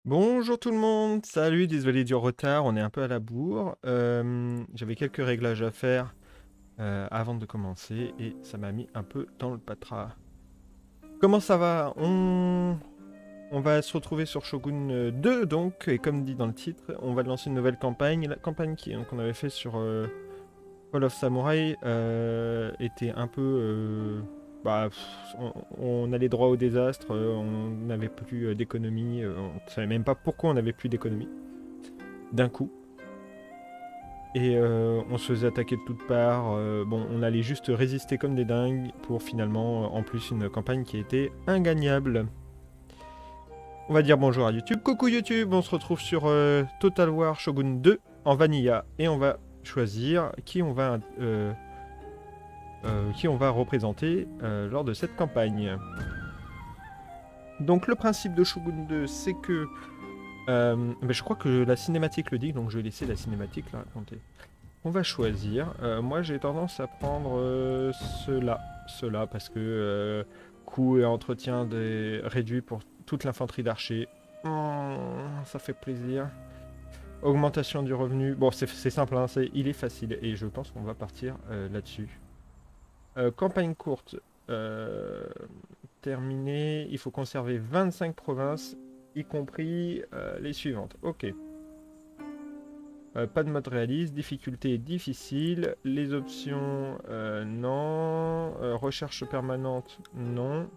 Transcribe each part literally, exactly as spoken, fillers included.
Bonjour tout le monde, salut, désolé du retard, on est un peu à la bourre. Euh, j'avais quelques réglages à faire euh, avant de commencer et ça m'a mis un peu dans le patras. Comment ça va? on... on va se retrouver sur Shogun euh, deux donc, et comme dit dans le titre, on va lancer une nouvelle campagne. La campagne qui- qu'on avait fait sur euh, Call of Samurai euh, était un peu... euh, bah, pff, on, on allait droit au désastre, euh, on n'avait plus euh, d'économie, euh, on ne savait même pas pourquoi on n'avait plus d'économie d'un coup. Et euh, on se faisait attaquer de toutes parts. Euh, bon, on allait juste résister comme des dingues pour finalement, euh, en plus, une campagne qui était ingagnable. On va dire bonjour à YouTube. Coucou YouTube, on se retrouve sur euh, Total War Shogun deux en Vanilla. Et on va choisir qui on va, euh, euh, qui on va représenter euh, lors de cette campagne. Donc le principe de Shogun deux, c'est que... euh, ben, je crois que la cinématique le dit, donc je vais laisser la cinématique la raconter. On va choisir. Euh, moi, j'ai tendance à prendre euh, ceux-là. Ceux-là, parce que euh, coût et entretien des... réduit pour toute l'infanterie d'archer. Mmh, ça fait plaisir. Augmentation du revenu. Bon, c'est c'est simple, hein, c'est- il est facile. Et je pense qu'on va partir euh, là-dessus. Euh, campagne courte. Euh, terminée. Il faut conserver vingt-cinq provinces, y compris euh, les suivantes. Ok. Euh, pas de mode réaliste, difficulté difficile, les options euh, non, Euh, recherche permanente non,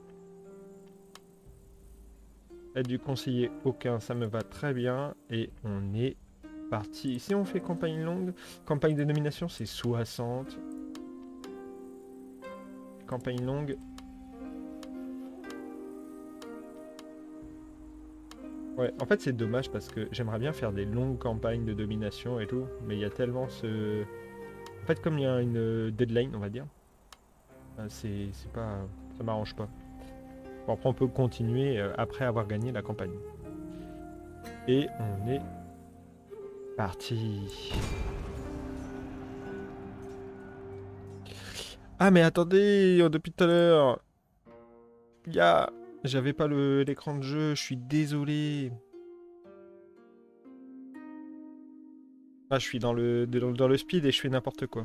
aide du conseiller aucun, ça me va très bien et on est parti. Si on fait campagne longue, campagne de nomination c'est soixante, campagne longue, ouais en fait c'est dommage parce que j'aimerais bien faire des longues campagnes de domination et tout, mais il y a tellement ce... En fait comme il y a une deadline on va dire, euh, c'est c'est pas... ça m'arrange pas. Bon, après, on peut continuer euh, après avoir gagné la campagne. Et on est parti. Ah, mais attendez, euh, depuis tout à l'heure, il y a... J'avais pas le- l'écran de jeu, je suis désolé. Ah, je suis dans le, dans, dans le speed et je fais n'importe quoi.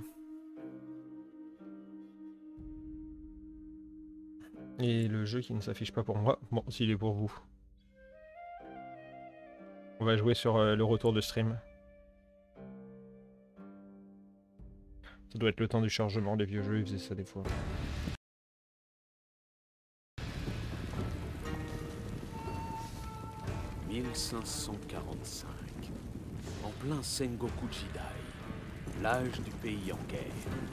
Et le jeu qui ne s'affiche pas pour moi, bon, s'il est pour vous. On va jouer sur euh, le retour de stream. Ça doit être le temps du chargement, les vieux jeux, ils faisaient ça des fois. mille cinq cent quarante-cinq, en plein Sengoku Jidai, l'âge du pays en guerre.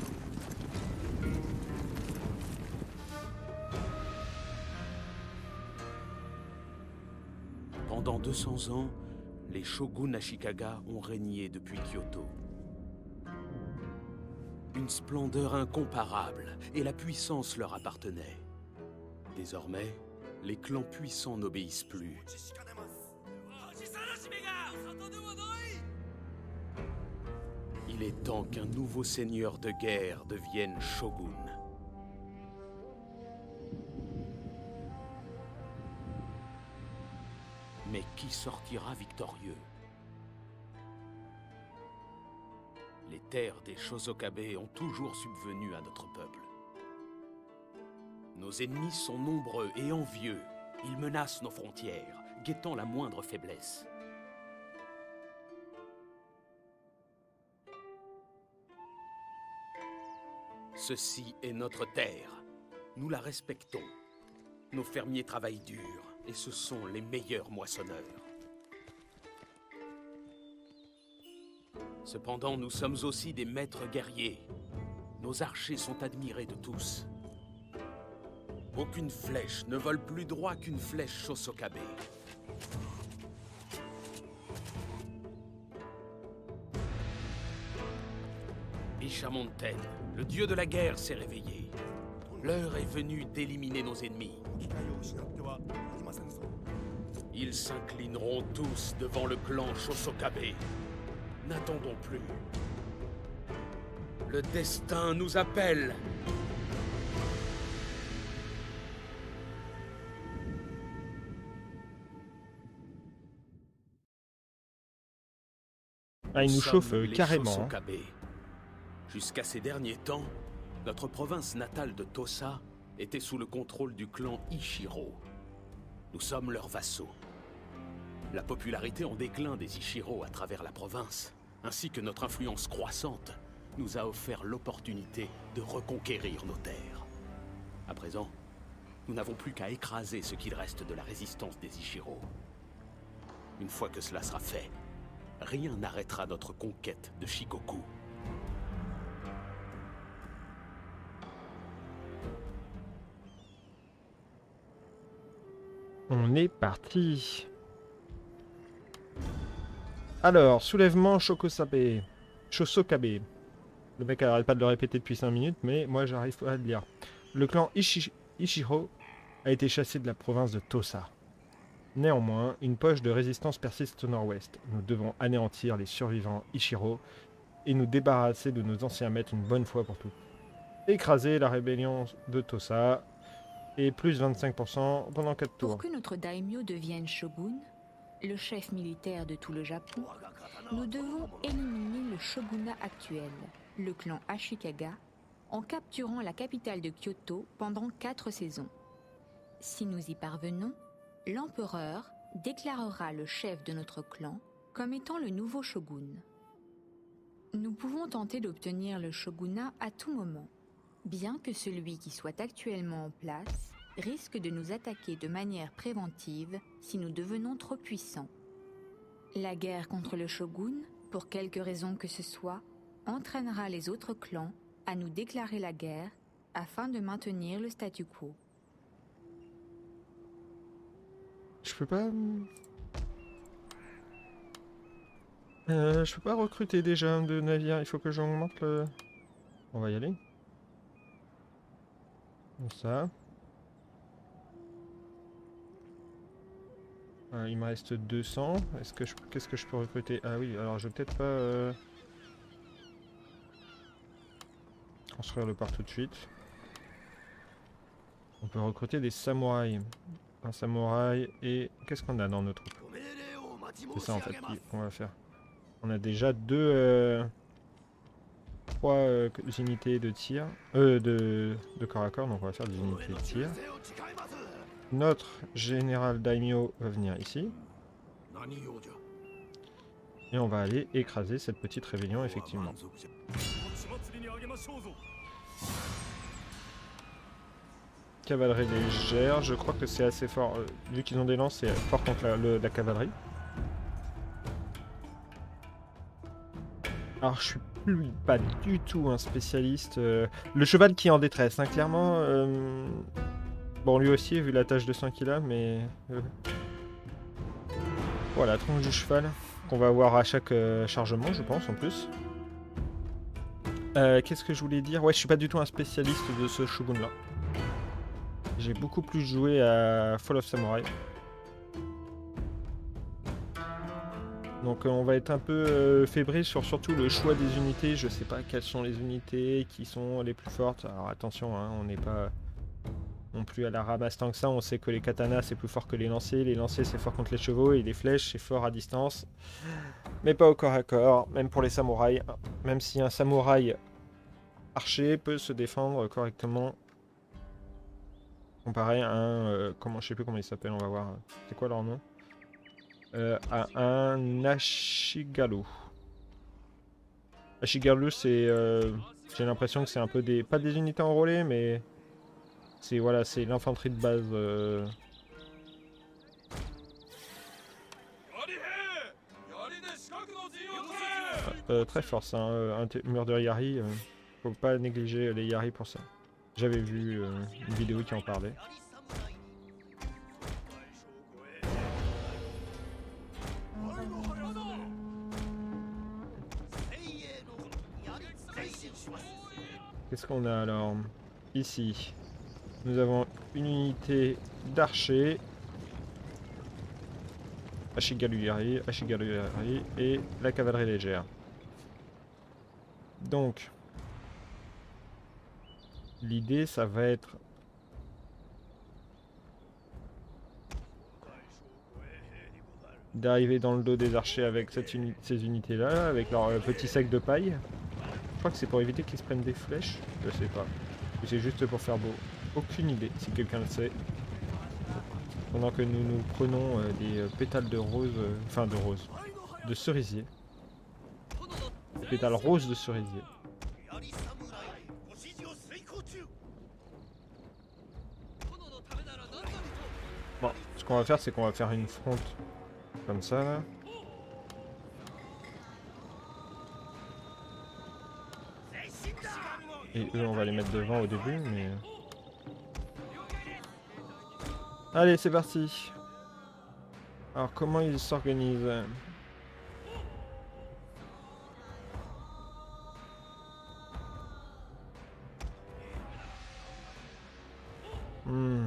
Pendant deux cents ans, les shoguns Ashikaga ont régné depuis Kyoto. Une splendeur incomparable et la puissance leur appartenait. Désormais, les clans puissants n'obéissent plus. Il est temps qu'un nouveau seigneur de guerre devienne shogun. Mais qui sortira victorieux? Les terres des Shosokabe ont toujours subvenu à notre peuple. Nos ennemis sont nombreux et envieux. Ils menacent nos frontières, guettant la moindre faiblesse. Ceci est notre terre. Nous la respectons. Nos fermiers travaillent dur et ce sont les meilleurs moissonneurs. Cependant, nous sommes aussi des maîtres guerriers. Nos archers sont admirés de tous. Aucune flèche ne vole plus droit qu'une flèche Shosokabe. Bishamonten, le dieu de la guerre, s'est réveillé. L'heure est venue d'éliminer nos ennemis. Ils s'inclineront tous devant le clan Shosokabe. N'attendons plus. Le destin nous appelle. Ah, il nous sommes chauffe euh, les carrément. Hein. Shosokabe. Jusqu'à ces derniers temps, notre province natale de Tosa était sous le contrôle du clan Ichiro. Nous sommes leurs vassaux. La popularité en déclin des Ichiro à travers la province, ainsi que notre influence croissante, nous a offert l'opportunité de reconquérir nos terres. À présent, nous n'avons plus qu'à écraser ce qu'il reste de la résistance des Ichiro. Une fois que cela sera fait, rien n'arrêtera notre conquête de Shikoku. On est parti. Alors, soulèvement Shokosabe. Shosokabe. Le mec arrête pas de le répéter depuis cinq minutes, mais moi j'arrive pas à le lire. Le clan Ishi Ichiro a été chassé de la province de Tosa. Néanmoins, une poche de résistance persiste au nord-ouest. Nous devons anéantir les survivants Ichiro et nous débarrasser de nos anciens maîtres une bonne fois pour toutes. Écraser la rébellion de Tosa et plus vingt-cinq pour cent pendant quatre tours. Pour que notre daimyo devienne shogun, le chef militaire de tout le Japon, nous devons éliminer le shogunat actuel, le clan Ashikaga, en capturant la capitale de Kyoto pendant quatre saisons. Si nous y parvenons, l'empereur déclarera le chef de notre clan comme étant le nouveau shogun. Nous pouvons tenter d'obtenir le shogunat à tout moment, bien que celui qui soit actuellement en place risque de nous attaquer de manière préventive si nous devenons trop puissants. La guerre contre le shogun, pour quelque raison que ce soit, entraînera les autres clans à nous déclarer la guerre afin de maintenir le statu quo. Je peux pas... Euh, je peux pas recruter déjà de navires, il faut que j'augmente le... On va y aller. Comme ça. Euh, il me reste deux cents. Est-ce que je... Qu'est-ce que je peux recruter? Ah oui, alors je vais peut-être pas... Euh... construire le port tout de suite. On peut recruter des samouraïs. Un samouraï et... Qu'est-ce qu'on a dans nos troupes? C'est ça en fait qu'on va faire. On a déjà deux... Euh... Trois euh, unités de tir. Euh, de... de corps à corps, donc on va faire des unités de tir. Notre général Daimyo va venir ici. Et on va aller écraser cette petite rébellion, effectivement. Cavalerie légère, je crois que c'est assez fort. Euh, vu qu'ils ont des lances, c'est fort contre la, le, la cavalerie. Alors je suis plus pas du tout un spécialiste. Euh, le cheval qui est en détresse, hein, clairement. Euh, bon, lui aussi, vu la tâche de sang qu'il a, mais... Euh, voilà, tronche du cheval. Qu'on va avoir à chaque euh, chargement, je pense, en plus. Euh, Qu'est-ce que je voulais dire? Ouais, je suis pas du tout un spécialiste de ce shogun-là. J'ai beaucoup plus joué à Fall of Samurai. Donc euh, on va être un peu euh, fébrile sur surtout le choix des unités. Je sais pas quelles sont les unités qui sont les plus fortes. Alors attention, hein, on n'est pas non plus à la ramasse tant que ça. On sait que les katanas c'est plus fort que les lancers. Les lancers c'est fort contre les chevaux et les flèches c'est fort à distance. Mais pas au corps à corps, même pour les samouraïs. Même si un samouraï archer peut se défendre correctement. Comparé à un... Euh, comment, je sais plus comment il s'appelle, on va voir. C'est quoi leur nom? Euh, à un Ashigaru. Ashigaru, c'est... Euh, j'ai l'impression que c'est un peu des... Pas des unités enrôlées, mais... C'est voilà, c'est l'infanterie de base. Euh... Euh, très fort ça, hein, un mur de Yari. Euh, faut pas négliger les Yari pour ça. J'avais vu euh, une vidéo qui en parlait. Qu'est-ce qu'on a alors? Ici, nous avons une unité d'archers. Ashigaru-Yari, Ashigaru-Yari et la cavalerie légère. Donc, l'idée, ça va être... d'arriver dans le dos des archers avec cette uni ces unités-là, avec leur euh, petit sac de paille. Je crois que c'est pour éviter qu'ils se prennent des flèches. Je sais pas. C'est juste pour faire beau. Aucune idée, si quelqu'un le sait. Pendant que nous nous prenons euh, des euh, pétales de rose, euh, enfin de rose, de cerisier. Des pétales roses de cerisier. Bon, ce qu'on va faire, c'est qu'on va faire une fronte comme ça là. Et eux, on va les mettre devant au début, mais... Allez, c'est parti. Alors, comment ils s'organisent? Hmm.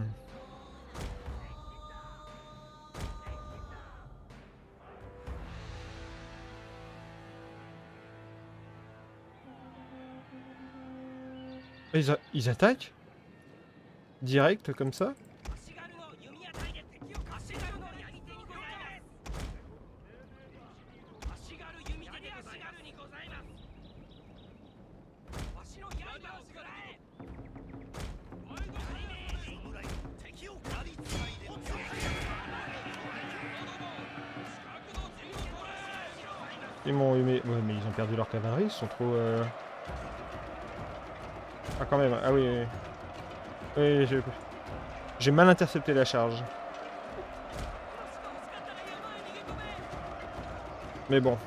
Ils, a ils attaquent? Direct, comme ça? Ils m'ont... Mais... Ouais, mais ils ont perdu leur cavalerie, ils sont trop... Euh... Ah quand même, ah oui, oui, oui j'ai... J'ai mal intercepté la charge. Mais bon.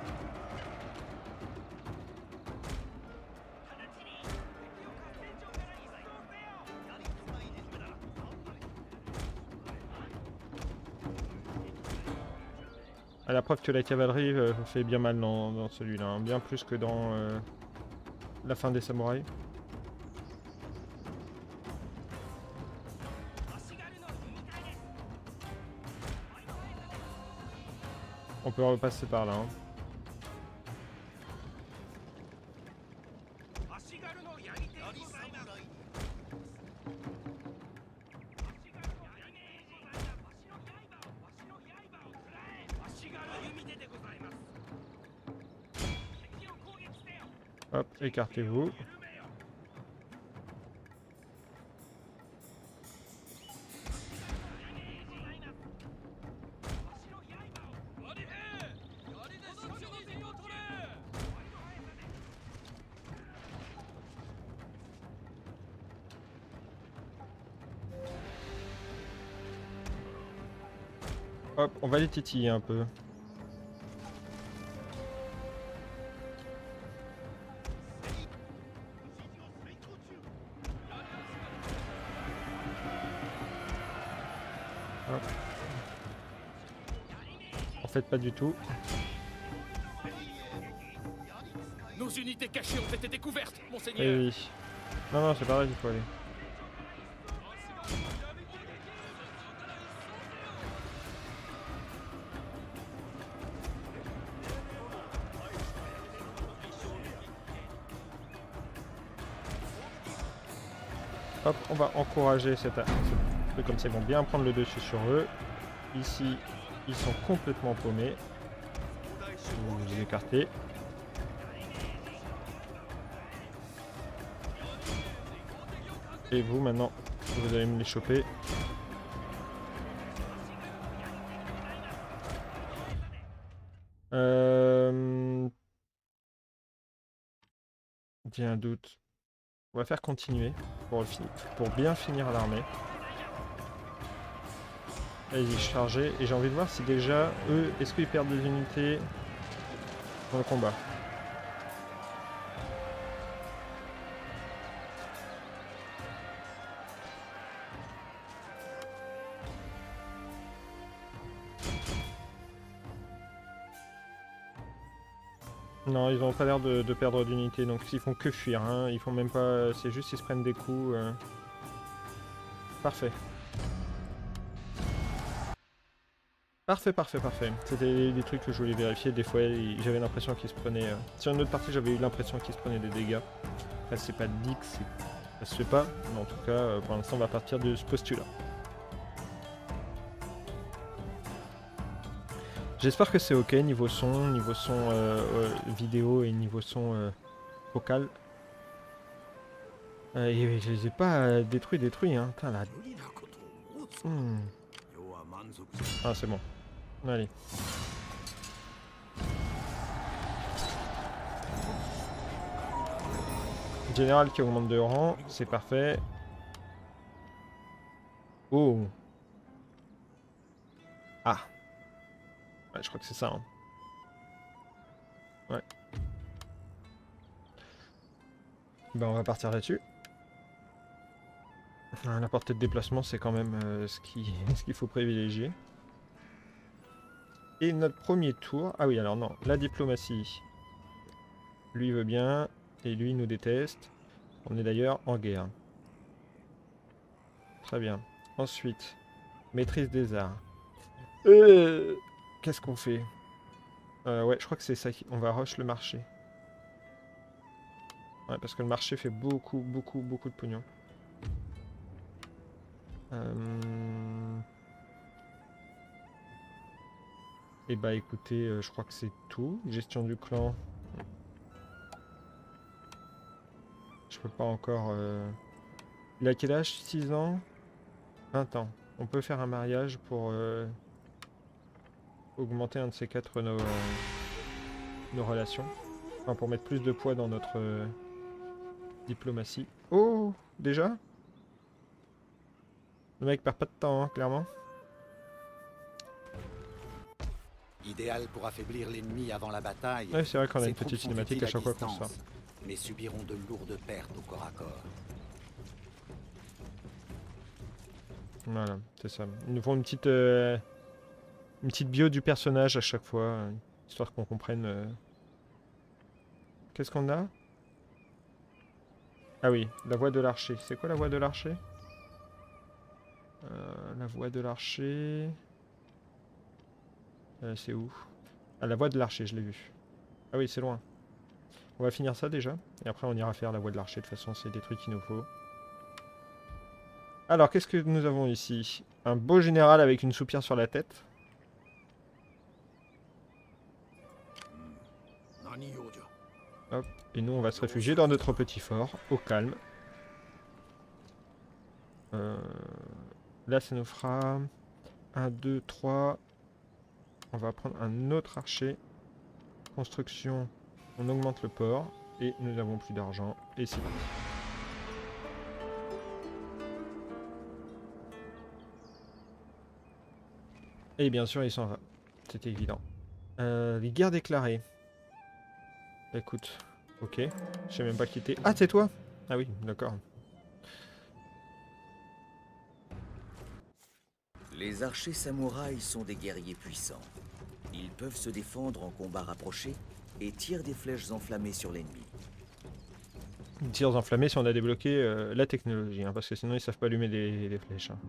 À la preuve que la cavalerie euh, fait bien mal dans, dans celui-là, hein. Bien plus que dans euh, la fin des samouraïs. On peut repasser par là. Hein. Hop, écartez-vous. Hop, on va les titiller un peu. Hop. En fait, pas du tout. Nos unités cachées ont été découvertes, monseigneur. Eh oui. Non, non, c'est pas vrai qu'il faut aller. Hop, on va encourager cette, cette truc comme ça, ils vont bien prendre le dessus sur eux. Ici, ils sont complètement paumés. Vous vous écartez. Et vous, maintenant, vous allez me les choper. Euh... J'ai un doute. On va faire continuer pour, pour bien finir l'armée. Allez-y, chargez. Et j'ai envie de voir si déjà, eux, est-ce qu'ils perdent des unités dans le combat. Non, ils n'ont pas l'air de, de perdre d'unité, donc ils font que fuir, hein. Ils font même pas... C'est juste ils se prennent des coups. Euh... Parfait. Parfait, parfait, parfait. C'était des trucs que je voulais vérifier. Des fois, j'avais l'impression qu'ils se prenaient... Euh... Sur une autre partie, j'avais eu l'impression qu'ils se prenaient des dégâts. Après, c'est pas dit que ça se fait pas, mais en tout cas, euh, pour l'instant, on va partir de ce postulat. J'espère que c'est ok niveau son, niveau son euh, euh, vidéo et niveau son euh, vocal. Euh, et je les ai pas euh, détruits, détruits, hein. Putain, là. Hmm. Ah, c'est bon. Allez. Général qui augmente de rang, c'est parfait. Oh. Ah. Ouais, je crois que c'est ça. Hein. Ouais. Ben, on va partir là-dessus. La portée de déplacement, c'est quand même euh, ce qu'il ce qu'il faut privilégier. Et notre premier tour... Ah oui, alors non, la diplomatie. Lui veut bien, et lui nous déteste. On est d'ailleurs en guerre. Très bien. Ensuite, maîtrise des arts. Euh, Qu'est-ce qu'on fait euh, Ouais, je crois que c'est ça. Qui... On va rush le marché. Ouais, parce que le marché fait beaucoup, beaucoup, beaucoup de pognon. Euh... Et bah écoutez, euh, je crois que c'est tout. Gestion du clan. Je peux pas encore... Euh... Il a quel âge? six ans? vingt ans. On peut faire un mariage pour euh, augmenter un de ces quatre nos, euh, nos relations. Enfin, pour mettre plus de poids dans notre euh, diplomatie. Oh, déjà? Le mec perd pas de temps, hein, clairement. Idéal pour affaiblir l'ennemi avant la bataille. Ouais, c'est vrai qu'on a Ces une petite troupes sont cinématique utiles à chaque fois qu'on distance, sort. mais subiront de lourdes pertes au corps à corps. Voilà, c'est ça. Ils nous font une petite, euh, une petite bio du personnage à chaque fois, euh, histoire qu'on comprenne... Euh... Qu'est-ce qu'on a? Ah oui, la voix de l'archer. C'est quoi la voix de l'archer? euh, La voix de l'archer... Euh, c'est où? Ah, la voix de l'archer, je l'ai vu. Ah oui, c'est loin. On va finir ça déjà, et après on ira faire la voix de l'archer. De toute façon, c'est des trucs qu'il nous faut. Alors, qu'est-ce que nous avons ici? Un beau général avec une soupière sur la tête. Hop, et nous on va se réfugier dans notre petit fort, au calme. Euh, là, ça nous fera un, deux, trois. On va prendre un autre archer. Construction, on augmente le port. Et nous n'avons plus d'argent. Et c'est parti. Et bien sûr, il s'en va. C'était évident. Euh, les guerres déclarées. Écoute, ok. Je sais même pas qui était. Ah, c'est toi? Ah oui, d'accord. Les archers samouraïs sont des guerriers puissants. Ils peuvent se défendre en combat rapproché et tirent des flèches enflammées sur l'ennemi. Tirs enflammés si on a débloqué euh, la technologie, hein, parce que sinon ils savent pas allumer des, des flèches. Hein.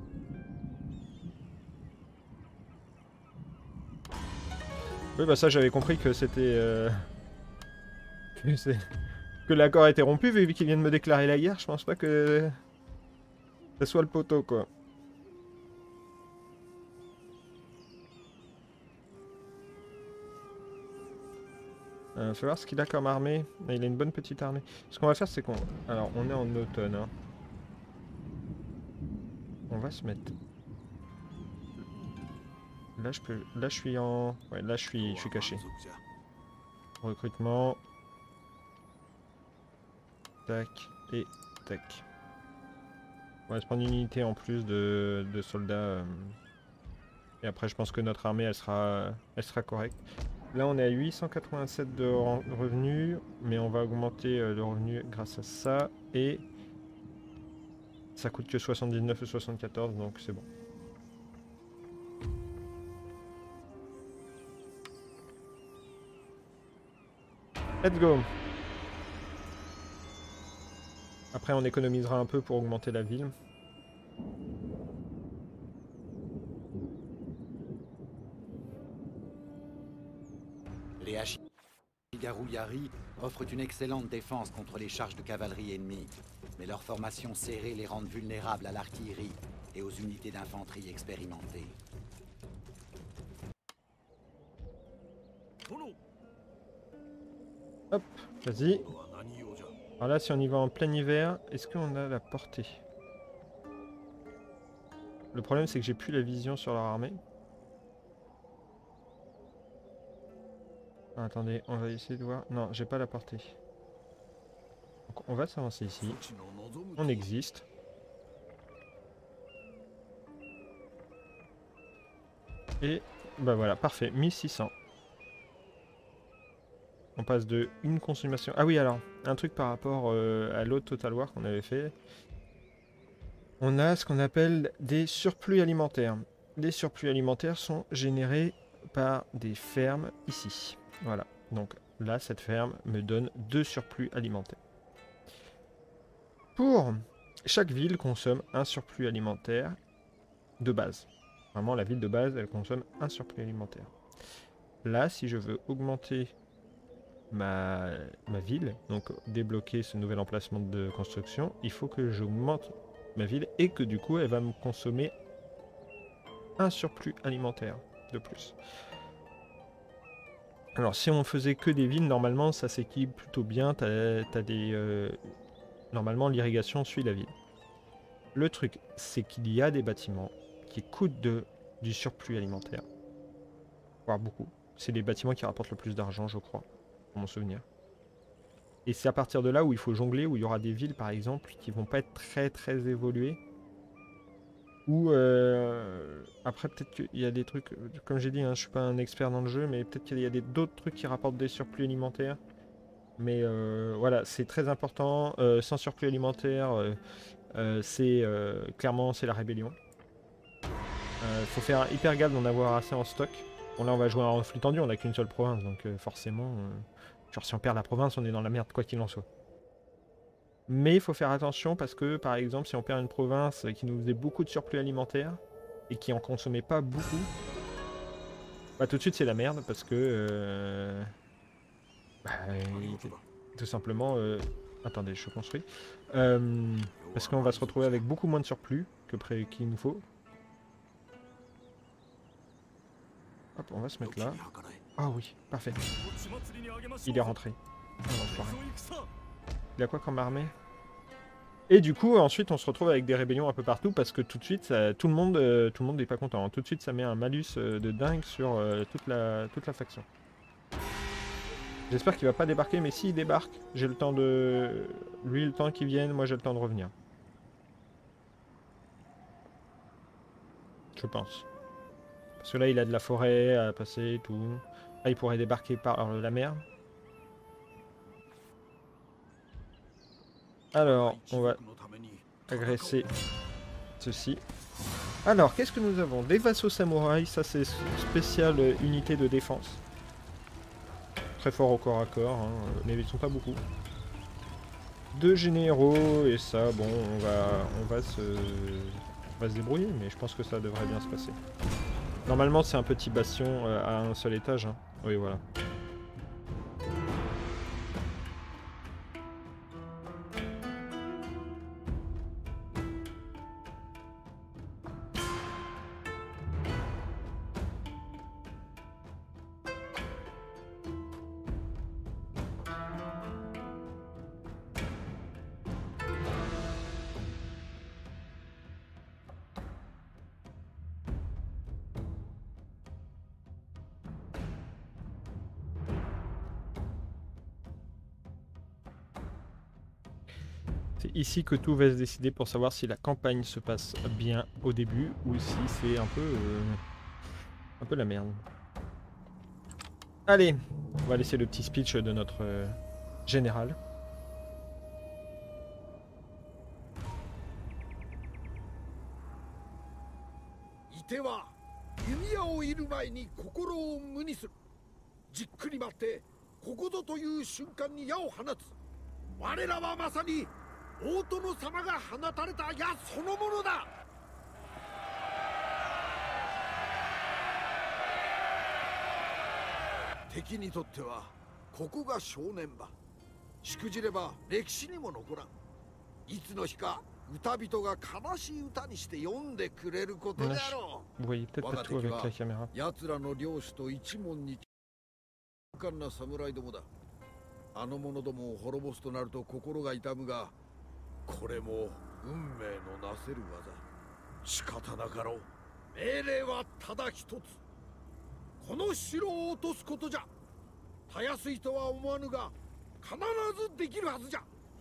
Oui, bah ça j'avais compris que c'était... Euh... que, que l'accord était rompu, vu qu'il vient de me déclarer la guerre, je pense pas que... ça soit le poteau, quoi. Euh, faut voir ce qu'il a comme armée. Il a une bonne petite armée. Ce qu'on va faire, c'est qu'on... Alors, on est en automne. Hein. On va se mettre... Là, je peux... Là, je suis en... Ouais, là, je suis, je suis caché. Recrutement. Tac. Et tac. On va se prendre une unité en plus de, de soldats. Euh... Et après, je pense que notre armée, elle sera, elle sera correcte. Là, on est à huit cent quatre-vingt-sept de revenus, mais on va augmenter le revenu grâce à ça. Et ça coûte que soixante-dix-neuf ou soixante-quatorze, donc c'est bon. Let's go. Après, on économisera un peu pour augmenter la ville. Les Ashigaru Yari offrent une excellente défense contre les charges de cavalerie ennemies, mais leur formation serrée les rend vulnérables à l'artillerie et aux unités d'infanterie expérimentées. Hop, vas-y. Alors là, si on y va en plein hiver, est-ce qu'on a la portée? Le problème, c'est que j'ai plus la vision sur leur armée. Ah, attendez, on va essayer de voir. Non, j'ai pas la portée. Donc, on va s'avancer ici. On existe. Et bah voilà, parfait, mille six cents. On passe de une consommation... Ah oui, alors, un truc par rapport euh, à l'autre Total War qu'on avait fait. On a ce qu'on appelle des surplus alimentaires. Les surplus alimentaires sont générés par des fermes ici. Voilà, donc là, cette ferme me donne deux surplus alimentaires. Pour chaque ville consomme un surplus alimentaire de base. Vraiment, la ville de base, elle consomme un surplus alimentaire. Là, si je veux augmenter ma, ma ville, donc débloquer ce nouvel emplacement de construction, il faut que j'augmente ma ville et que du coup, elle va me consommer un surplus alimentaire de plus. Alors, si on faisait que des villes, normalement, ça s'équilibre plutôt bien. T'as, t'as des, euh, normalement, l'irrigation suit la ville. Le truc, c'est qu'il y a des bâtiments qui coûtent de, du surplus alimentaire. Voire beaucoup. C'est les bâtiments qui rapportent le plus d'argent, je crois, pour mon souvenir. Et c'est à partir de là où il faut jongler, où il y aura des villes, par exemple, qui vont pas être très très évoluées. Ou euh, après peut-être qu'il y a des trucs, comme j'ai dit, hein, je suis pas un expert dans le jeu, mais peut-être qu'il y a d'autres trucs qui rapportent des surplus alimentaires. Mais euh, voilà, c'est très important. Euh, sans surplus alimentaire, euh, euh, c'est euh, clairement c'est la rébellion. Il euh, faut faire hyper gaffe d'en avoir assez en stock. Bon là on va jouer en flux tendu, on n'a qu'une seule province, donc euh, forcément, euh, genre si on perd la province, on est dans la merde quoi qu'il en soit. Mais il faut faire attention parce que, par exemple, si on perd une province qui nous faisait beaucoup de surplus alimentaire et qui en consommait pas beaucoup, bah tout de suite c'est la merde parce que... Euh, bah, tout simplement... Euh, attendez, je construis. Euh, parce qu'on va se retrouver avec beaucoup moins de surplus que près qu'il nous faut. Hop, on va se mettre là. Ah oui, parfait. Il est rentré. Oh, il a quoi comme armée? Et du coup, ensuite, on se retrouve avec des rébellions un peu partout parce que tout de suite, ça, tout le monde euh, tout le monde n'est pas content. Tout de suite, ça met un malus euh, de dingue sur euh, toute, la, toute la faction. J'espère qu'il va pas débarquer, mais s'il débarque, j'ai le temps de... Lui, le temps qu'il vienne, moi j'ai le temps de revenir. Je pense. Parce que là, il a de la forêt à passer et tout. Là, il pourrait débarquer par la mer. Alors, on va agresser ceci. Alors, qu'est-ce que nous avons? Des vassaux samouraïs, ça c'est spécial euh, unité de défense. Très fort au corps à corps, hein, mais ils sont pas beaucoup. Deux généraux, et ça, bon, on va, on va se, on va se débrouiller, mais je pense que ça devrait bien se passer. Normalement, c'est un petit bastion euh, à un seul étage. Hein. Oui, voilà. C'est ici que tout va se décider pour savoir si la campagne se passe bien au début ou si c'est un peu euh, un peu la merde. Allez, on va laisser le petit speech de notre euh, général. Vous voyez peut-être pas tout avec la caméra. 敢な侍どもだ。あの者どもを滅ぼすとなると心が痛むが、これも運命のなせる技。仕方なかろう。命令はただ一つ。この城を落とすことじゃ。たやすいとは思わぬが、必ずできるはずじゃ。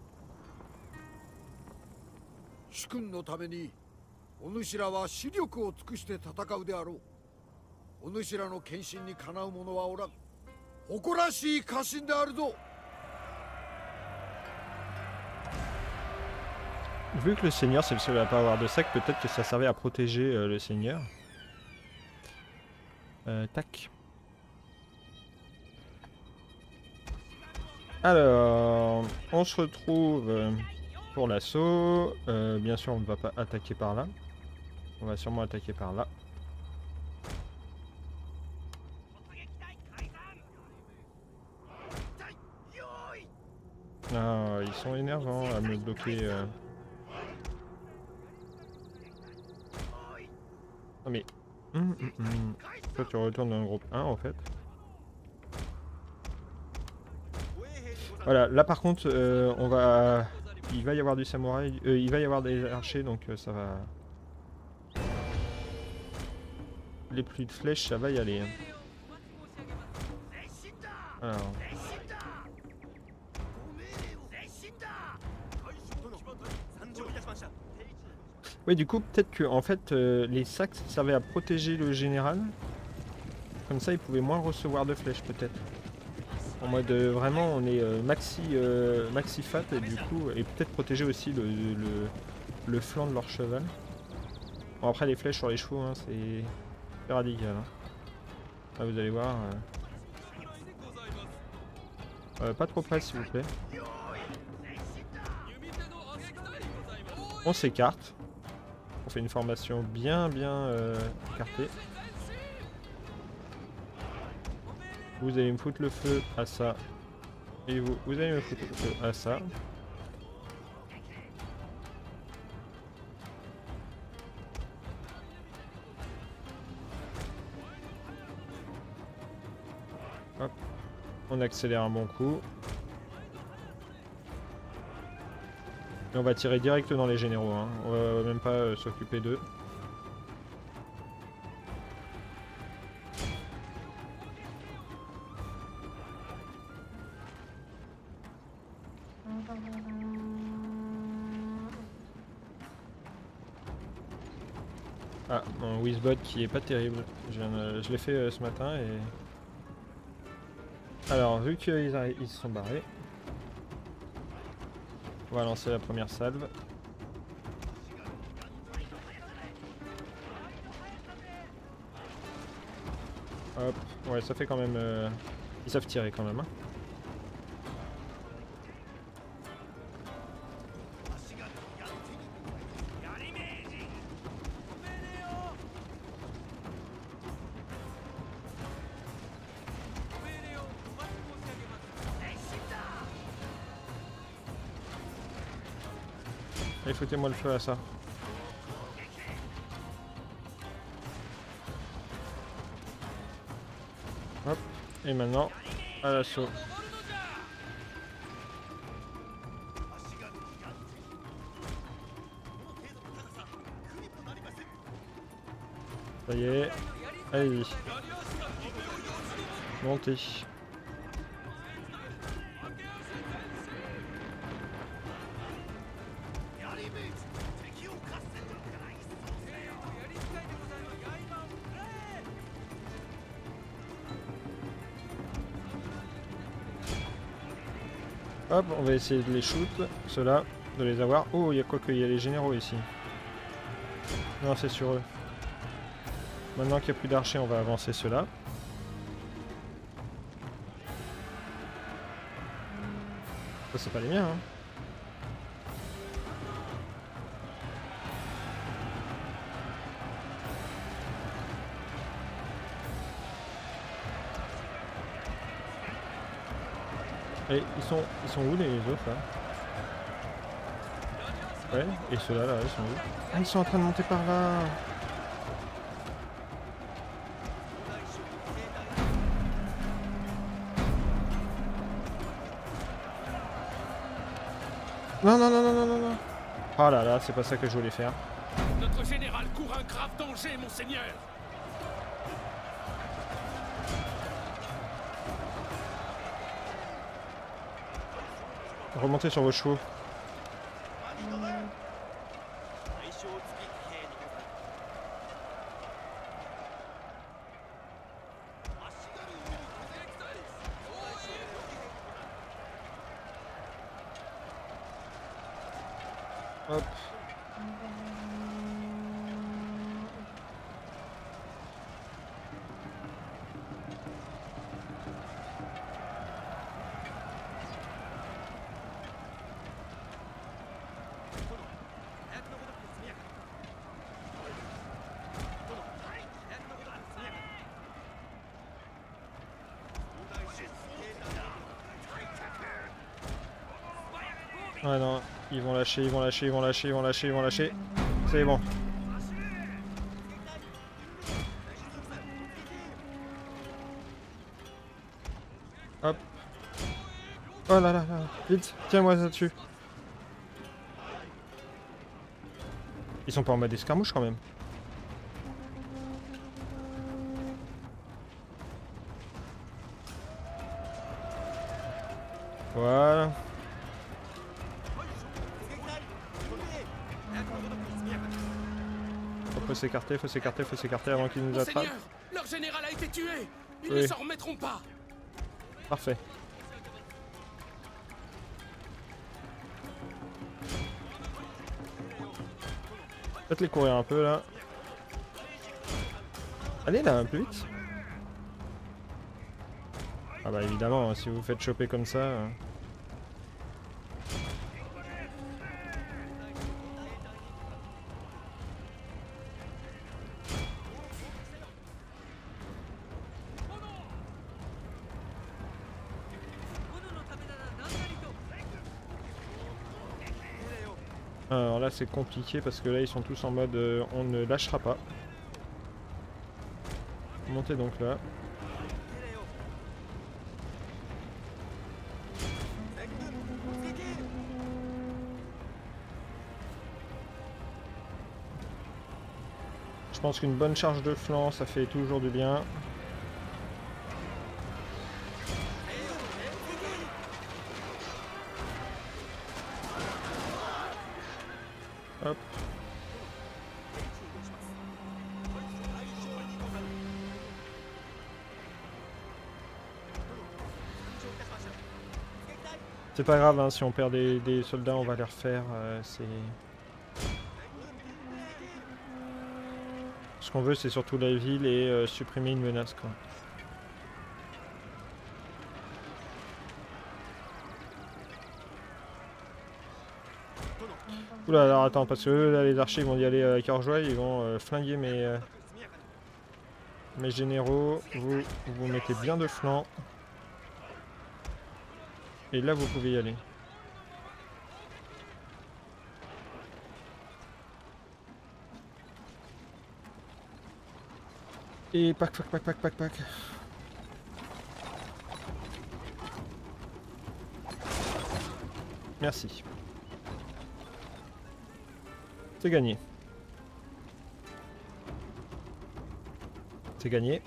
主君のためにお主らは視力を尽くして戦うであろう。お主らの献身にかなう者はおらん。誇らしい家臣であるぞ。 Vu que le seigneur c'est le seul à pas avoir de sac, peut-être que ça servait à protéger euh, le seigneur. Euh, tac. Alors, on se retrouve euh, pour l'assaut. Euh, bien sûr, on ne va pas attaquer par là. On va sûrement attaquer par là. Ah, ils sont énervants à me bloquer. Euh... Non mais... Hum, hum, hum. Toi tu retournes dans le groupe un en fait. Voilà, là par contre, euh, on va... Il va y avoir du samouraï, euh, il va y avoir des archers, donc euh, ça va... Les pluies de flèches, ça va y aller. Hein. Alors... Oui, du coup, peut-être que en fait, euh, les sacs servaient à protéger le général. Comme ça, il pouvait moins recevoir de flèches, peut-être. En mode, euh, vraiment, on est euh, maxi, euh, maxi fat, et du coup, et peut-être protéger aussi le, le, le flanc de leur cheval. Bon, après, les flèches sur les chevaux, hein, c'est radical. Hein. Là, vous allez voir. Euh... Euh, pas trop près, s'il vous plaît. On s'écarte. On fait une formation bien bien euh, écartée. Vous allez me foutre le feu à ça. Et vous, vous allez me foutre le feu à ça. Hop. On accélère un bon coup. Et on va tirer direct dans les généraux, hein. On va même pas euh, s'occuper d'eux. Ah, mon Wizbot qui est pas terrible. Je, viens, je l'ai fait euh, ce matin et... Alors, vu qu'ils ils se sont barrés, on va lancer la première salve. Hop, ouais, ça fait quand même... Euh... Ils savent tirer quand même, hein. Allez, foutez-moi le feu à ça. Hop, et maintenant, à l'assaut. Ça y est, allez-y. Montez. Hop, on va essayer de les shoot, ceux-là, de les avoir. Oh, il y a quoi qu'il y a les généraux ici. Non, c'est sur eux. Maintenant qu'il n'y a plus d'archers, on va avancer ceux-là. Ça, c'est pas les miens, hein. Et ils sont, ils sont où les autres là? Ouais, et ceux-là là, ils sont où? Ah, ils sont en train de monter par là. Non, non, non, non, non, non, non. Oh là là, c'est pas ça que je voulais faire. Notre général court un grave danger, monseigneur. Remontez sur vos chevaux. Hop. Ouais non, ils vont lâcher, ils vont lâcher, ils vont lâcher, ils vont lâcher, ils vont lâcher. C'est bon. Hop. Oh là là là, vite, tiens-moi ça dessus. Ils sont pas en mode escarmouche quand même. Voilà. Faut s'écarter, faut s'écarter, faut s'écarter avant qu'ils nous attrapent. Monseigneur, leur général a été tué. Ils Oui. ne s'en remettront pas. Parfait. Faites-les courir un peu là. Allez là, un peu vite. Ah bah évidemment, si vous vous faites choper comme ça... euh. Alors là c'est compliqué parce que là ils sont tous en mode euh, on ne lâchera pas. Montez donc là. Je pense qu'une bonne charge de flanc ça fait toujours du bien. Hop. C'est pas grave hein, si on perd des, des soldats on va les refaire, euh, c'est... Ce qu'on veut c'est surtout la ville et euh, supprimer une menace quoi. Oula alors attends parce que eux, là les archers vont y aller à cœur joie, ils vont euh, flinguer mes, euh, mes généraux, vous vous mettez bien de flanc. Et là vous pouvez y aller. Et pac pac pac pac pac pac. Merci. C'est gagné. C'est gagné.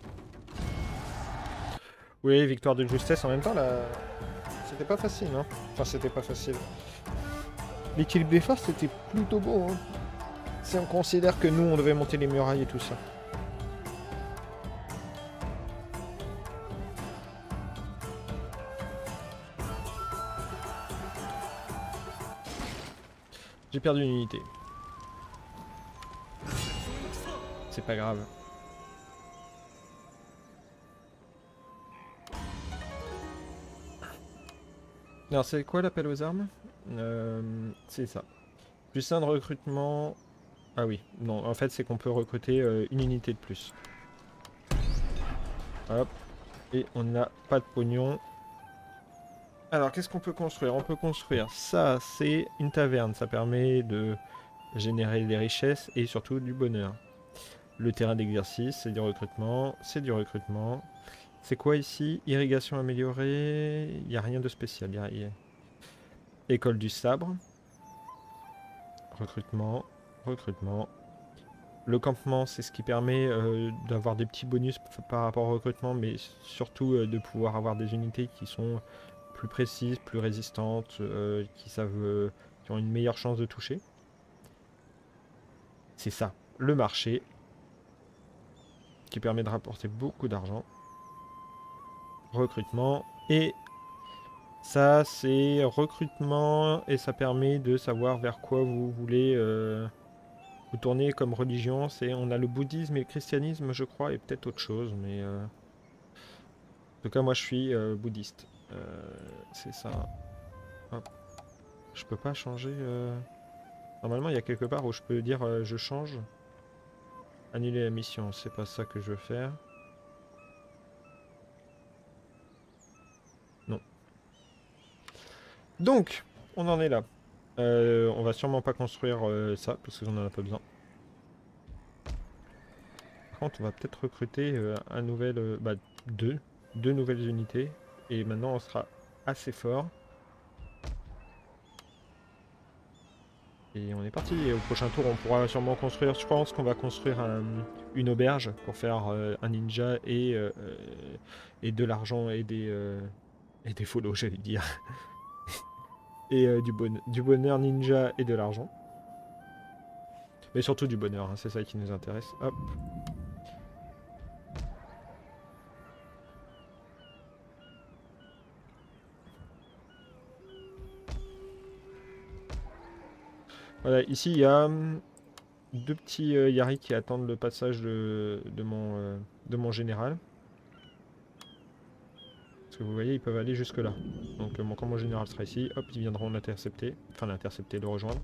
Oui, victoire de justesse en même temps là. C'était pas facile, hein. Enfin, c'était pas facile. L'équilibre des forces c'était plutôt beau, hein. Si on considère que nous on devait monter les murailles et tout ça. J'ai perdu une unité. C'est pas grave. Alors c'est quoi l'appel aux armes? euh, C'est ça. Plus un de recrutement... Ah oui, non, en fait c'est qu'on peut recruter euh, une unité de plus. Hop. Et on n'a pas de pognon. Alors qu'est-ce qu'on peut construire? On peut construire ça, c'est une taverne. Ça permet de générer des richesses et surtout du bonheur. Le terrain d'exercice, c'est du recrutement. C'est du recrutement. C'est quoi ici? Irrigation améliorée. Il n'y a rien de spécial. Y a, y a... École du sabre. Recrutement. Recrutement. Le campement, c'est ce qui permet euh, d'avoir des petits bonus par rapport au recrutement, mais surtout euh, de pouvoir avoir des unités qui sont plus précises, plus résistantes, euh, qui savent, euh, qui ont une meilleure chance de toucher. C'est ça, le marché, qui permet de rapporter beaucoup d'argent. Recrutement. Et ça, c'est recrutement, et ça permet de savoir vers quoi vous voulez... Euh, vous tournez comme religion. C'est, on a le bouddhisme et le christianisme, je crois, et peut-être autre chose, mais... Euh... En tout cas, moi, je suis euh, bouddhiste. Euh, c'est ça. Hop. Je peux pas changer... Euh... Normalement, il y a quelque part où je peux dire euh, je change. Annuler la mission, c'est pas ça que je veux faire. Non. Donc, on en est là. Euh, on va sûrement pas construire euh, ça, parce qu'on en a pas besoin. Par contre, on va peut-être recruter euh, un nouvel... Euh, bah, deux. Deux nouvelles unités. Et maintenant, on sera assez fort. Et on est parti. Et au prochain tour, on pourra sûrement construire... Je pense qu'on va construire un, une auberge pour faire euh, un ninja et, euh, et de l'argent et des... Euh, et des follow, j'allais dire. Et euh, du, bon, du bonheur ninja et de l'argent. Mais surtout du bonheur, hein, c'est ça qui nous intéresse. Hop. Voilà, ici il y a hum, deux petits euh, Yari qui attendent le passage de, de, mon, euh, de mon général. Parce que vous voyez, ils peuvent aller jusque là. Donc euh, mon, quand mon général sera ici, hop, ils viendront l'intercepter. Enfin l'intercepter, le rejoindre.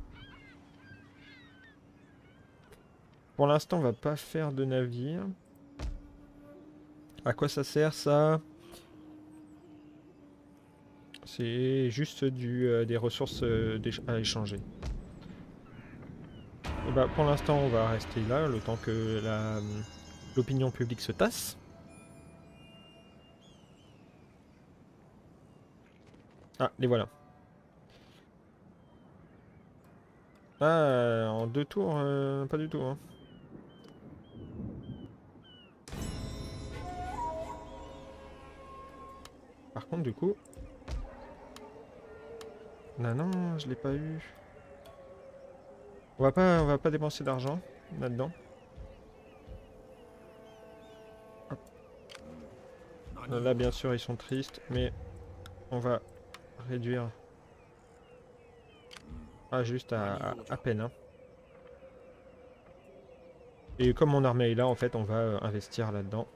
Pour l'instant, on va pas faire de navire. À quoi ça sert ça? C'est juste du, euh, des ressources euh, à échanger. Et bah, pour l'instant, on va rester là, le temps que la, l'opinion publique se tasse. Ah, les voilà. Ah, en deux tours, euh, pas du tout. Hein. Par contre, du coup... Non, non, je l'ai pas eu. On va pas, on va pas dépenser d'argent là-dedans. Là, bien sûr, ils sont tristes, mais on va réduire... Ah, juste à, à, à peine. Hein. Et comme mon armée est là, en fait, on va euh, investir là-dedans.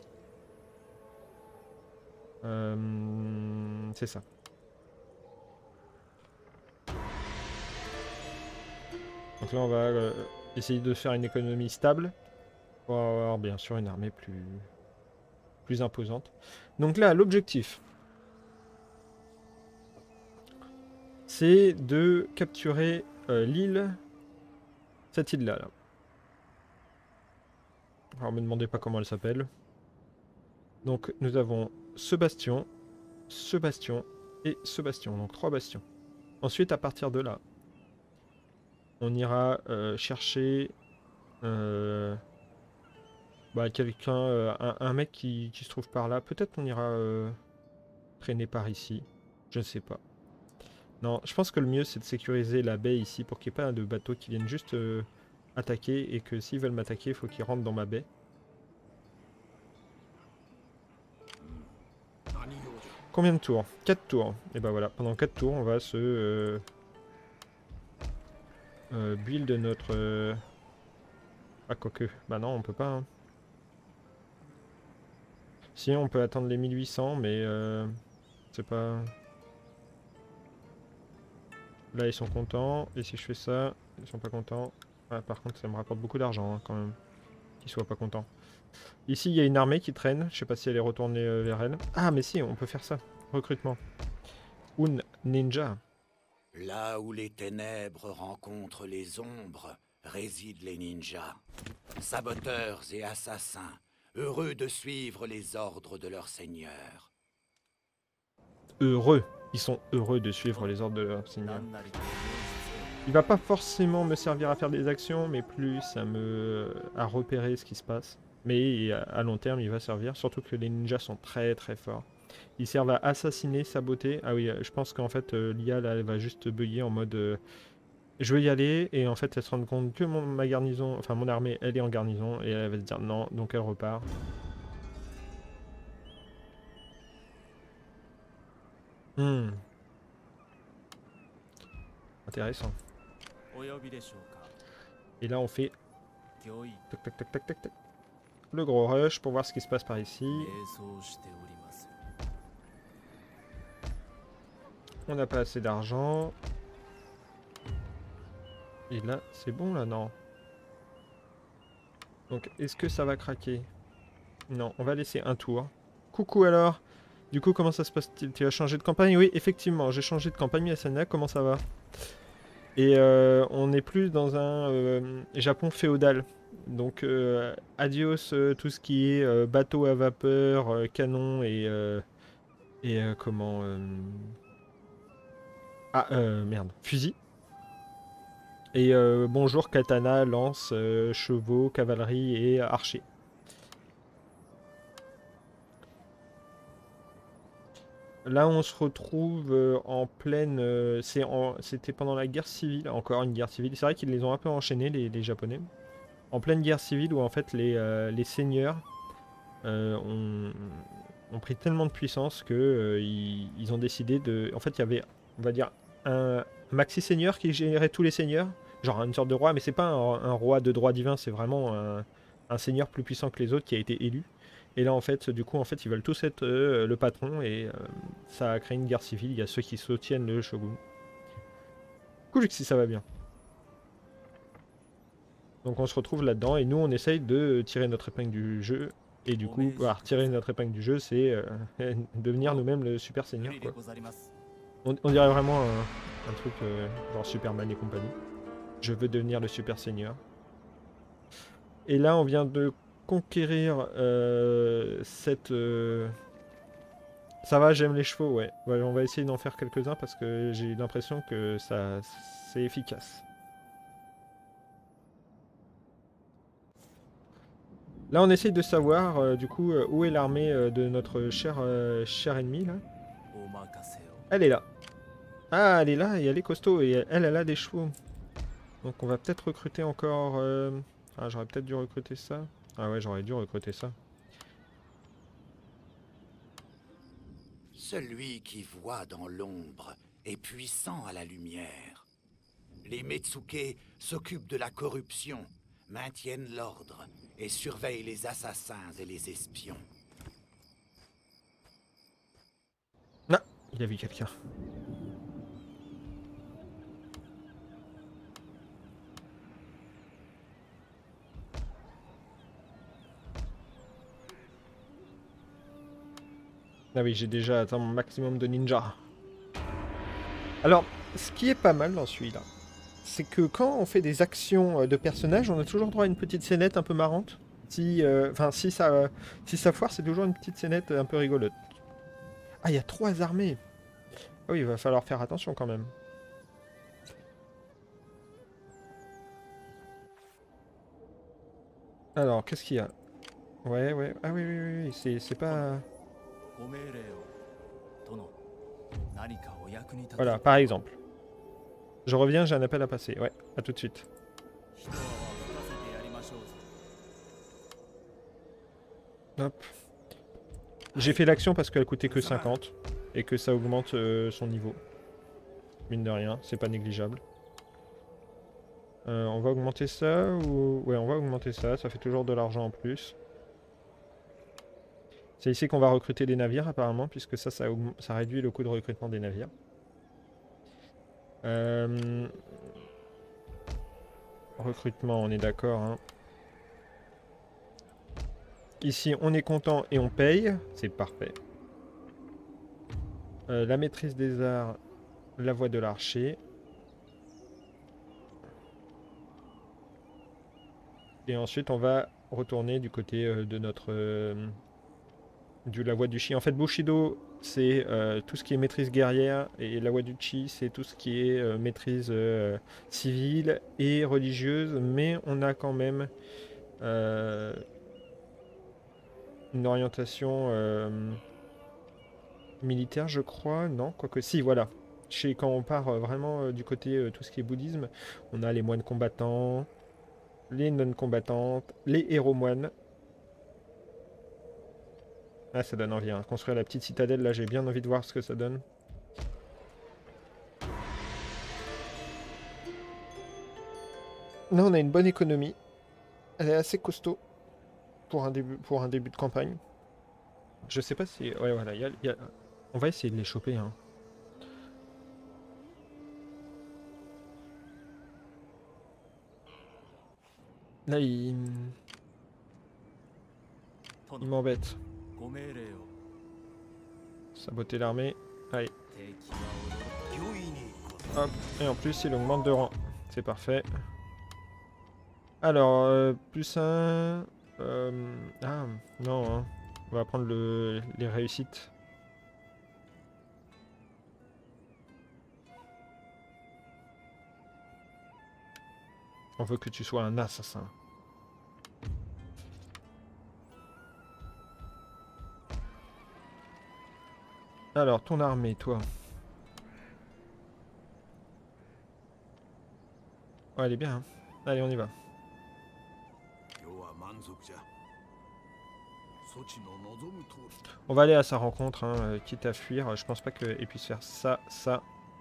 Euh, c'est ça. Donc là, on va euh, essayer de faire une économie stable pour avoir bien sûr une armée plus, plus imposante. Donc là, l'objectif, c'est de capturer euh, l'île, cette île-là. Là. Alors, me demandez pas comment elle s'appelle. Donc, nous avons ce bastion, ce bastion et ce bastion. Donc, trois bastions. Ensuite, à partir de là, on ira euh, chercher euh, bah, quelqu'un, euh, un, un mec qui, qui se trouve par là. Peut-être on ira euh, traîner par ici. Je ne sais pas. Non, je pense que le mieux c'est de sécuriser la baie ici pour qu'il n'y ait pas de bateaux qui viennent juste euh, attaquer et que s'ils veulent m'attaquer, il faut qu'ils rentrent dans ma baie. Combien de tours? quatre tours. Et ben voilà, pendant quatre tours, on va se... Euh, Euh, build notre... Euh... Ah, quoique. Bah non, on peut pas. Hein. Si, on peut attendre les mille huit cents, mais... Euh... C'est pas... Là, ils sont contents. Et si je fais ça, ils sont pas contents. Ah, par contre, ça me rapporte beaucoup d'argent, hein, quand même. Qu'ils soient pas contents. Ici, il y a une armée qui traîne. Je sais pas si elle est retournée euh, vers elle. Ah, mais si, on peut faire ça. Recrutement. Un ninja. Là où les ténèbres rencontrent les ombres, résident les ninjas. Saboteurs et assassins, heureux de suivre les ordres de leur seigneur. Heureux. ils sont heureux de suivre les ordres de leur seigneur. Il va pas forcément me servir à faire des actions, mais plus à me à repérer ce qui se passe. Mais à long terme, il va servir, surtout que les ninjas sont très très forts. Ils servent à assassiner, saboter. Ah oui, je pense qu'en fait, euh, l'I A, là, elle va juste bugger en mode... Euh, je veux y aller, et en fait, elle se rend compte que mon, ma garnison, enfin mon armée, elle est en garnison, et elle va se dire non, donc elle repart. Hmm. Intéressant. Et là, on fait... Tac, tac, tac, tac, tac, tac. Le gros rush pour voir ce qui se passe par ici. On n'a pas assez d'argent. Et là, c'est bon là, non? Donc, est-ce que ça va craquer? Non, on va laisser un tour. Coucou alors. Du coup, comment ça se passe? Tu as changé de campagne? Oui, effectivement, j'ai changé de campagne, Asana, comment ça va? Et euh, on n'est plus dans un euh, Japon féodal. Donc, euh, adios euh, tout ce qui est euh, bateau à vapeur, euh, canon et... Euh, et euh, comment... Euh... Ah, euh, merde, fusil. Et euh, bonjour, katana, lance, euh, chevaux, cavalerie et archer. Là, on se retrouve euh, en pleine... Euh, C'était pendant la guerre civile, encore une guerre civile. C'est vrai qu'ils les ont un peu enchaînés, les, les Japonais. En pleine guerre civile où en fait les, euh, les seigneurs euh, ont, ont pris tellement de puissance que euh, ils, ils ont décidé de... En fait, il y avait, on va dire, un maxi-seigneur qui gérait tous les seigneurs. Genre une sorte de roi, mais c'est pas un, un roi de droit divin, c'est vraiment un, un seigneur plus puissant que les autres qui a été élu. Et là, en fait, du coup, en fait, ils veulent tous être euh, le patron et euh, ça a créé une guerre civile. Il y a ceux qui soutiennent le shogun. Cool si ça va bien. Donc on se retrouve là-dedans et nous, on essaye de tirer notre épingle du jeu. Et du coup, bah, tirer notre épingle du jeu, c'est euh, devenir nous-mêmes le super seigneur, quoi. On, on dirait vraiment un, un truc euh, genre Superman et compagnie. Je veux devenir le super seigneur. Et là, on vient de conquérir euh, cette... Euh... Ça va, j'aime les chevaux, ouais. ouais. On va essayer d'en faire quelques-uns parce que j'ai l'impression que ça c'est efficace. Là, on essaye de savoir, euh, du coup, euh, où est l'armée euh, de notre cher, euh, cher ennemi, là. Elle est là. Ah, elle est là et elle est costaud. Et elle, elle a des chevaux. Donc, on va peut-être recruter encore... Euh... Ah, j'aurais peut-être dû recruter ça. Ah ouais, j'aurais dû recruter ça. Celui qui voit dans l'ombre est puissant à la lumière. Les Metsuke s'occupent de la corruption, maintiennent l'ordre et surveillent les assassins et les espions. Non, il a vu quelqu'un. Ah oui, j'ai déjà atteint mon maximum de ninja. Alors, ce qui est pas mal dans celui-là, c'est que quand on fait des actions de personnages, on a toujours droit à une petite scénette un peu marrante. Si, enfin, euh, si ça, si ça foire, c'est toujours une petite scénette un peu rigolote. Ah, il y a trois armées. Ah oui, il va falloir faire attention quand même. Alors, qu'est-ce qu'il y a? Ouais, ouais. Ah oui, oui, oui, oui. c'est pas... Voilà, par exemple. Je reviens, j'ai un appel à passer. Ouais, à tout de suite. Hop. J'ai fait l'action parce qu'elle coûtait que cinquante. Et que ça augmente euh, son niveau. Mine de rien, c'est pas négligeable. Euh, on va augmenter ça ou... Ouais, on va augmenter ça. Ça fait toujours de l'argent en plus. C'est ici qu'on va recruter des navires apparemment, puisque ça, ça, ça réduit le coût de recrutement des navires. Euh... Recrutement, on est d'accord. Hein. Ici, on est content et on paye. C'est parfait. Euh, la maîtrise des arts, la voie de l'archer. Et ensuite, on va retourner du côté euh, de notre... Euh, de la voie du chien. En fait, Bushido, c'est euh, tout ce qui est maîtrise guerrière, et la Waduchi, c'est tout ce qui est euh, maîtrise euh, civile et religieuse, mais on a quand même euh, une orientation euh, militaire, je crois. Non, quoique si, voilà. Chez, quand on part euh, vraiment euh, du côté euh, tout ce qui est bouddhisme, on a les moines combattants, les non-combattantes, les héros moines. Ah, ça donne envie, hein. Construire la petite citadelle, là, j'ai bien envie de voir ce que ça donne. Là, on a une bonne économie. Elle est assez costaud pour un début, pour un début de campagne. Je sais pas si... Ouais, voilà, y a, y a... on va essayer de les choper, hein. Là, il... Il m'embête. Saboter l'armée. Allez. Hop. Et en plus, il augmente de rang. C'est parfait. Alors, euh, plus un... Euh... Ah, non, hein. On va prendre le... les réussites. On veut que tu sois un assassin. Alors, ton armée, toi. Ouais, elle est bien. Hein. Allez, on y va. On va aller à sa rencontre, hein, euh, quitte à fuir. Je pense pas qu'elle puisse faire ça, ça.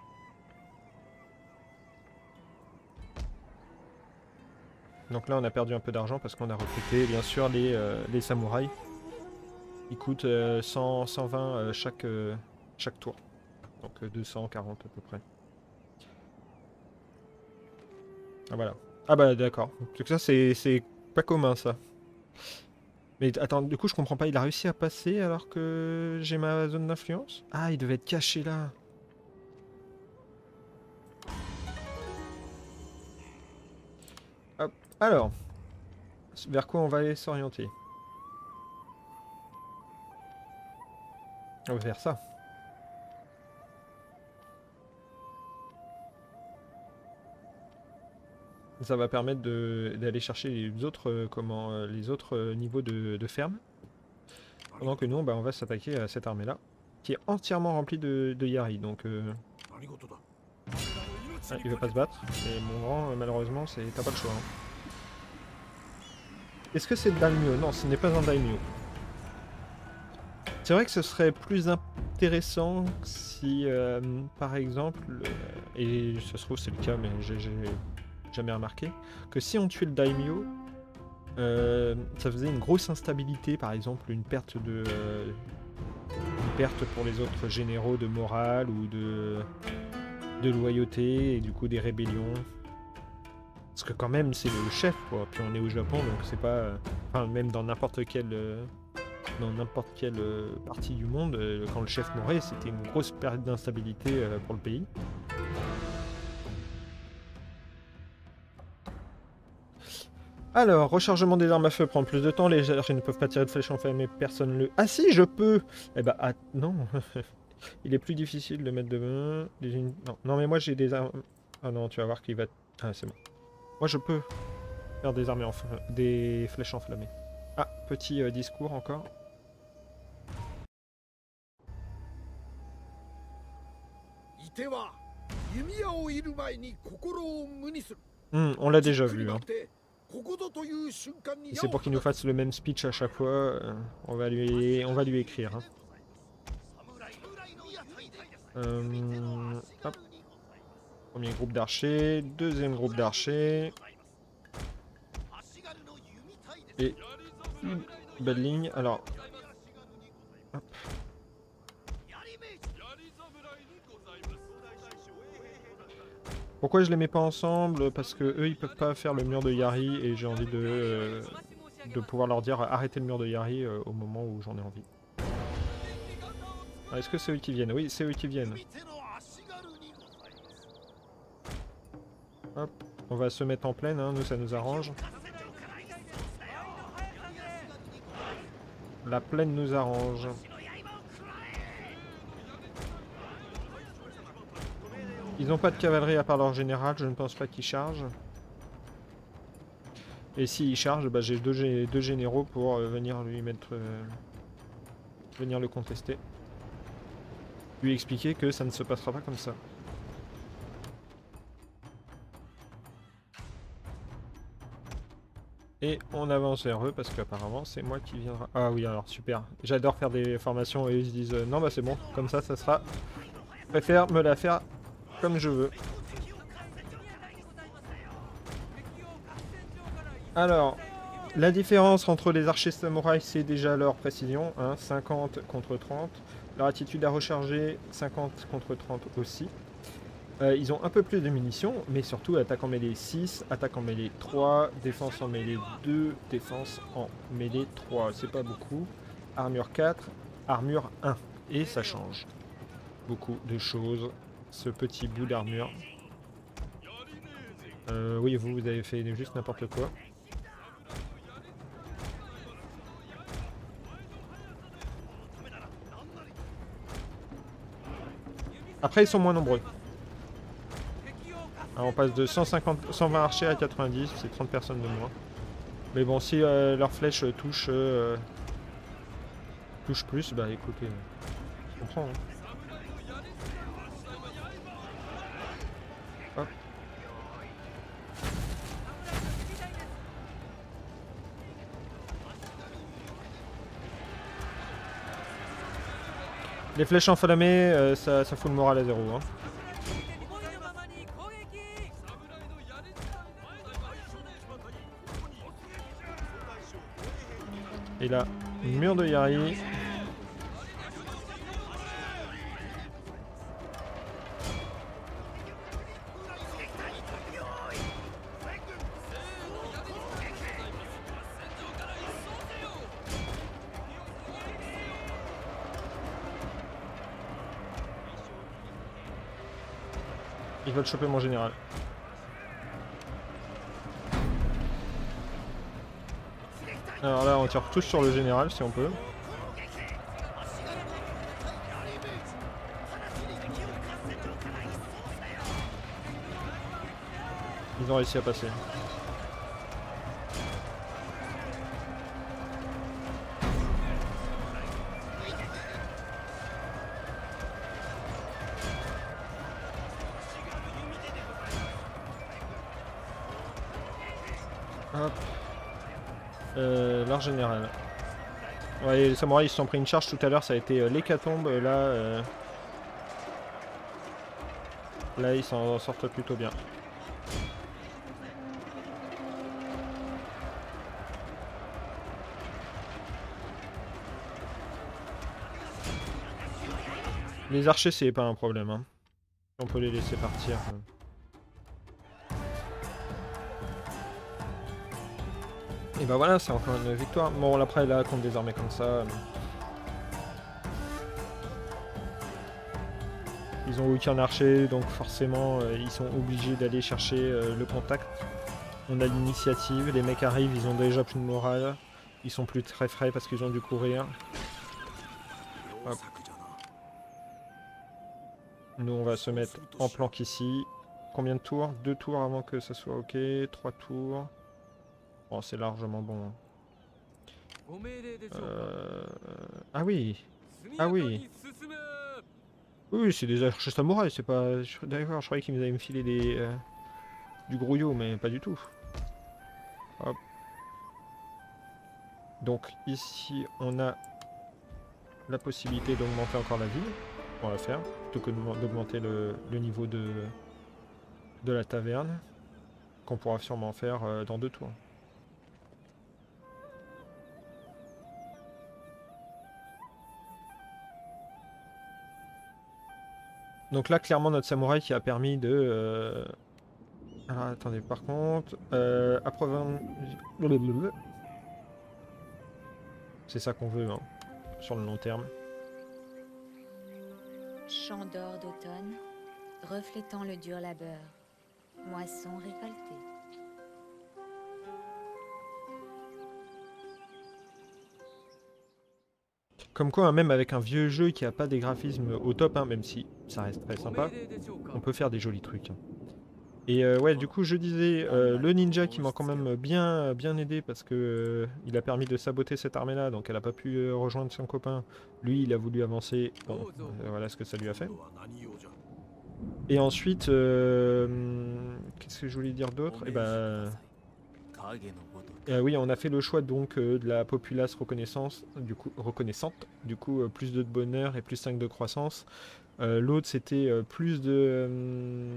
Donc là, on a perdu un peu d'argent parce qu'on a recruté, bien sûr, les, euh, les samouraïs. Ils coûtent euh, cent, cent vingt euh, chaque, euh, chaque tour. Donc euh, deux cent quarante à peu près. Ah voilà. Ah bah d'accord. Donc ça, c'est pas commun, ça. Mais attends, du coup, je comprends pas. Il a réussi à passer alors que j'ai ma zone d'influence? Ah, il devait être caché là. Hop. Alors, vers quoi on va aller s'orienter? On va faire ça. Ça va permettre d'aller chercher les autres, euh, comment, euh, les autres euh, niveaux de, de ferme. Pendant que nous, bah, on va s'attaquer à cette armée-là, qui est entièrement remplie de, de Yari. Donc, euh... ah, il veut pas se battre. Et mon grand, euh, malheureusement, c'est t'as pas le choix. Hein. Est-ce que c'est le daimyo? Non, ce n'est pas un daimyo. C'est vrai que ce serait plus intéressant si, euh, par exemple, euh, et ça se trouve c'est le cas, mais j'ai jamais remarqué, que si on tuait le daimyo, euh, ça faisait une grosse instabilité, par exemple une perte de, euh, une perte pour les autres généraux de morale ou de, de loyauté, et du coup des rébellions. Parce que quand même c'est le chef, quoi. Puis on est au Japon, donc c'est pas, enfin même dans n'importe quel euh, dans n'importe quelle euh, partie du monde, euh, quand le chef mourait, c'était une grosse période d'instabilité euh, pour le pays. Alors, rechargement des armes à feu prend plus de temps, les archers ne peuvent pas tirer de flèches enflammées, personne le... Ah si, je peux. Eh bah, ah, non. Il est plus difficile de mettre de... Des... Non. non, mais moi j'ai des armes... Ah non, tu vas voir qu'il va... Ah, c'est bon. Moi je peux faire des armes enf... des flèches enflammées. Ah, petit euh, discours encore. Mmh, on l'a déjà vu. Hein. Et c'est pour qu'il nous fasse le même speech à chaque fois. Euh, on, va lui, on va lui écrire. Hein. Euh, hop. Premier groupe d'archers, deuxième groupe d'archers. Et une belle ligne. Alors. Hop. Pourquoi je les mets pas ensemble? Parce que eux ils peuvent pas faire le mur de Yari et j'ai envie de, euh, de pouvoir leur dire arrêtez le mur de Yari euh, au moment où j'en ai envie. Ah, est-ce que c'est eux qui viennent? Oui, c'est eux qui viennent. Hop, on va se mettre en pleine, hein, nous ça nous arrange. La plaine nous arrange. Ils n'ont pas de cavalerie à part leur général, je ne pense pas qu'ils chargent. Et s'ils chargent, bah, j'ai deux, gé deux généraux pour euh, venir lui mettre... Euh, venir le contester. Lui expliquer que ça ne se passera pas comme ça. Et on avance vers eux parce qu'apparemment c'est moi qui viendra. Ah oui, alors super. J'adore faire des formations et ils se disent euh, non bah c'est bon, comme ça ça sera. Je préfère me la faire comme je veux. Alors, la différence entre les archers samouraïs, c'est déjà leur précision, hein, cinquante contre trente. Leur attitude à recharger, cinquante contre trente aussi. Euh, ils ont un peu plus de munitions, mais surtout attaque en mêlée six, attaque en mêlée trois, défense en mêlée deux, défense en mêlée trois. C'est pas beaucoup. Armure quatre, armure un. Et ça change beaucoup de choses, ce petit bout d'armure. Euh, oui, vous, vous avez fait juste n'importe quoi. Après, ils sont moins nombreux. Alors on passe de cent cinquante, cent vingt archers à quatre-vingt-dix, c'est trente personnes de moins. Mais bon, si euh, leur flèche touche, euh, touche plus, bah écoutez, je comprends. Hein. Hop. Les flèches enflammées, euh, ça, ça fout le moral à zéro. Hein. Et là, mur de Yari. Ils veulent choper mon général. Alors là, on tire tous sur le général si on peut. Ils ont réussi à passer. Hop. Euh, leur général. Ouais, les samouraïs ils se sont pris une charge tout à l'heure, ça a été euh, l'hécatombe. Là, euh... là ils s'en sortent plutôt bien. Les archers c'est pas un problème. Hein. On peut les laisser partir. Et bah voilà, c'est encore une victoire. Bon, après, là, contre des armées comme ça... Ils ont aucun archer, donc forcément, euh, ils sont obligés d'aller chercher euh, le contact. On a l'initiative, les mecs arrivent, ils ont déjà plus de morale. Ils sont plus très frais parce qu'ils ont dû courir. Hop. Nous, on va se mettre en planque ici. Combien de tours? Deux tours avant que ça soit ok. Trois tours. Bon, c'est largement bon. Euh... Ah oui. Ah oui. Oui, c'est des archers samouraïs, c'est pas... D'accord, je croyais qu'ils allaient me filer des... Euh... du grouillot, mais pas du tout. Hop. Donc ici, on a la possibilité d'augmenter encore la ville. On va faire, plutôt que d'augmenter le, le niveau de, de la taverne. Qu'on pourra sûrement faire euh, dans deux tours. Donc là, clairement, notre samouraï qui a permis de... Euh... Alors, attendez, par contre... Euh, approvisionnement... C'est ça qu'on veut, hein, sur le long terme. Champ d'or d'automne, reflétant le dur labeur. Moisson récoltée. Comme quoi, hein, même avec un vieux jeu qui a pas des graphismes au top, hein, même si ça reste très sympa, on peut faire des jolis trucs. Hein. Et euh, ouais, du coup, je disais, euh, le ninja qui m'a quand même bien, bien aidé parce que euh, il a permis de saboter cette armée-là, donc elle a pas pu euh, rejoindre son copain. Lui, il a voulu avancer. Bon, euh, voilà ce que ça lui a fait. Et ensuite, euh, qu'est-ce que je voulais dire d'autre? Eh ben, euh, oui, on a fait le choix donc euh, de la populace reconnaissance, du coup, reconnaissante, du coup euh, plus deux de bonheur et plus cinq de croissance. Euh, L'autre c'était euh, plus de euh,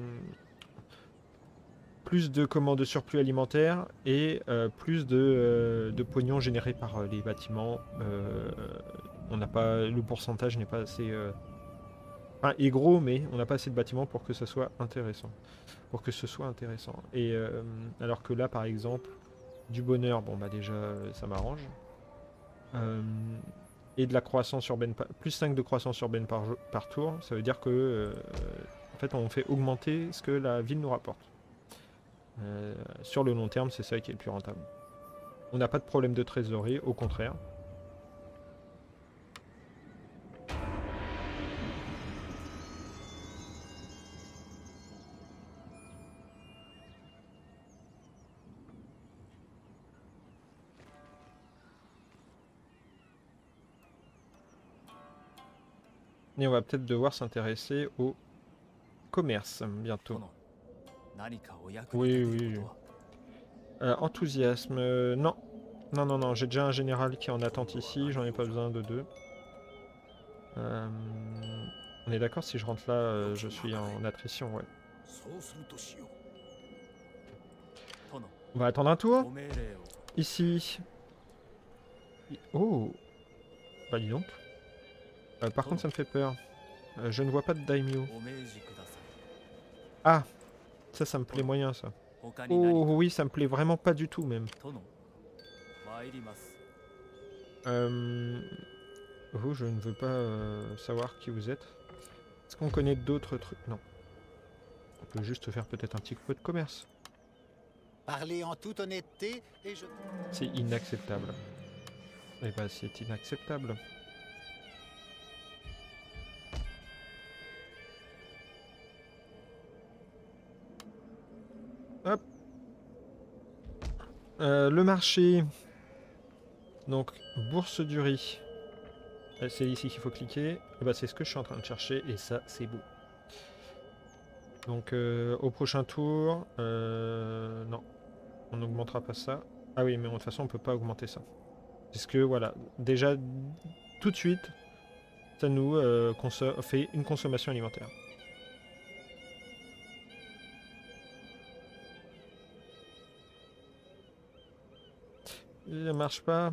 plus de commandes de surplus alimentaire et euh, plus de, euh, de pognon généré par euh, les bâtiments. Euh, on n'a pas le pourcentage n'est pas assez euh, enfin, est gros, mais on n'a pas assez de bâtiments pour que ça soit intéressant, pour que ce soit intéressant. Et euh, alors que là, par exemple, du bonheur, bon bah déjà ça m'arrange. Euh, et de la croissance urbaine, plus cinq de croissance urbaine par, par tour, ça veut dire que euh, en fait on fait augmenter ce que la ville nous rapporte. Euh, sur le long terme, c'est ça qui est le plus rentable. On n'a pas de problème de trésorerie, au contraire. Et on va peut-être devoir s'intéresser au commerce bientôt. Oui, oui. Euh, enthousiasme, euh, non. Non, non, non, j'ai déjà un général qui est en attente ici, j'en ai pas besoin de deux. Euh, on est d'accord, si je rentre là, euh, je suis en attrition, ouais. On va attendre un tour. Ici. Oh. Bah dis donc. Euh, par contre, ça me fait peur. Euh, je ne vois pas de daimyo. Ah. Ça, ça me plaît moyen, ça. Oh oui, ça me plaît vraiment pas du tout, même. Euh... Vous, je ne veux pas euh, savoir qui vous êtes. Est-ce qu'on connaît d'autres trucs? Non. On peut juste faire peut-être un petit peu de commerce. Parlez en toute honnêteté et je... C'est inacceptable. Eh ben, c'est inacceptable. Hop. Euh, le marché. Donc, bourse du riz. C'est ici qu'il faut cliquer. Eh ben, c'est ce que je suis en train de chercher et ça, c'est beau. Donc, euh, au prochain tour... Euh, non. On n'augmentera pas ça. Ah oui, mais de toute façon, on peut pas augmenter ça. Parce que, voilà, déjà, tout de suite, ça nous euh, fait une consommation alimentaire. Ça marche pas.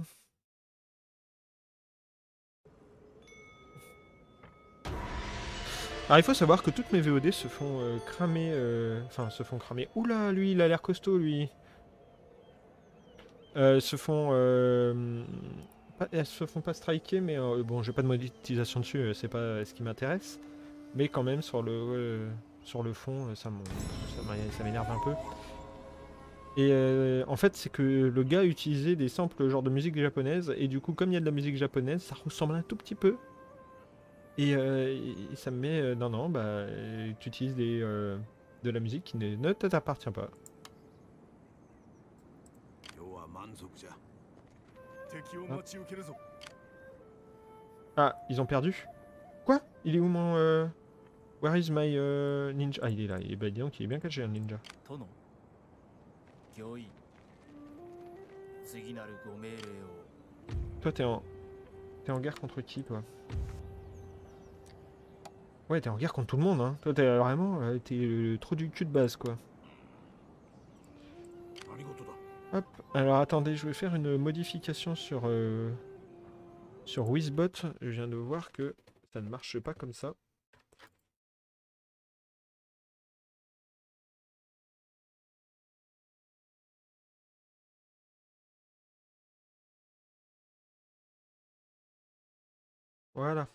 Alors, il faut savoir que toutes mes V O D se font euh, cramer... euh, Enfin, se font cramer... Oula, lui, il a l'air costaud, lui. Euh, se font... Euh, pas, elles se font pas striker, mais euh, bon, j'ai pas de monétisation dessus, euh, c'est pas ce qui m'intéresse. Mais quand même, sur le, euh, sur le fond, euh, ça m'énerve un peu. Et euh, en fait, c'est que le gars utilisait des samples genre de musique japonaise, et du coup, comme il y a de la musique japonaise, ça ressemble un tout petit peu. Et, euh, et ça me met... Euh, non, non, bah, tu utilises des, euh, de la musique qui ne, ne t'appartient pas. Ah, ils ont perdu? Quoi? Il est où mon... Euh... Where is my euh, ninja? Ah, il est là. Et bah, dis donc, il est bien caché, un ninja. Toi, t'es en... T'es en guerre contre qui, toi? Ouais, t'es en guerre contre tout le monde, hein. Toi, t'es vraiment... Euh, t'es le trou du cul de base, quoi. Hop. Alors, attendez, je vais faire une modification sur... Euh... Sur Wizbot. Je viens de voir que ça ne marche pas comme ça. Voilà.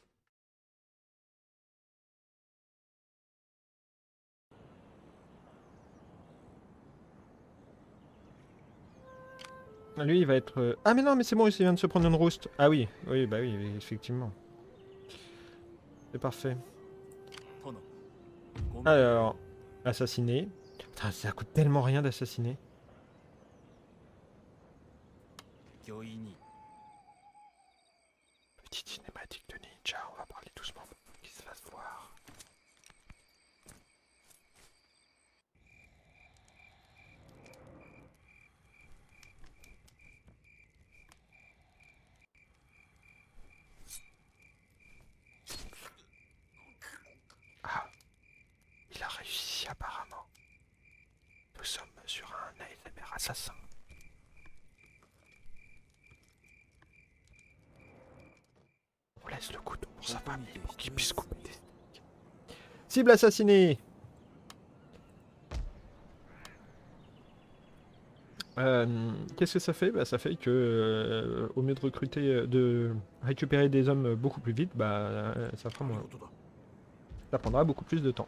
Lui, il va être... euh, Ah mais non, mais c'est bon, il vient de se prendre une rouste. Ah oui, oui, bah oui, oui, effectivement. C'est parfait. Alors, assassiner. Putain, ça coûte tellement rien d'assassiner. Petite cinématique de ninja, on va parler doucement pour qu'il se fasse voir. Ah, il a réussi apparemment. Nous sommes sur un A S M R assassin. On laisse le couteau pour sa famille pour qu'il puisse couper des steaks. Cible assassinée. Euh, Qu'est-ce que ça fait? Bah, ça fait que euh, au mieux de recruter, euh, de récupérer des hommes beaucoup plus vite, bah euh, ça fera moins. Ça prendra beaucoup plus de temps.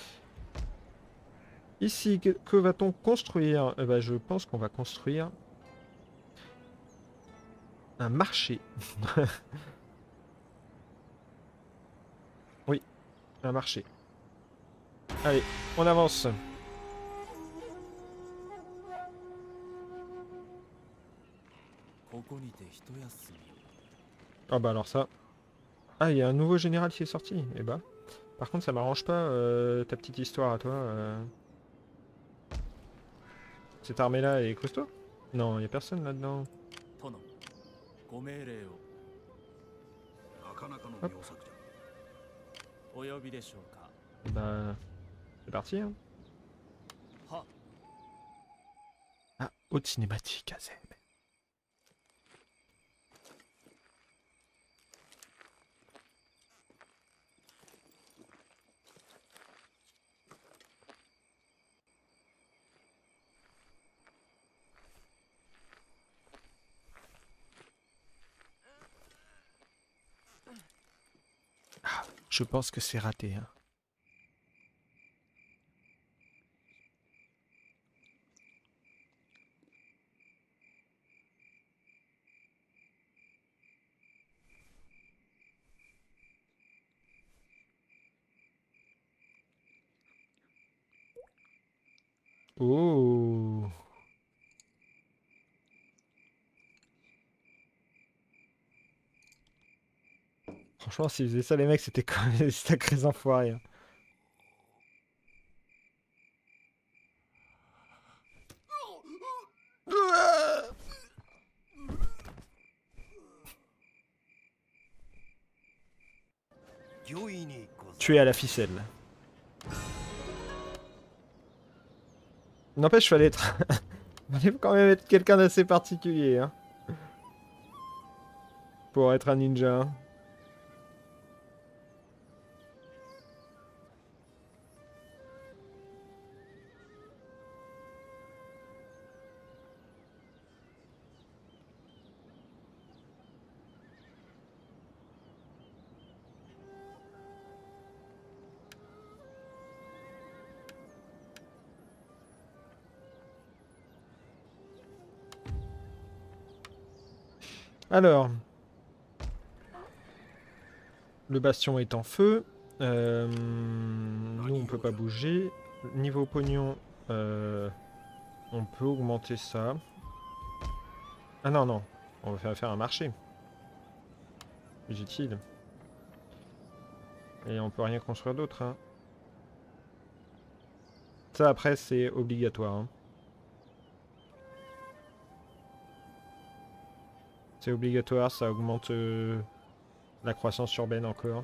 Ici, que, que va-t-on construire? Eh bah, je pense qu'on va construire un marché. Oui, un marché. Allez, on avance. Ah bah alors ça. Ah, il y a un nouveau général qui est sorti. Eh bah. Par contre, ça m'arrange pas euh, ta petite histoire à toi. Euh... Cette armée-là est costaud? Non, il y a personne là-dedans. Hop. Bah, c'est parti. Hein. Ah, haute cinématique, A Z M. Ah, je pense que c'est raté. Hein. Oh. Franchement, s'ils faisaient ça, les mecs, c'était quand même des sacrés enfoirés. Hein. Tué à la ficelle. N'empêche, fallait être... fallait quand même être quelqu'un d'assez particulier. Hein. Pour être un ninja. Hein. Alors, le bastion est en feu. Euh, nous, on peut pas bouger. Niveau pognon, euh, on peut augmenter ça. Ah non, non. On va faire, faire un marché. Utile. Et on peut rien construire d'autre. Hein. Ça, après, c'est obligatoire. Hein. C'est obligatoire, ça augmente euh, la croissance urbaine encore.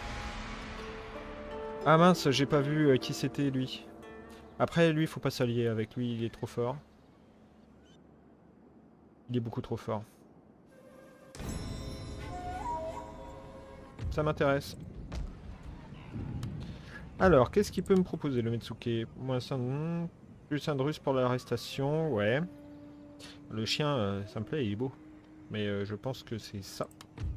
Ah mince, j'ai pas vu euh, qui c'était lui. Après, lui, faut pas s'allier avec lui, il est trop fort. Il est beaucoup trop fort. Ça m'intéresse. Alors, qu'est-ce qu'il peut me proposer, le Metsuke? Moins un... Plus un de russe pour l'arrestation, ouais. Le chien, euh, ça me plaît, il est beau. Mais euh, je pense que c'est ça.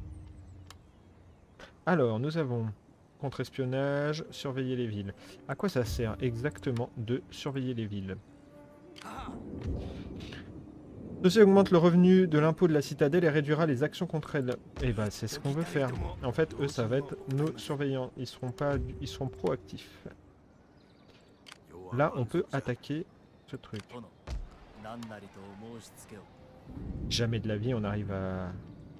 Alors, nous avons contre-espionnage, surveiller les villes. À quoi ça sert exactement de surveiller les villes? Ceci augmente le revenu de l'impôt de la citadelle et réduira les actions contre elle. Et bah c'est ce qu'on veut faire. En fait, eux, ça va être nos surveillants. Ils seront pas, ils seront proactifs. Là, on peut attaquer ce truc. Jamais de la vie, on arrive à,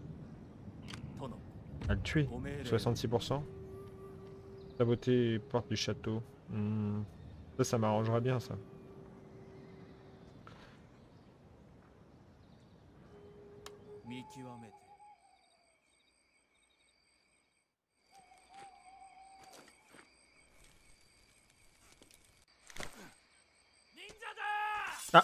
à le tuer. soixante-six pour cent. Saboter porte du château. Hmm. Ça, ça m'arrangera bien, ça. Ah!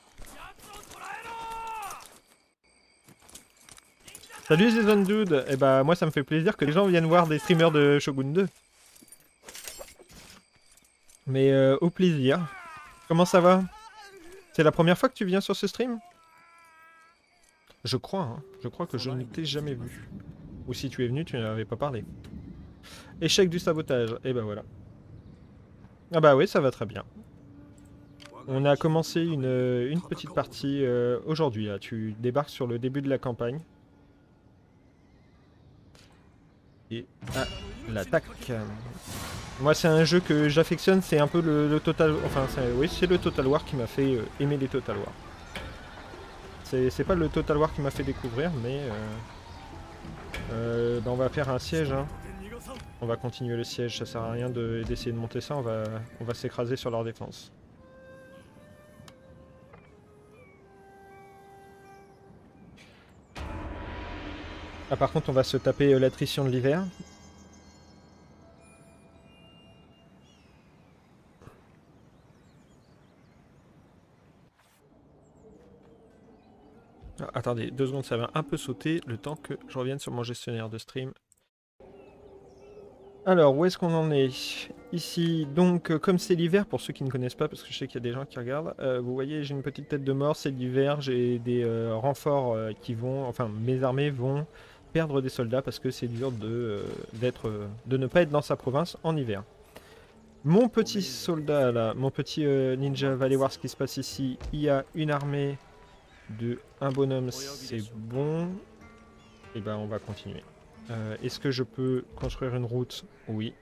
Salut Season Dude! Et bah moi ça me fait plaisir que les gens viennent voir des streamers de Shogun deux. Mais euh, au plaisir. Comment ça va? C'est la première fois que tu viens sur ce stream? Je crois, hein. Je crois que je ne t'ai jamais vu. Ou si tu es venu, tu n'avais pas parlé. Échec du sabotage. Et bah voilà. Ah bah oui, ça va très bien. On a commencé une, une petite partie euh, aujourd'hui. Tu débarques sur le début de la campagne. Et à l'attaque. Moi, c'est un jeu que j'affectionne. C'est un peu le, le Total... Enfin, oui, c'est le Total War qui m'a fait euh, aimer les Total War. C'est pas le Total War qui m'a fait découvrir, mais... Euh, euh, bah on va faire un siège. Hein. On va continuer le siège. Ça sert à rien d'essayer de, de monter ça. On va, on va s'écraser sur leur défense. Ah, par contre, on va se taper euh, l'attrition de l'hiver. Ah, attendez, deux secondes, ça va un peu sauter le temps que je revienne sur mon gestionnaire de stream. Alors, où est-ce qu'on en est? Ici, donc, euh, comme c'est l'hiver, pour ceux qui ne connaissent pas, parce que je sais qu'il y a des gens qui regardent, euh, vous voyez, j'ai une petite tête de mort, c'est l'hiver, j'ai des euh, renforts euh, qui vont, enfin, mes armées vont perdre des soldats parce que c'est dur de, euh, d'être, euh, de ne pas être dans sa province en hiver. Mon petit soldat, là, mon petit euh, ninja, va aller voir ce qui se passe ici. Il y a une armée de un bonhomme, c'est bon. Et ben, on va continuer. Euh, Est-ce que je peux construire une route? Oui.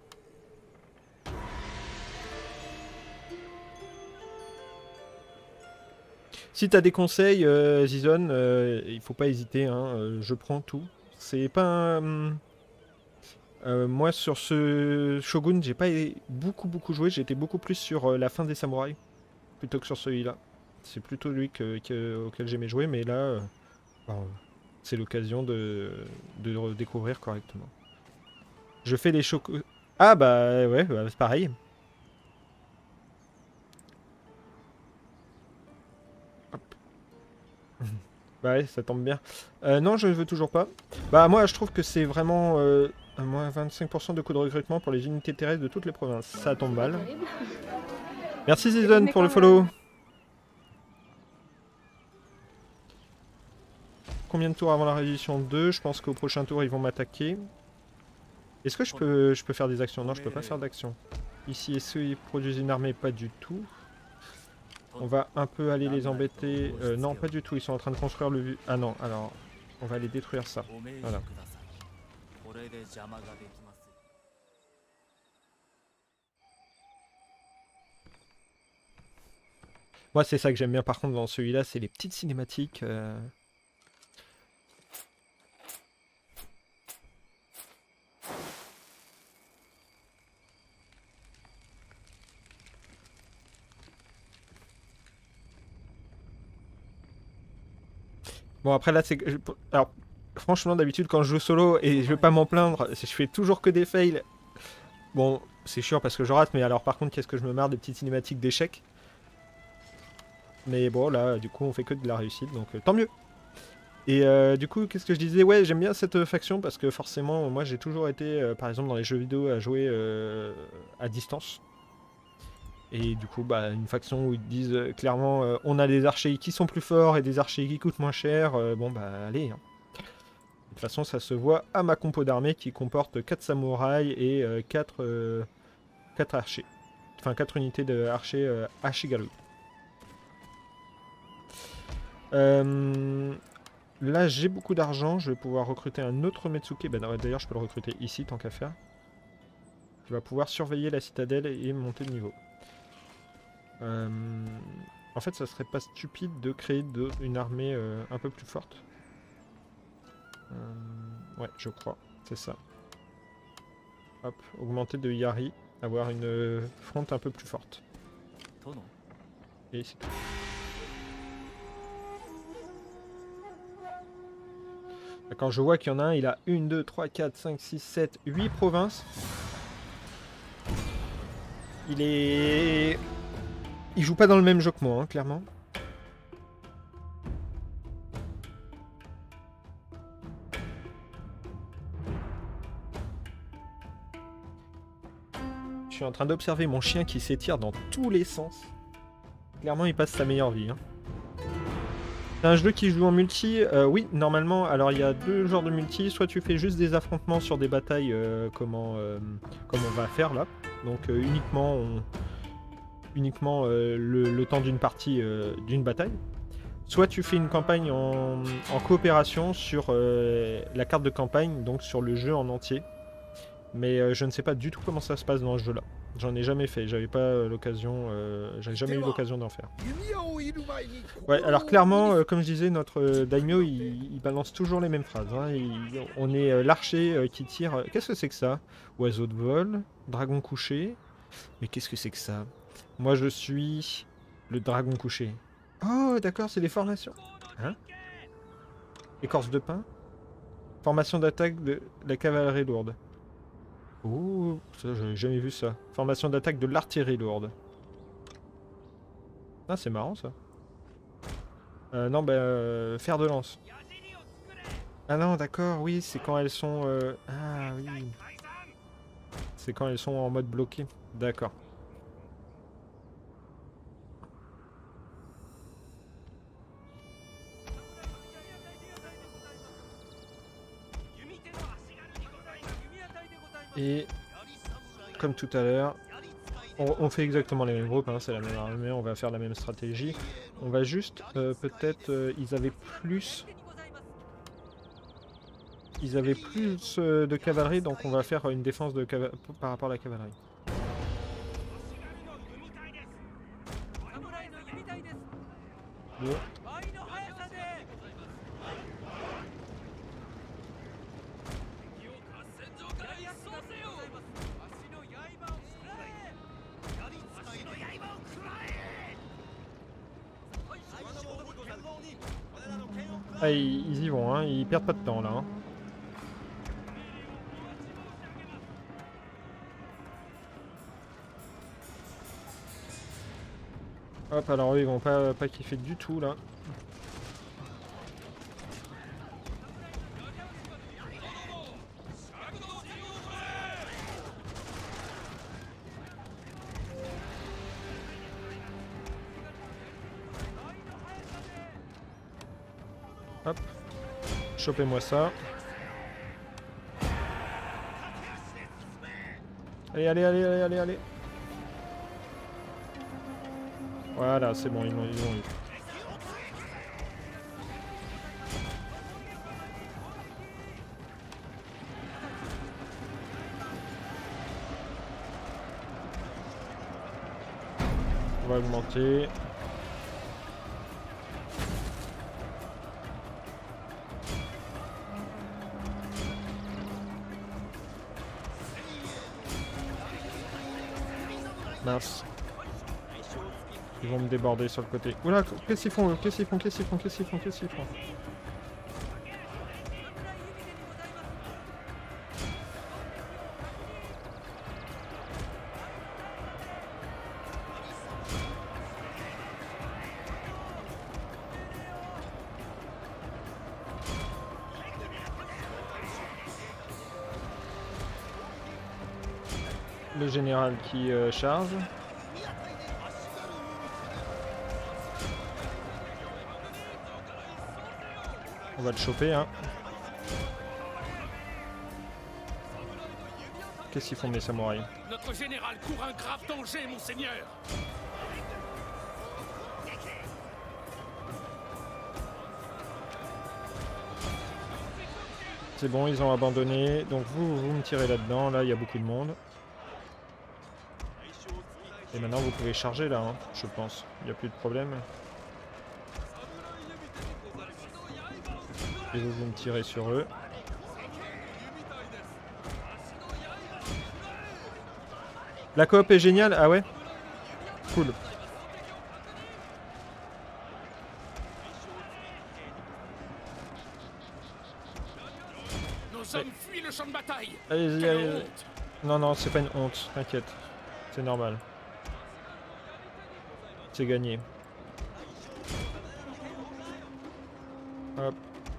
Si tu as des conseils, euh, Zizon, euh, il faut pas hésiter, hein, euh, je prends tout. C'est pas un... Euh, moi, sur ce Shogun, j'ai pas beaucoup beaucoup joué, j'ai été beaucoup plus sur euh, la fin des samouraïs, plutôt que sur celui-là. C'est plutôt lui que, que, auquel j'aimais jouer, mais là, euh, bon, c'est l'occasion de, de redécouvrir correctement. Je fais les Shogun... Ah bah ouais, bah, c'est pareil. Bah ouais, ça tombe bien. Euh, non, je ne veux toujours pas. Bah moi, je trouve que c'est vraiment... Euh, moins vingt-cinq pour cent de coût de recrutement pour les unités terrestres de toutes les provinces. Ça tombe mal. Merci Zizon pour le follow. Combien de tours avant la révision? Deux. Je pense qu'au prochain tour, ils vont m'attaquer. Est-ce que je peux, je peux faire des actions? Non, je peux pas faire d'actions. Ici, est-ce qu'ils produisent une armée? Pas du tout. On va un peu aller les embêter. Euh, non, pas du tout. Ils sont en train de construire le... Ah non, alors... On va aller détruire ça. Voilà. Moi, c'est ça que j'aime bien par contre dans celui-là, c'est les petites cinématiques. Euh... Bon, après là, c'est... Alors, franchement, d'habitude, quand je joue solo, et je vais pas m'en plaindre, je fais toujours que des fails. Bon, c'est chiant parce que je rate, mais alors par contre, qu'est-ce que je me marre des petites cinématiques d'échecs. Mais bon, là, du coup, on fait que de la réussite, donc euh, tant mieux. Et euh, du coup, qu'est-ce que je disais? Ouais, j'aime bien cette euh, faction parce que forcément, moi, j'ai toujours été, euh, par exemple, dans les jeux vidéo, à jouer euh, à distance. Et du coup, bah, une faction où ils disent euh, clairement, euh, on a des archers qui sont plus forts et des archers qui coûtent moins cher. Euh, bon, bah, allez. Hein. De toute façon, ça se voit à ma compo d'armée qui comporte quatre samouraïs et euh, quatre, euh, quatre archers. Enfin, quatre unités de archers euh, Ashigaru. Euh, là, j'ai beaucoup d'argent. Je vais pouvoir recruter un autre Metsuke. Bah, d'ailleurs, je peux le recruter ici, tant qu'à faire. Qui va pouvoir surveiller la citadelle et monter de niveau. Euh, en fait, ça serait pas stupide de créer de, une armée euh, un peu plus forte. Euh, ouais, je crois. C'est ça. Hop, augmenter de Yari. Avoir une euh, fronte un peu plus forte. Et c'est tout. Quand je vois qu'il y en a un, il a une, deux, trois, quatre, cinq, six, sept, huit provinces. Il est... Il joue pas dans le même jeu que moi, hein, clairement. Je suis en train d'observer mon chien qui s'étire dans tous les sens. Clairement, il passe sa meilleure vie. Hein. C'est un jeu qui joue en multi. Euh, oui, normalement, alors il y a deux genres de multi. Soit tu fais juste des affrontements sur des batailles, euh, comment, euh, comme on va faire là. Donc euh, uniquement, on... uniquement euh, le, le temps d'une partie, euh, d'une bataille. Soit tu fais une campagne en, en coopération sur euh, la carte de campagne, donc sur le jeu en entier. Mais euh, je ne sais pas du tout comment ça se passe dans ce jeu-là. J'en ai jamais fait, j'avais pas euh, l'occasion, euh, j'avais jamais eu l'occasion d'en faire. Ouais, alors clairement, euh, comme je disais, notre euh, Daimyo, il, il balance toujours les mêmes phrases. Hein. Il, on est euh, l'archer euh, qui tire... Qu'est-ce que c'est que ça? Oiseau de vol, dragon couché. Mais qu'est-ce que c'est que ça? Moi, je suis le dragon couché. Oh, d'accord, c'est des formations. Hein? Écorce de pin. Formation d'attaque de la cavalerie lourde. Oh, ça, j'avais jamais vu ça. Formation d'attaque de l'artillerie lourde. Ah, c'est marrant ça. Euh, non, bah, euh, fer de lance. Ah non, d'accord, oui, c'est quand elles sont... Euh... Ah oui. C'est quand elles sont en mode bloqué. D'accord. Et comme tout à l'heure, on, on fait exactement les mêmes groupes, hein, c'est la même armée, on va faire la même stratégie. On va juste, euh, peut-être, euh, ils avaient plus... Ils avaient plus euh, de cavalerie, donc on va faire une défense de cava... par rapport à la cavalerie. Bon. Ah, ils, ils y vont, hein, ils perdent pas de temps là. Hein. Hop, alors eux ils vont pas, pas kiffer du tout là. Hop, chopez-moi ça. Allez, allez, allez, allez, allez, allez. Voilà, c'est bon, ils l'ont eu. On va augmenter. Mince. Ils vont me déborder sur le côté. Oula, qu'est-ce qu'ils font? Qu'est-ce qu'ils font? Qu'est-ce qu'ils font? Qu'est-ce qu'ils font? Qu'est-ce qu'ils font? Le général qui euh, charge. On va le choper, hein. Qu'est-ce qu'ils font mes samouraïs? Notre général court un grave danger, monseigneur. C'est bon, ils ont abandonné. Donc vous, vous me tirez là-dedans. Là, il y a beaucoup de monde. Et maintenant, vous pouvez charger là, hein, je pense. Il n'y a plus de problème. Et vous, vous me tirez sur eux. La coop est géniale. Ah ouais? Cool. Nos hommes fuient le champ de bataille. Allez-y, Quelle allez-y. honte. Non, non, c'est pas une honte. T'inquiète. C'est normal. C'est gagné. Hop.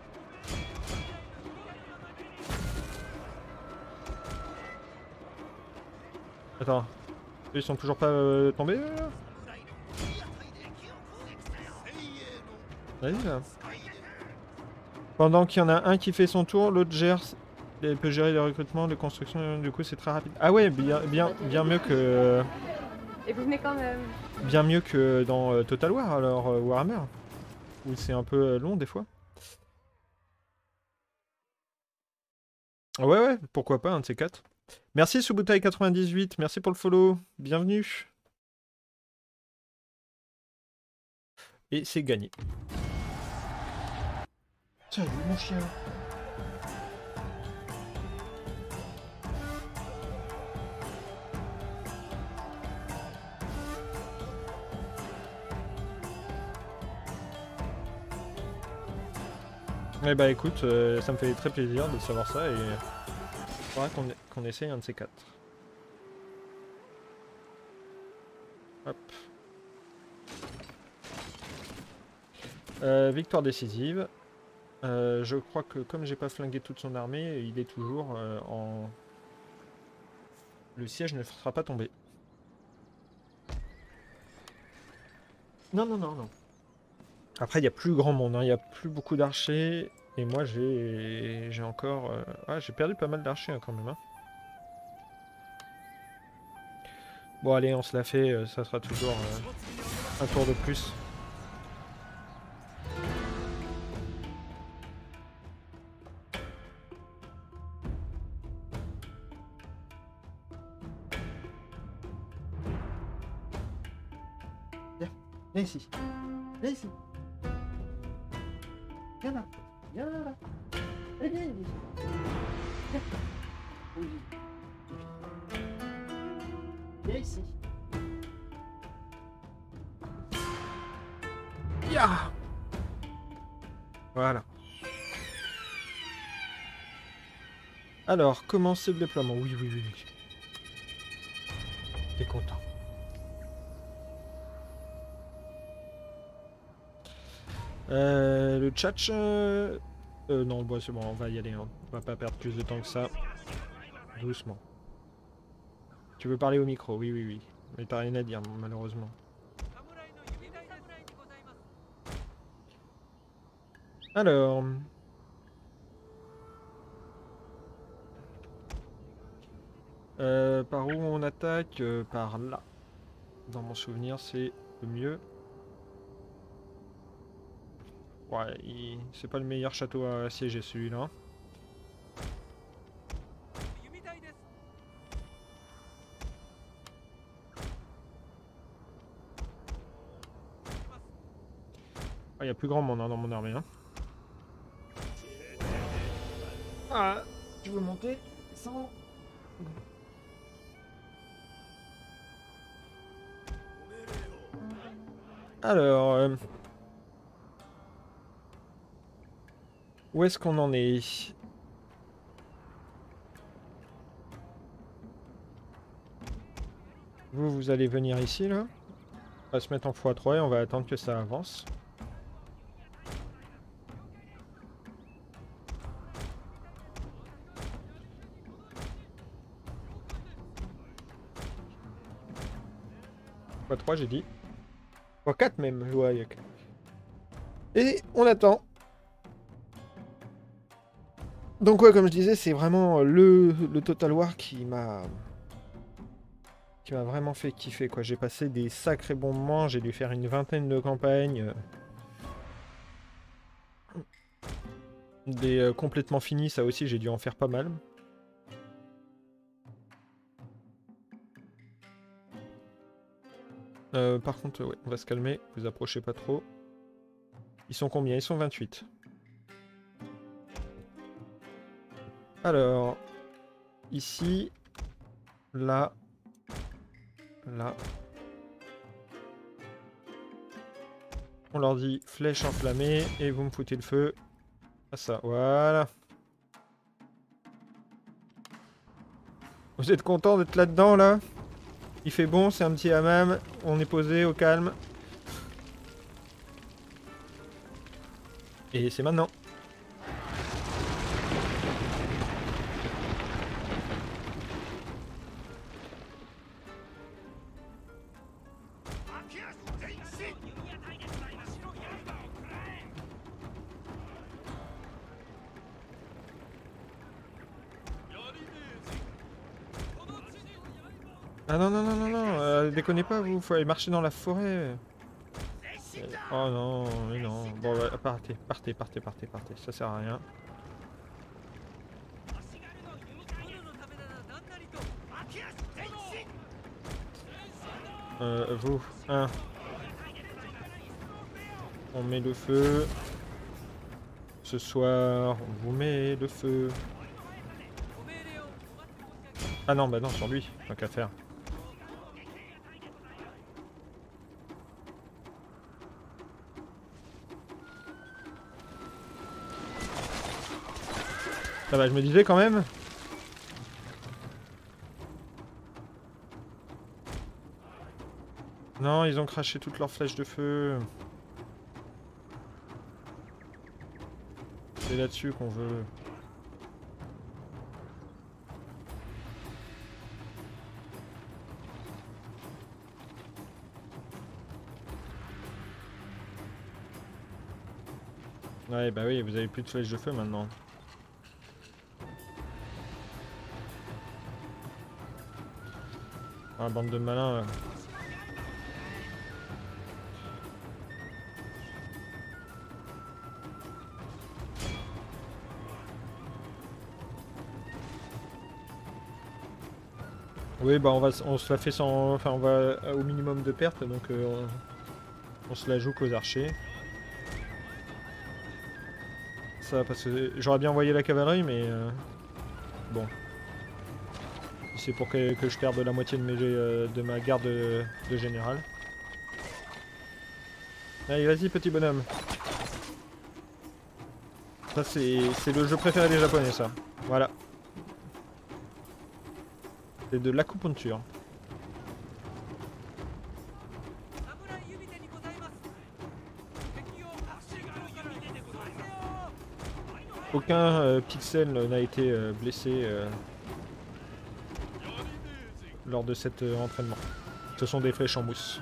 Attends. Ils sont toujours pas euh, tombés là? Vas-y là. Pendant qu'il y en a un qui fait son tour, l'autre gère, il peut gérer les recrutements, les constructions, du coup c'est très rapide. Ah ouais, bien, bien, bien mieux que... Et vous venez quand même. Bien mieux que dans euh, Total War alors, euh, Warhammer. Où c'est un peu euh, long des fois. Ouais ouais, pourquoi pas, un de ces quatre. Merci Subutai quatre-vingt-dix-huit, merci pour le follow, bienvenue. Et c'est gagné. Salut mon chien. Eh bah écoute, euh, ça me fait très plaisir de savoir ça et il faudra qu'on qu'on essaye un de ces quatre. Hop. Euh, victoire décisive. Euh, je crois que comme j'ai pas flingué toute son armée, il est toujours euh, en... Le siège ne sera pas tombé. Non, non, non, non. Après, il y a plus grand monde, hein. Il y a plus beaucoup d'archers. Et moi, j'ai j'ai encore... Euh... Ah, j'ai perdu pas mal d'archers hein, quand même. Hein. Bon, allez, on se la fait. Euh, ça sera toujours euh, un tour de plus. Viens, viens ici. Viens ici. Viens là. Viens là. Allez, viens ici. Viens. Oui. Viens ici. Ya. Voilà. Alors, commencer le déploiement. Oui, oui, oui, oui. T'es content. Euh, le tchatch... Euh... euh, non, bon, c'est bon, on va y aller. Hein. On va pas perdre plus de temps que ça. Doucement. Tu veux parler au micro? Oui, oui, oui. Mais t'as rien à dire, malheureusement. Alors... Euh, par où on attaque? euh, Par là. Dans mon souvenir, c'est le mieux. Ouais, il... c'est pas le meilleur château à assiéger celui-là. Ah, il y a plus grand monde hein, dans mon armée. Hein. Ah, tu veux monter sans... Alors... Euh... Où est-ce qu'on en est? Vous, vous allez venir ici, là. On va se mettre en fois trois et on va attendre que ça avance. fois trois, j'ai dit. fois quatre même, je vois. Et on attend. Donc ouais, comme je disais, c'est vraiment le, le Total War qui m'a qui m'a vraiment fait kiffer quoi. J'ai passé des sacrés bons moments, j'ai dû faire une vingtaine de campagnes. Des euh, complètement finis, ça aussi j'ai dû en faire pas mal. Euh, par contre, ouais, on va se calmer, vous approchez pas trop. Ils sont combien? Ils sont vingt-huit. Alors, ici, là, là. On leur dit flèche enflammée et vous me foutez le feu. Ah ça, voilà. Vous êtes content d'être là-dedans, là? Il fait bon, c'est un petit hammam. On est posé au calme. Et c'est maintenant. Ah non, non, non, non, non, euh, déconnez pas, vous, faut aller marcher dans la forêt. Euh, Oh non, mais non. Bon, bah, partez, partez, partez, partez, partez, ça sert à rien. Euh, vous, un. On met le feu. Ce soir, on vous met le feu. Ah non, bah non, sur lui, tant qu'à faire. Ça va, je me disais quand même. Non, ils ont craché toutes leurs flèches de feu. C'est là-dessus qu'on veut. Ouais, bah oui, vous avez plus de flèches de feu maintenant. Ah, bande de malins. Là. Oui, bah on va, on se la fait sans, enfin on va au minimum de pertes, donc euh, on, on se la joue qu'aux archers. Ça, parce que j'aurais bien envoyé la cavalerie, mais euh, bon. C'est pour que, que je perde la moitié de, mes, euh, de ma garde de, de général. Allez, vas-y, petit bonhomme. Ça, c'est le jeu préféré des Japonais, ça. Voilà. C'est de l'acupuncture. Aucun euh, pixel n'a été euh, blessé euh, lors de cet euh, entraînement. Ce sont des flèches en mousse.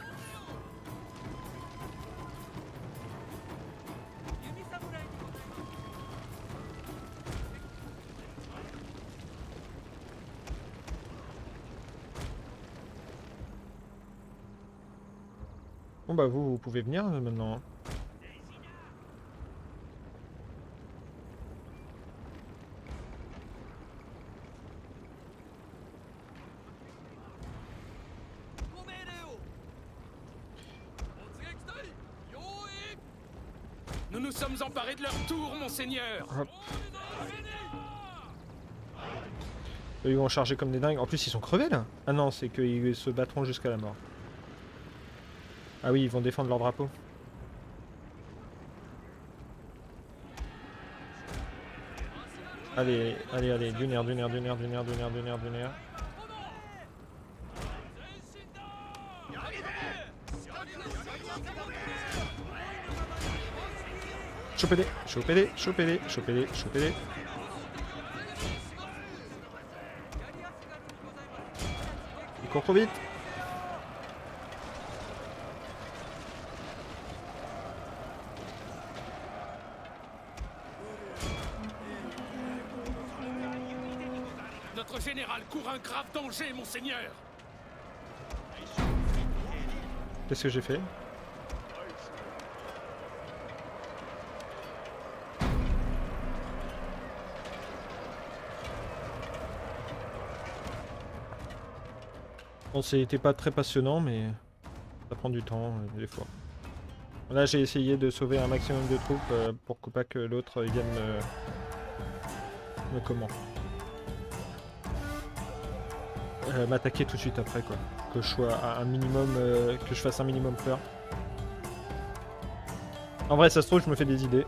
Bon bah vous, vous pouvez venir euh, maintenant. Nous nous sommes emparés de leur tour, monseigneur. Hop. Ils vont charger comme des dingues. En plus, ils sont crevés là. Ah non, c'est qu'ils se battront jusqu'à la mort. Ah oui, ils vont défendre leur drapeau. Allez, allez, allez, du nerf, du nerf, du nerf, du nerf, du nerf, du nerf, du nerf. Chopez-les, chopez-les, chopez-les, chopez-les, chopez-les. Il court trop vite. Notre général court un grave danger, monseigneur. Qu'est-ce que j'ai fait? Bon, c'était pas très passionnant, mais ça prend du temps, euh, des fois. Là, j'ai essayé de sauver un maximum de troupes euh, pour que pas que l'autre vienne me... me comment euh, m'attaquer tout de suite après, quoi. Que je sois à un minimum... Euh, que je fasse un minimum peur. En vrai, ça se trouve, je me fais des idées.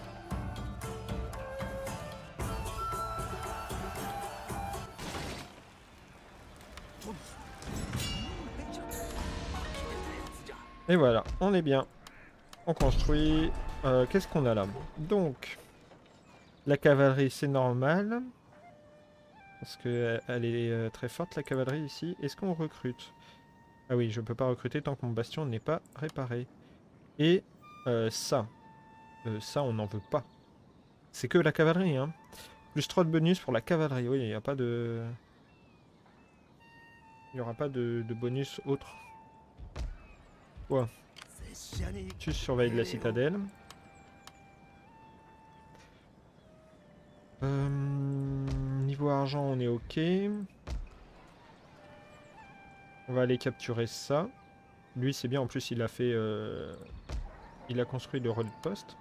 Et voilà, on est bien. On construit. Euh, Qu'est-ce qu'on a là? Donc, la cavalerie, c'est normal. Parce qu'elle est euh, très forte, la cavalerie, ici. Est-ce qu'on recrute? Ah oui, je peux pas recruter tant que mon bastion n'est pas réparé. Et euh, ça. Euh, ça, on n'en veut pas. C'est que la cavalerie, hein. Plus trois de bonus pour la cavalerie. Oui, il n'y a pas de... Il n'y aura pas de, de bonus autre. Ouais. Tu surveilles la citadelle. Euh, niveau argent, on est ok. On va aller capturer ça. Lui, c'est bien. En plus, il a fait... Euh, il a construit le relais de poste.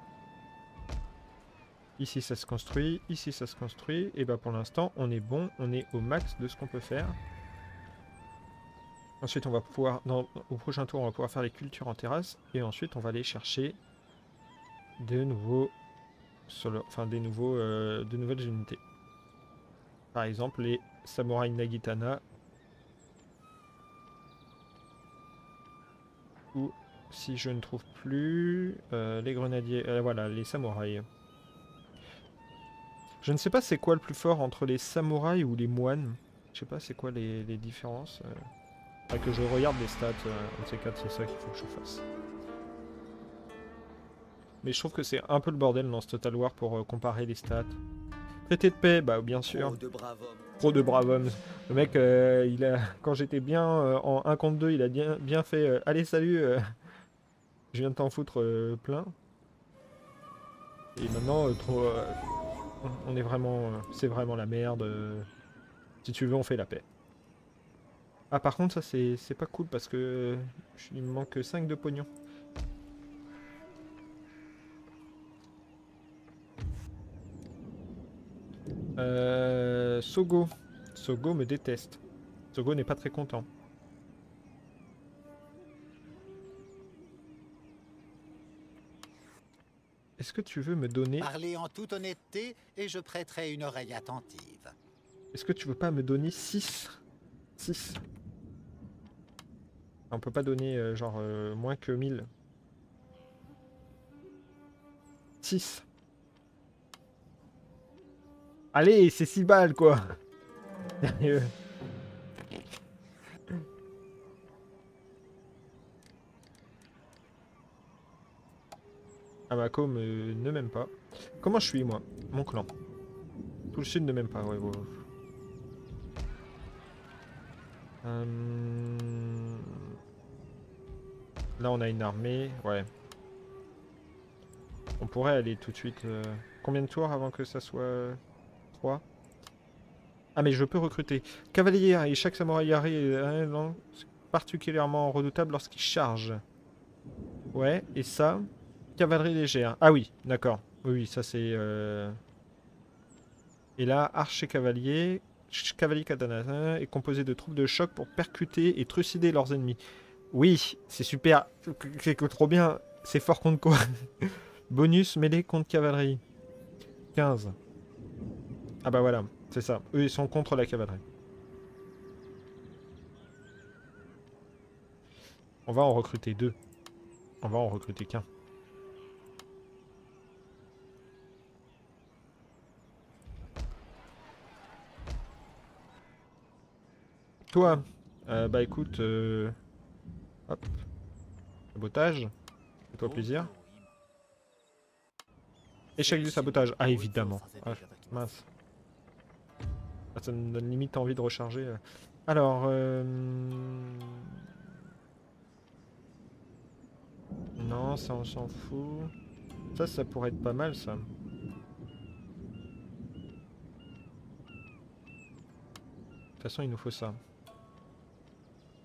Ici, ça se construit. Ici, ça se construit. Et bah, pour l'instant, on est bon. On est au max de ce qu'on peut faire. Ensuite, on va pouvoir... Dans, au prochain tour, on va pouvoir faire les cultures en terrasse. Et ensuite, on va aller chercher de nouveaux... Sur le, enfin, des nouveaux, euh, de nouvelles unités. Par exemple, les samouraïs Nagitana. Ou, si je ne trouve plus, euh, les grenadiers... Euh, voilà, les samouraïs. Je ne sais pas c'est quoi le plus fort entre les samouraïs ou les moines. Je sais pas c'est quoi les, les différences. Euh... Enfin, que je regarde les stats. Euh, un de ces quatre, c'est ça qu'il faut que je fasse. Mais je trouve que c'est un peu le bordel dans ce Total War pour euh, comparer les stats. Traité de paix, bah bien sûr. Trop de braves hommes. Trop de braves hommes. Le mec, euh, il a, quand j'étais bien euh, en un contre deux, il a bien, bien fait euh, allez, salut, euh, je viens de t'en foutre euh, plein. Et maintenant, euh, trop, euh, on est vraiment, euh, c'est vraiment la merde. Euh, si tu veux, on fait la paix. Ah, par contre, ça c'est pas cool parce que euh, il me manque cinq de pognon. Euh, Sogo. Sogo me déteste. Sogo n'est pas très content. Est-ce que tu veux me donner... Parlez en toute honnêteté et je prêterai une oreille attentive. Est-ce que tu veux pas me donner six? six. On peut pas donner euh, genre euh, moins que mille. six. Allez, c'est six balles quoi. Amako me... ne m'aime pas. Comment je suis moi? Mon clan. Tout le sud ne m'aime pas, ouais, ouais. Euh... Là on a une armée, ouais. On pourrait aller tout de suite... Euh... Combien de tours avant que ça soit... trois? Ah mais je peux recruter. Cavalier et chaque samouraï est particulièrement redoutable lorsqu'il charge. Ouais, et ça... Cavalerie légère. Ah oui, d'accord. Oui, oui, ça c'est... Euh... Et là, archer cavalier... Cavalier katana est composé de troupes de choc pour percuter et trucider leurs ennemis. Oui, c'est super. C'est trop bien. C'est fort contre quoi? Bonus mêlée contre cavalerie. quinze. Ah bah voilà, c'est ça. Eux, ils sont contre la cavalerie. On va en recruter deux. On va en recruter qu'un. Toi, euh, bah écoute, euh... hop, sabotage, fais-toi plaisir. Échec du sabotage, ah évidemment, ah, mince. Ah, ça me donne limite envie de recharger. Alors, euh... non, ça on s'en fout. Ça, ça pourrait être pas mal ça. De toute façon, il nous faut ça.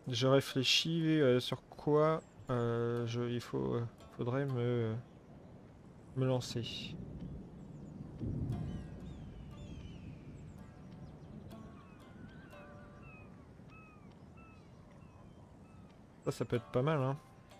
Je réfléchis euh, sur quoi euh, je, il faut, euh, faudrait me, me lancer. Ça, ça peut être pas mal, hein.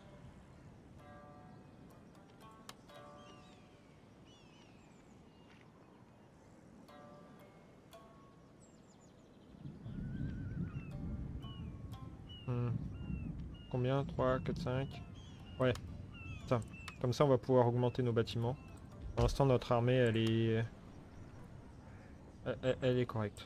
Hmm. Combien? trois, quatre, cinq? Ouais. Ça. Comme ça, on va pouvoir augmenter nos bâtiments. Pour l'instant, notre armée, elle est... Elle, elle est correcte.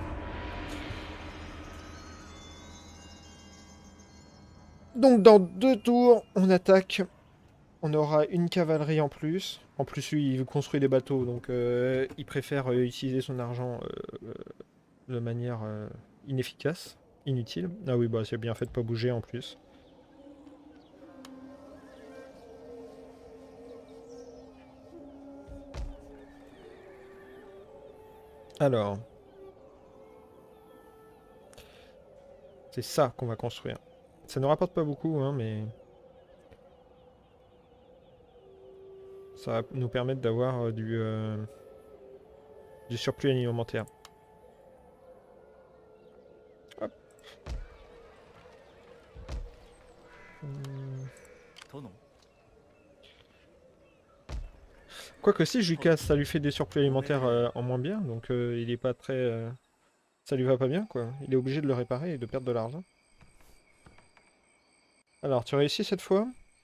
Donc, dans deux tours, on attaque. On aura une cavalerie en plus. En plus, lui, il construit des bateaux, donc euh, il préfère euh, utiliser son argent euh, de manière euh, inefficace, inutile. Ah oui, bah c'est bien fait de pas bouger en plus. Alors, c'est ça qu'on va construire. Ça ne rapporte pas beaucoup, hein, mais ça va nous permettre d'avoir euh, du, euh, du surplus alimentaire. Hop. Hum. Quoique si je lui casse, ça lui fait des surplus alimentaires euh, en moins bien, donc euh, il est pas très... Euh... Ça lui va pas bien, quoi. Il est obligé de le réparer et de perdre de l'argent. Alors, tu réussis cette fois?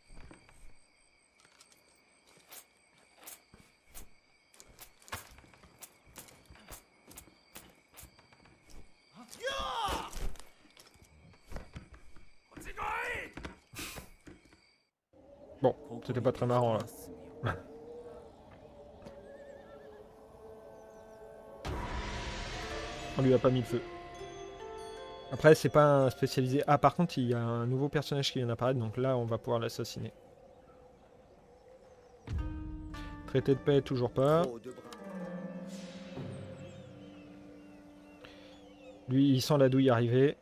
Bon, c'était pas très marrant, là. On lui a pas mis le feu. Après, c'est pas un spécialisé. Ah, par contre, il y a un nouveau personnage qui vient d'apparaître, donc là, on va pouvoir l'assassiner. Traité de paix, toujours pas. Lui, il sent la douille arriver.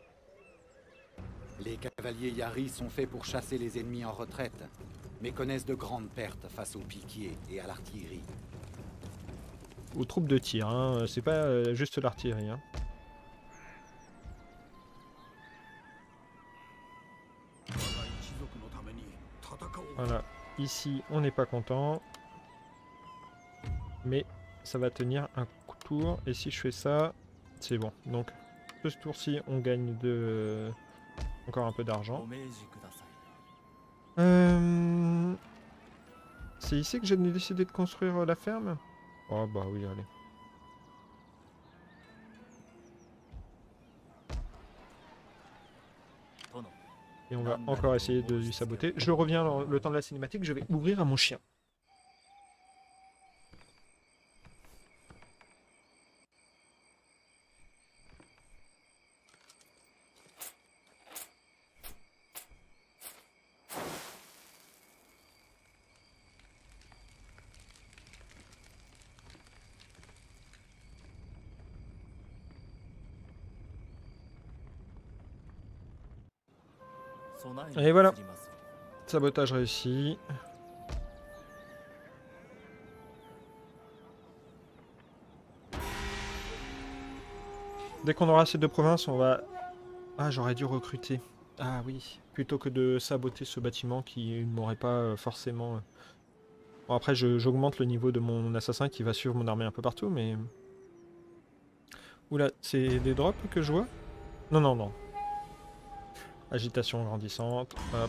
Les cavaliers Yari sont faits pour chasser les ennemis en retraite, mais connaissent de grandes pertes face aux piquiers et à l'artillerie. Aux troupes de tir, hein. C'est pas euh, juste l'artillerie. Hein. Voilà, ici on n'est pas content. Mais ça va tenir un tour. Et si je fais ça, c'est bon. Donc ce tour-ci, on gagne de... encore un peu d'argent. Euh... C'est ici que j'ai décidé de construire la ferme? Oh bah oui, allez. Et on va encore essayer de lui saboter. Je reviens dans le temps de la cinématique, je vais ouvrir à mon chien. Et voilà. Sabotage réussi. Dès qu'on aura ces deux provinces, on va... Ah, j'aurais dû recruter. Ah oui. Plutôt que de saboter ce bâtiment qui ne m'aurait pas forcément... Bon, après, j'augmente le niveau de mon assassin qui va suivre mon armée un peu partout, mais... Oula, c'est des drops que je vois? Non, non, non. Agitation grandissante. Hop.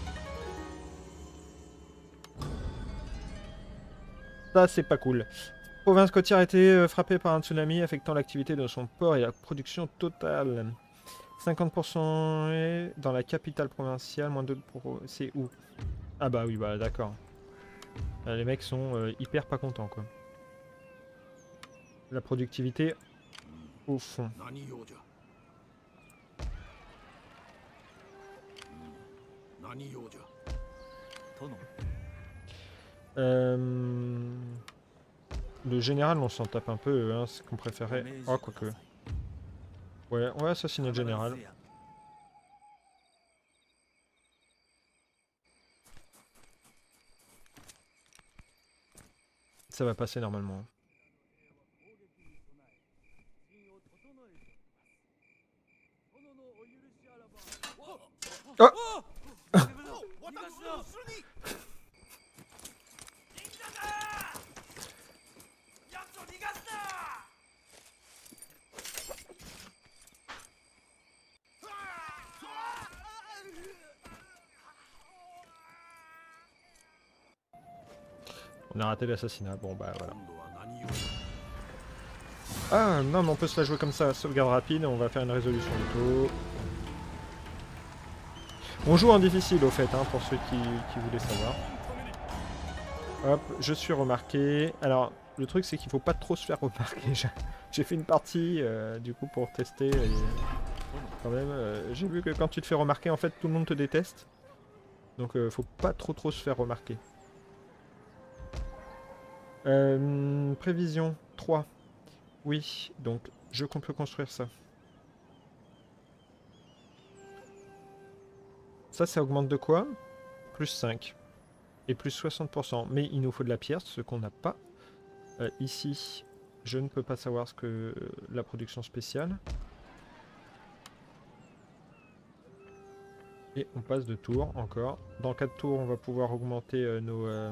Ça, c'est pas cool. Province côtière a été frappée par un tsunami affectant l'activité de son port et la production totale. cinquante pour cent dans la capitale provinciale, moins deux pour... C'est où? Ah bah oui, bah d'accord. Les mecs sont euh, hyper pas contents, quoi. La productivité au fond. Euh... Le général, on s'en tape un peu, hein, c'est qu'on préférait... Oh, quoique. Ouais, on va assassiner le général. Ça va passer normalement. Oh On a raté l'assassinat, bon bah voilà. Ah non mais on peut se la jouer comme ça, sauvegarde rapide, on va faire une résolution de tout. On joue en difficile au fait, hein, pour ceux qui, qui voulaient savoir. Hop, je suis remarqué. Alors, le truc c'est qu'il faut pas trop se faire remarquer. J'ai fait une partie, euh, du coup, pour tester. Et quand même, euh, j'ai vu que quand tu te fais remarquer, en fait, tout le monde te déteste. Donc, euh, faut pas trop trop se faire remarquer. Euh, prévision trois. Oui, donc, je peux construire ça. Ça, ça augmente de quoi? Plus cinq. Et plus soixante pour cent. Mais il nous faut de la pierre, ce qu'on n'a pas. Euh, ici, je ne peux pas savoir ce que la production spéciale. Et on passe de tour encore. Dans quatre tours, on va pouvoir augmenter euh, nos, euh,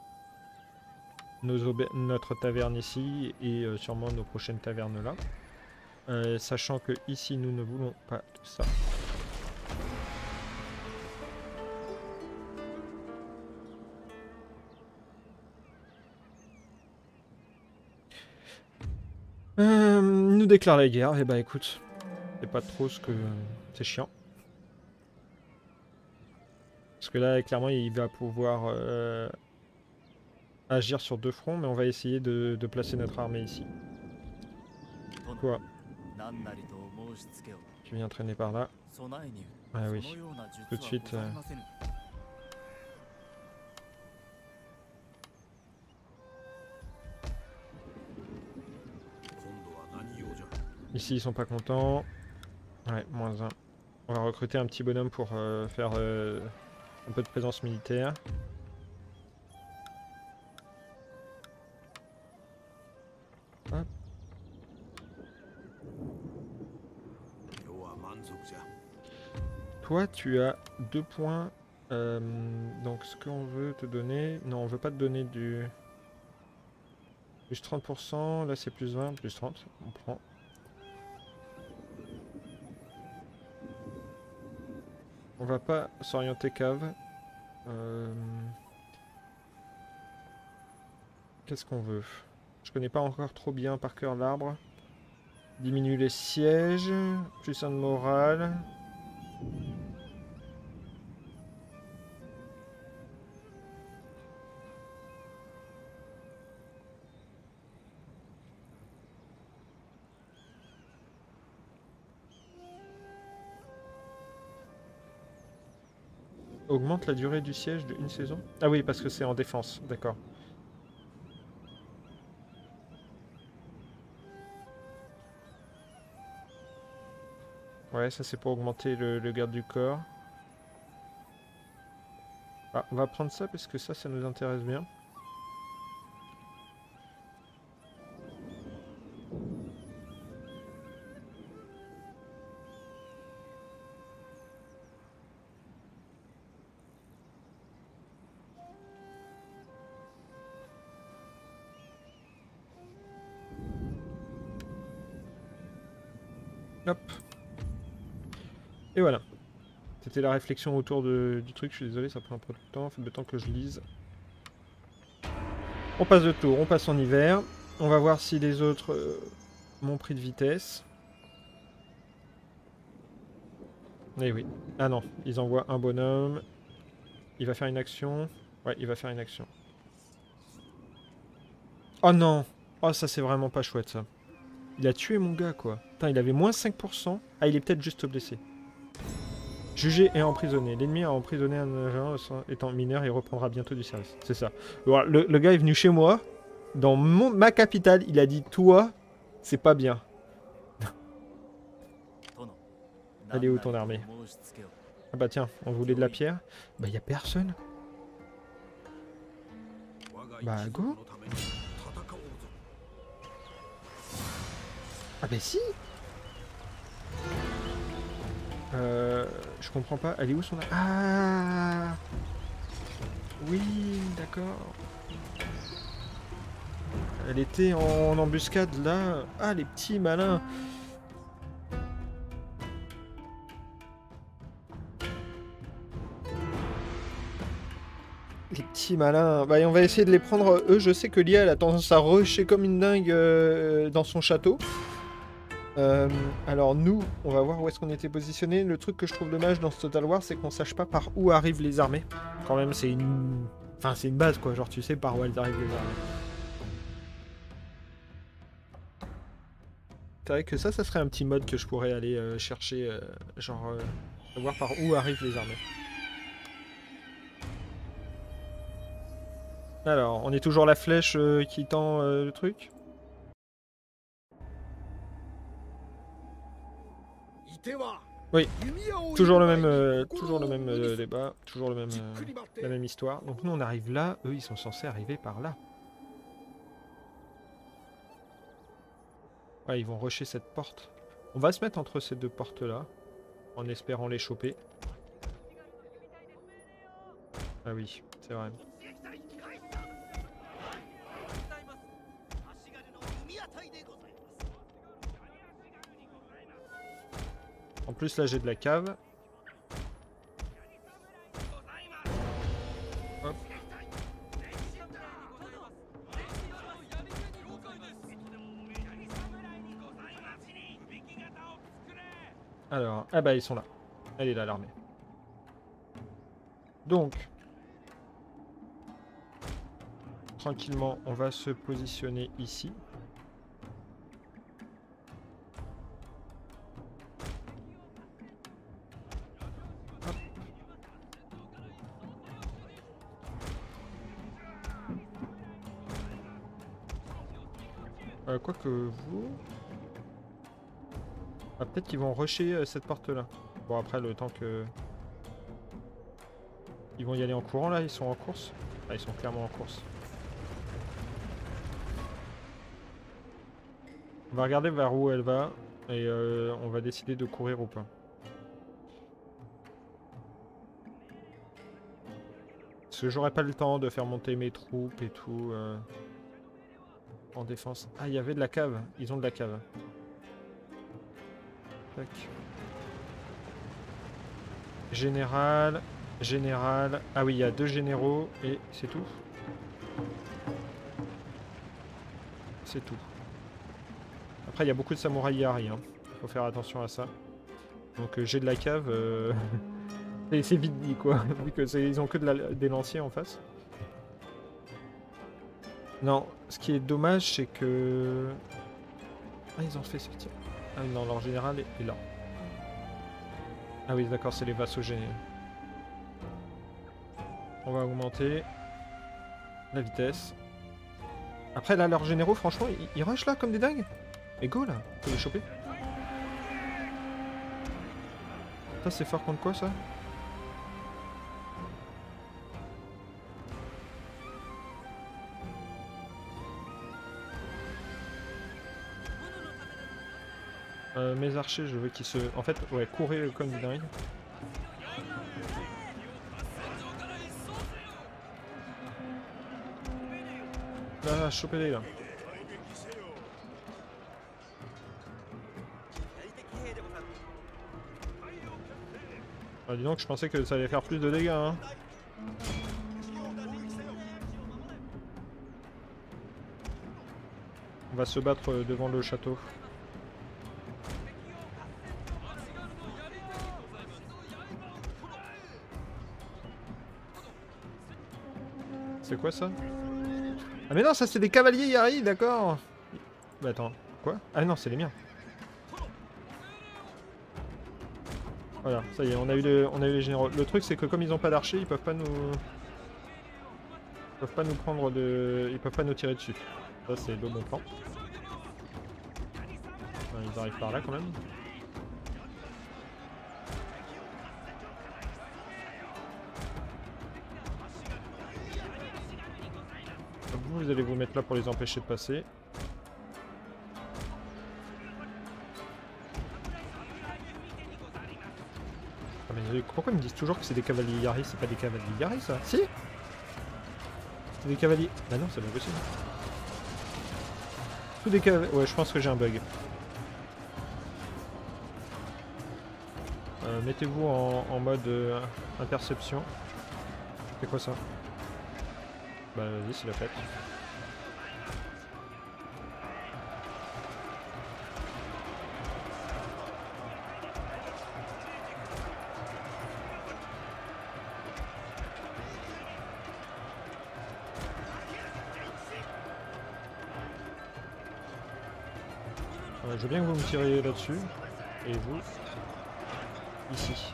nos notre taverne ici. Et euh, sûrement nos prochaines tavernes là. Euh, sachant que ici, nous ne voulons pas tout ça. Euh, nous déclare la guerre, et bah écoute, c'est pas trop ce que... C'est chiant. Parce que là, clairement, il va pouvoir euh, agir sur deux fronts, mais on va essayer de, de placer notre armée ici. Quoi? Tu viens traîner par là. Ah oui, tout de suite... Euh... Ici, ils sont pas contents. Ouais, moins un. On va recruter un petit bonhomme pour euh, faire euh, un peu de présence militaire. Hop. Toi, tu as deux points. Euh, donc, ce qu'on veut te donner... Non, on veut pas te donner du... Plus trente pour cent. Là, c'est plus vingt, plus trente. On prend... On va pas s'orienter cave. Euh... Qu'est-ce qu'on veut? Je connais pas encore trop bien par cœur l'arbre. Diminue les sièges. Plus un de morale. Augmente la durée du siège d'une saison? Ah oui, parce que c'est en défense, d'accord. Ouais, ça c'est pour augmenter le, le garde du corps. Ah, on va prendre ça parce que ça, ça nous intéresse bien. Hop. Et voilà. C'était la réflexion autour de, du truc. Je suis désolé, ça prend un peu de temps. Fait le temps que je lise. On passe de tour, on passe en hiver. On va voir si les autres euh, m'ont pris de vitesse. Eh oui. Ah non, ils envoient un bonhomme. Il va faire une action. Ouais, il va faire une action. Oh non. Oh, ça c'est vraiment pas chouette ça. Il a tué mon gars, quoi. Putain, il avait moins cinq pour cent. Ah, il est peut-être juste blessé. Jugé et emprisonné. L'ennemi a emprisonné un agent étant mineur et reprendra bientôt du service. C'est ça. Alors, le, le gars est venu chez moi, dans mon, ma capitale. Il a dit, toi, c'est pas bien. Elle est où ton armée? Ah bah tiens, on voulait de la pierre. Bah, y a personne. Bah, go. Ah bah si. Euh, je comprends pas. Elle est où son... Ah oui, d'accord. Elle était en embuscade là. Ah, les petits malins. Les petits malins. Bah, on va essayer de les prendre. Eux, je sais que Lia, elle a tendance à rusher comme une dingue euh, dans son château. Euh, alors nous, on va voir où est-ce qu'on était positionné. Le truc que je trouve dommage dans ce Total War, c'est qu'on sache pas par où arrivent les armées. Quand même, c'est une... Enfin, c'est une base, quoi. Genre, tu sais par où elles arrivent les armées. C'est vrai que ça, ça serait un petit mode que je pourrais aller euh, chercher. Euh, genre, euh, savoir par où arrivent les armées. Alors, on est toujours la flèche euh, qui tend euh, le truc. Oui, toujours le même, euh, toujours le même euh, débat, toujours le même, euh, la même histoire. Donc nous on arrive là, eux ils sont censés arriver par là. Ouais, ils vont rusher cette porte. On va se mettre entre ces deux portes là, en espérant les choper. Ah oui, c'est vrai. En plus là j'ai de la cave. Hop. Alors, ah bah ils sont là. Elle est là l'armée. Donc, tranquillement on va se positionner ici. Euh, quoi que vous... Ah, peut-être qu'ils vont rusher euh, cette porte-là. Bon, après, le temps que... Ils vont y aller en courant, là? Ils sont en course? Ah, ils sont clairement en course. On va regarder vers où elle va, et euh, on va décider de courir ou pas. Parce que j'aurais pas le temps de faire monter mes troupes et tout... Euh... En défense. Ah, il y avait de la cave. Ils ont de la cave. Tac. Général. Général. Ah oui, il y a deux généraux et c'est tout. C'est tout. Après, il y a beaucoup de samouraïs Yari. Hein. Faut faire attention à ça. Donc, euh, j'ai de la cave. Euh... c'est vite dit, quoi. Vu que ils ont que de la... des lanciers en face. Non, ce qui est dommage, c'est que... Ah, ils ont fait ce tir. Ah non, leur général est là. Ah oui, d'accord, c'est les vassaux généraux. On va augmenter la vitesse. Après, là, leurs généraux, franchement, ils, ils rushent là comme des dingues. Et go, là, faut les choper. Ça, c'est fort contre quoi, ça? Euh, mes archers, je veux qu'ils se... En fait, ouais, courez comme des dingues. Là, là chopez-les, là. Ah, dis donc, je pensais que ça allait faire plus de dégâts, hein. On va se battre devant le château. C'est quoi ça? Ah mais non, ça c'est des cavaliers Yari, d'accord. Bah attends, quoi? Ah non, c'est les miens. Voilà, ça y est, on a eu, le, on a eu les généraux. Le truc c'est que comme ils ont pas d'archers, ils peuvent pas nous... Ils peuvent pas nous prendre de... Ils peuvent pas nous tirer dessus. Ça c'est le bon plan. Enfin, ils arrivent par là quand même. Vous, vous allez vous mettre là pour les empêcher de passer. des... Pourquoi ils me disent toujours que c'est des cavaliers Yari? C'est pas des cavaliers Yari ça? Si? C'est des cavaliers... Bah non, c'est pas possible. Tous des cavaliers... Ouais, je pense que j'ai un bug. Euh, Mettez-vous en, en mode euh, interception. C'est quoi ça? Bah vas-y, c'est la fête. Euh, je veux bien que vous me tiriez là-dessus. Et vous, ici.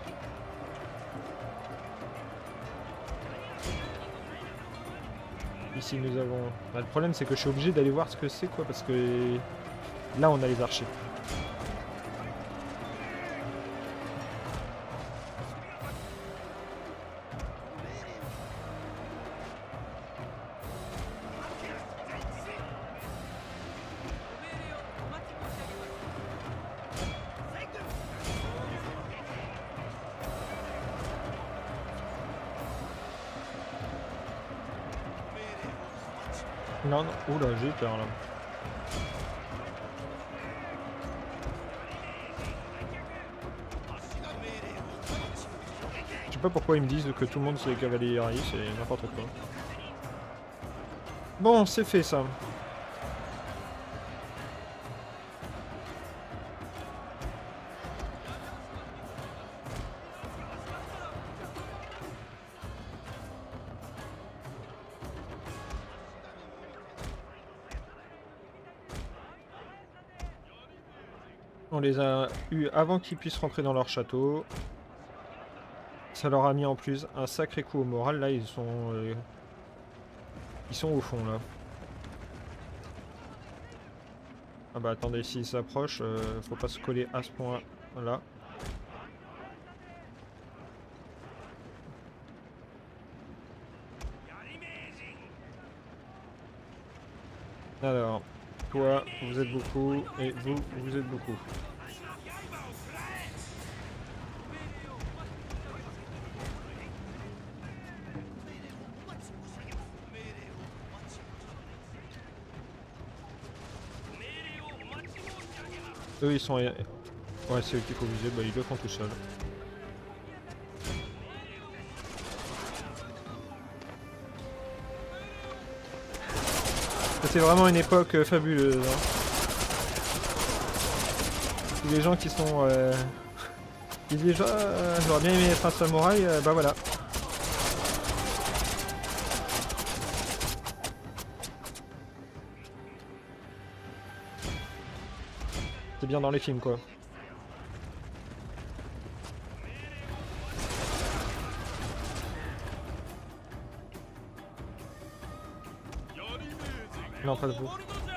Ici nous avons... Bah, le problème c'est que je suis obligé d'aller voir ce que c'est quoi, parce que là on a les archers. Non, non, oula, j'ai eu peur là. Je sais pas pourquoi ils me disent que tout le monde c'est les cavaliers Yari, c'est n'importe quoi. Bon, c'est fait ça. On les a eus avant qu'ils puissent rentrer dans leur château. Ça leur a mis en plus un sacré coup au moral. Là, ils sont... Euh, ils sont au fond, là. Ah bah attendez, s'ils s'approchent, euh, faut pas se coller à ce point-là. Alors, toi, vous êtes beaucoup, et vous, vous êtes beaucoup. Eux, ils sont... Ouais, c'est eux qu'il faut viser, bah ils le font tout seuls. C'est vraiment une époque euh, fabuleuse. Hein. Les gens qui sont... Euh... Ils disent déjà, euh, j'aurais bien aimé être un samouraï, euh, bah voilà. C'est bien dans les films quoi. Non, pas de vous.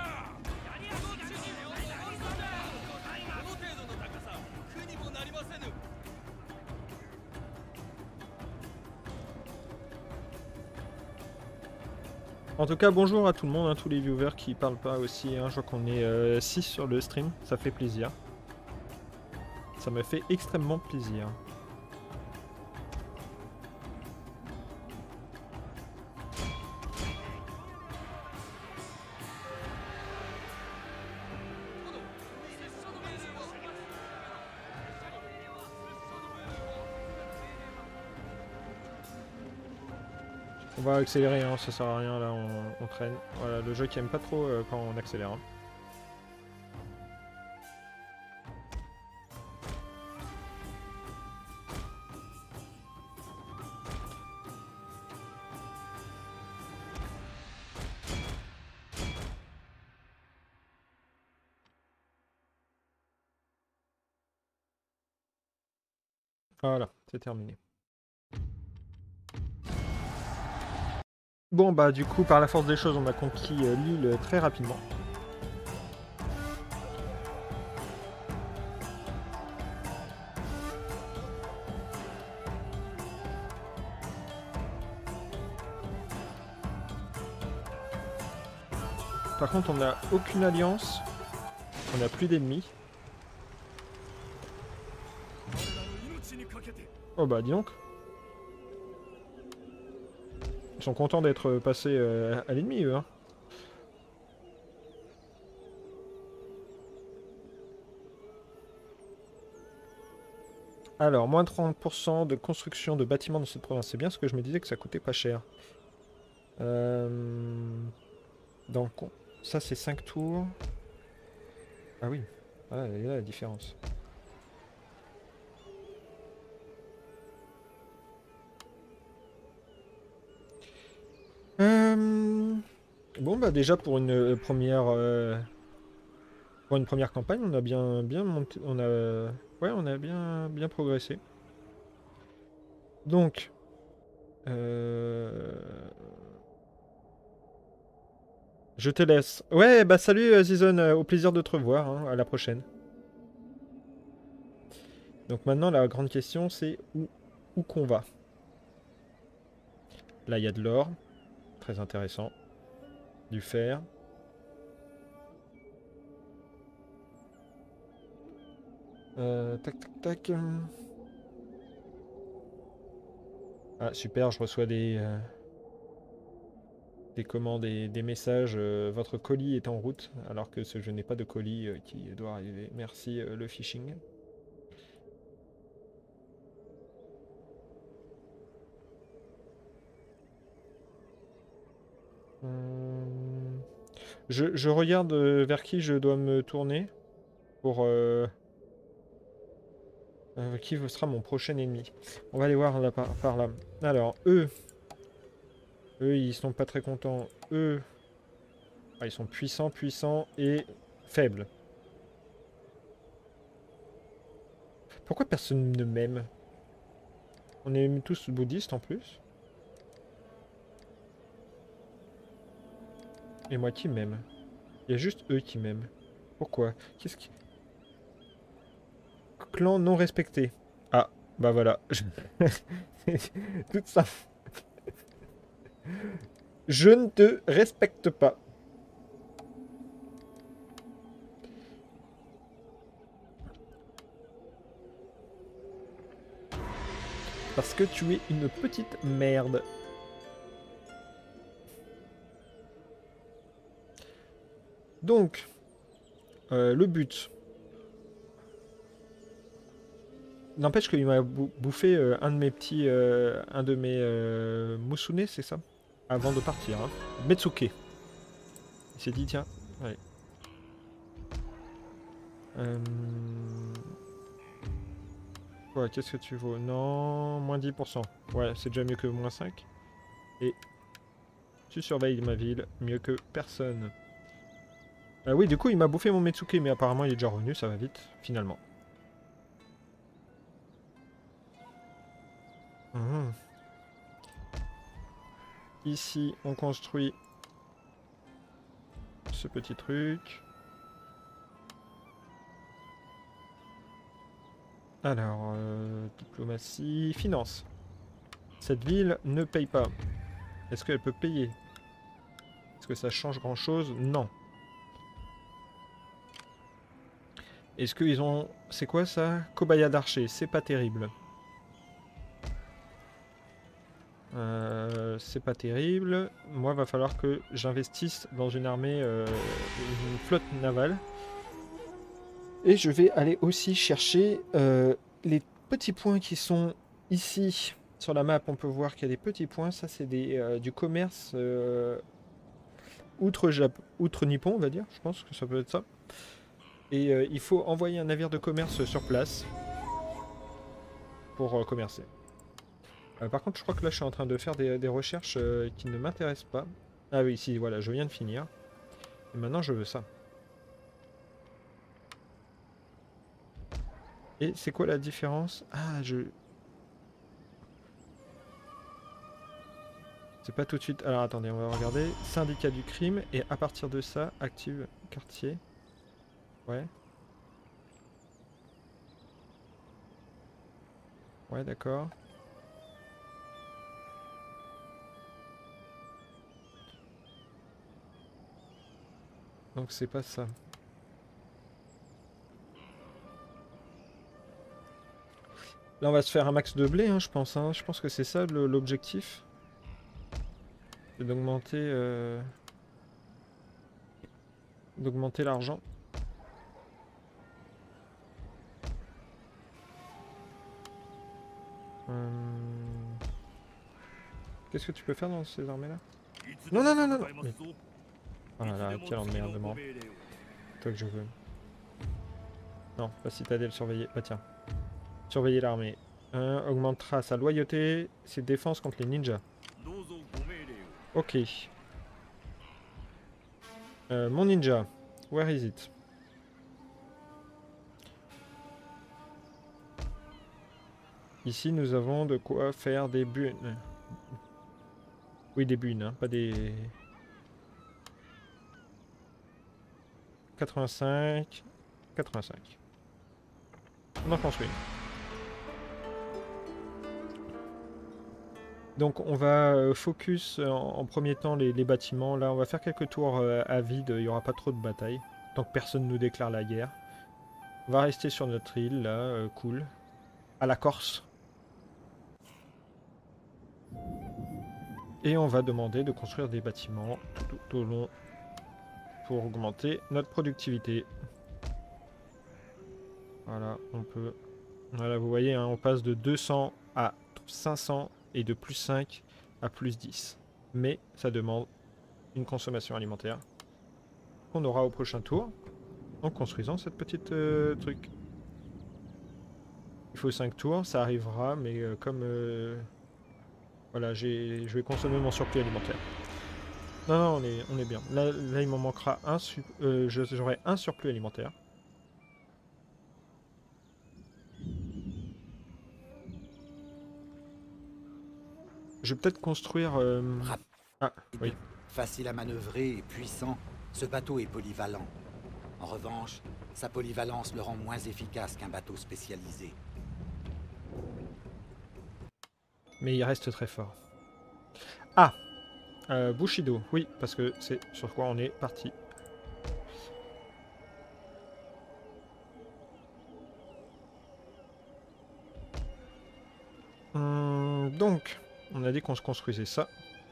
En tout cas, bonjour à tout le monde, hein, tous les viewers qui parlent pas aussi. Hein, je vois qu'on est euh, six sur le stream, ça fait plaisir. Ça me fait extrêmement plaisir. On va accélérer, hein, ça sert à rien, là on, on traîne. Voilà, le jeu qui aime pas trop euh, quand on accélère. Hein. Voilà, c'est terminé. Bon bah du coup par la force des choses on a conquis euh, l'île très rapidement. Par contre on n'a aucune alliance, on n'a plus d'ennemis. Oh bah dis donc. Ils sont contents d'être passés euh, à l'ennemi, eux. Hein. Alors, moins trente pour cent de construction de bâtiments dans cette province. C'est bien ce que je me disais que ça coûtait pas cher. Euh... Donc, ça c'est cinq tours. Ah oui, voilà, elle est là la différence. Euh... Bon bah déjà pour une première euh... pour une première campagne, on a bien bien monté, on a ouais, on a bien bien progressé. Donc euh... je te laisse. Ouais, bah salut Zizon, euh, au plaisir de te revoir, hein, à la prochaine. Donc maintenant la grande question c'est où où qu'on va. Là il y a de l'or, très intéressant, du fer. Euh, tac tac tac. Ah super, je reçois des euh, des commandes, des, des messages. Euh, votre colis est en route, alors que ce, je n'ai pas de colis euh, qui doit arriver. Merci euh, le phishing. Hum, Je, je regarde euh, vers qui je dois me tourner pour euh, euh, qui sera mon prochain ennemi. On va aller voir là, par, par là. Alors, eux, eux, ils sont pas très contents. Eux, ah, ils sont puissants, puissants et faibles. Pourquoi personne ne m'aime? On est tous bouddhistes en plus. Et moi qui m'aime. Il y a juste eux qui m'aiment. Pourquoi? Qu'est-ce qui... Clan non respecté. Ah, bah voilà. Tout ça. Je ne te respecte pas. Parce que tu es une petite merde. Donc, euh, le but. N'empêche qu'il m'a bouffé euh, un de mes petits... Euh, un de mes euh, Musune, c'est ça? Avant de partir. Hein. Metsuke. Il s'est dit, tiens, allez. Euh... Ouais, qu'est-ce que tu vaux? Non, moins dix pour cent. Ouais, c'est déjà mieux que moins cinq. Et tu surveilles ma ville mieux que personne. Euh, oui, du coup, il m'a bouffé mon Metsuke, mais apparemment, il est déjà revenu, ça va vite, finalement. Mmh. Ici, on construit ce petit truc. Alors, euh, diplomatie, finance. Cette ville ne paye pas. Est-ce qu'elle peut payer? Est-ce que ça change grand-chose? Non. Est-ce qu'ils ont... C'est quoi ça? Kobaya d'archer, c'est pas terrible. Euh, c'est pas terrible. Moi, va falloir que j'investisse dans une armée, euh, une flotte navale. Et je vais aller aussi chercher euh, les petits points qui sont ici. Sur la map, on peut voir qu'il y a des petits points. Ça, c'est euh, du commerce euh, outre, Jap outre Nippon, on va dire. Je pense que ça peut être ça. Et euh, il faut envoyer un navire de commerce sur place pour euh, commercer. Euh, par contre, je crois que là, je suis en train de faire des, des recherches euh, qui ne m'intéressent pas. Ah oui, ici, voilà, je viens de finir. Et maintenant, je veux ça. Et c'est quoi la différence? Ah, je... C'est pas tout de suite... Alors, attendez, on va regarder. Syndicat du crime. Et à partir de ça, active quartier. Ouais. Ouais, d'accord. Donc c'est pas ça. Là, on va se faire un max de blé, hein, je pense. Hein. Je pense que c'est ça l'objectif. C'est d'augmenter... Euh... d'augmenter l'argent. Euh... Qu'est-ce que tu peux faire dans ces armées-là? Non, non, non, non, non. Mais... Oh là là, quel emmerdement. Toi que je veux. Non, la citadelle surveillée. Bah tiens. Surveiller l'armée. Un augmentera sa loyauté, ses défenses contre les ninjas. Ok. Euh, mon ninja. Where is it? Ici, nous avons de quoi faire des bunes. Oui, des bunes, hein, pas des... quatre-vingt-cinq. quatre-vingt-cinq. On en construit. Donc on va focus en, en premier temps les, les bâtiments. Là, on va faire quelques tours euh, à vide. Il n'y aura pas trop de batailles. Tant que personne ne nous déclare la guerre. On va rester sur notre île, là. Euh, cool. À la Corse. Et on va demander de construire des bâtiments tout, tout au long pour augmenter notre productivité. Voilà, on peut... Voilà, vous voyez, hein, on passe de deux cents à cinq cents et de plus cinq à plus dix. Mais ça demande une consommation alimentaire qu'on aura au prochain tour en construisant cette petite euh, truc. Il faut cinq tours, ça arrivera, mais euh, comme... Euh, voilà, je vais consommer mon surplus alimentaire. Non, non, on est, on est bien. Là, là il m'en manquera un, euh, j'aurai un surplus alimentaire. Je vais peut-être construire... Euh... Ah, oui. Facile à manœuvrer et puissant, ce bateau est polyvalent. En revanche, sa polyvalence le rend moins efficace qu'un bateau spécialisé. Mais il reste très fort. Ah euh, Bushido, oui, parce que c'est sur quoi on est parti. Hum, donc, on a dit qu'on se construisait ça.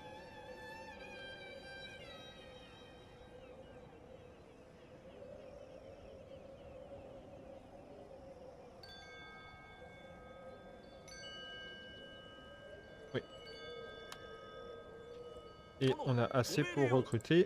Oui. Et on a assez pour recruter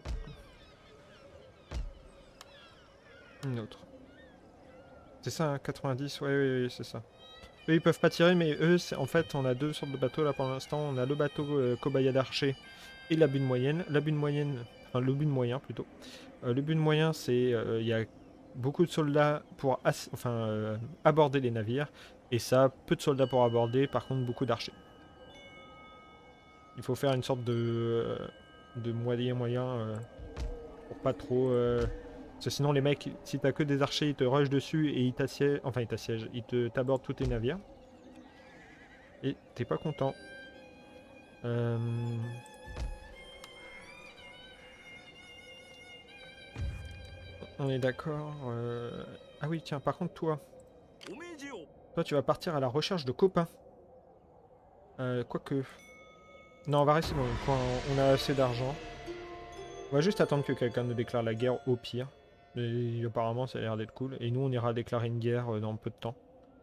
une autre. C'est ça, hein, quatre-vingt-dix, oui, oui, oui, c'est ça. Eux, ils peuvent pas tirer, mais eux, en fait, on a deux sortes de bateaux là pour l'instant. On a le bateau euh, Kobaya d'Archer et la bune moyenne. La bune moyenne, enfin le bune moyen plutôt. Euh, le bune moyen, c'est il euh, y a beaucoup de soldats pour enfin, euh, aborder les navires. Et ça, peu de soldats pour aborder, par contre, beaucoup d'archers. Il faut faire une sorte de, euh, de moyen-moyen euh, pour pas trop... Euh, Parce que sinon les mecs, si t'as que des archers, ils te rushent dessus et ils t'assiègent, enfin ils t'assiègent, ils te t'abordent tous tes navires. Et t'es pas content. Euh... On est d'accord. Euh... Ah oui, tiens, par contre toi, toi tu vas partir à la recherche de copains. Euh, quoique... Non, on va rester bon, quand on a assez d'argent. On va juste attendre que quelqu'un nous déclare la guerre au pire. Et apparemment ça a l'air d'être cool. Et nous on ira déclarer une guerre dans peu de temps.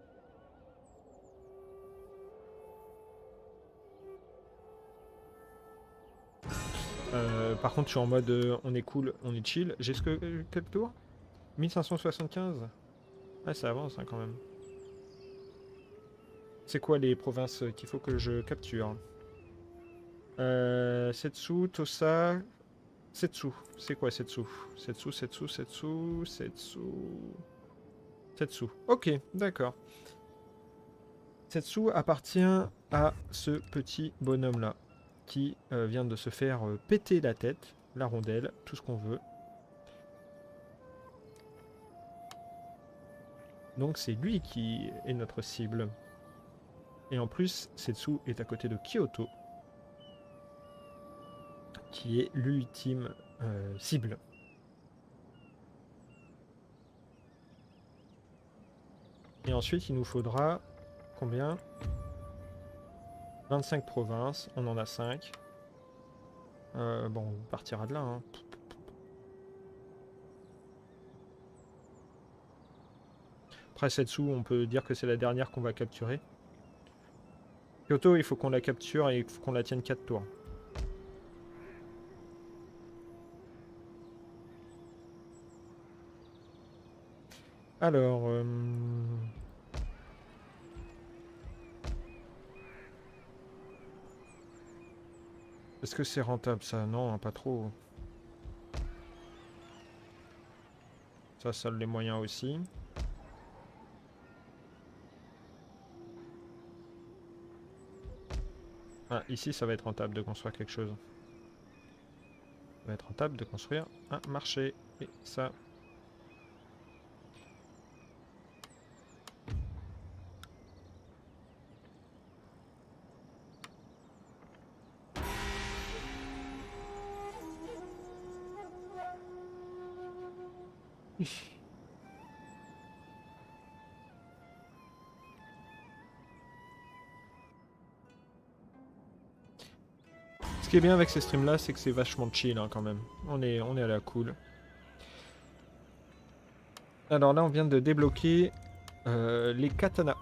Euh, par contre je suis en mode euh, on est cool, on est chill. J'ai ce que... Euh, quel tour mille cinq cent soixante-quinze. Ah ça avance hein, quand même. C'est quoi les provinces qu'il faut que je capture? euh, Setsu, Tosa... Setsu. C'est quoi Setsu? Setsu, Setsu, Setsu, Setsu... Setsu. Ok, d'accord. Setsu appartient à ce petit bonhomme-là, qui euh, vient de se faire euh, péter la tête, la rondelle, tout ce qu'on veut. Donc c'est lui qui est notre cible. Et en plus, Setsu est à côté de Kyoto, qui est l'ultime euh, cible. Et ensuite, il nous faudra combien? vingt-cinq provinces, on en a cinq. Euh, bon, on partira de là. Hein. Après Setsu, on peut dire que c'est la dernière qu'on va capturer. Kyoto, il faut qu'on la capture et il faut qu'on la tienne quatre tours. Alors... Euh... Est-ce que c'est rentable ça? Non, pas trop. Ça, ça a les moyens aussi. Ah, ici, ça va être rentable de construire quelque chose. Ça va être rentable de construire un marché. Et ça... Ce qui est bien avec ces streams là, c'est que c'est vachement chill hein, quand même. On est, on est à la cool. Alors là, on vient de débloquer euh, les katanas.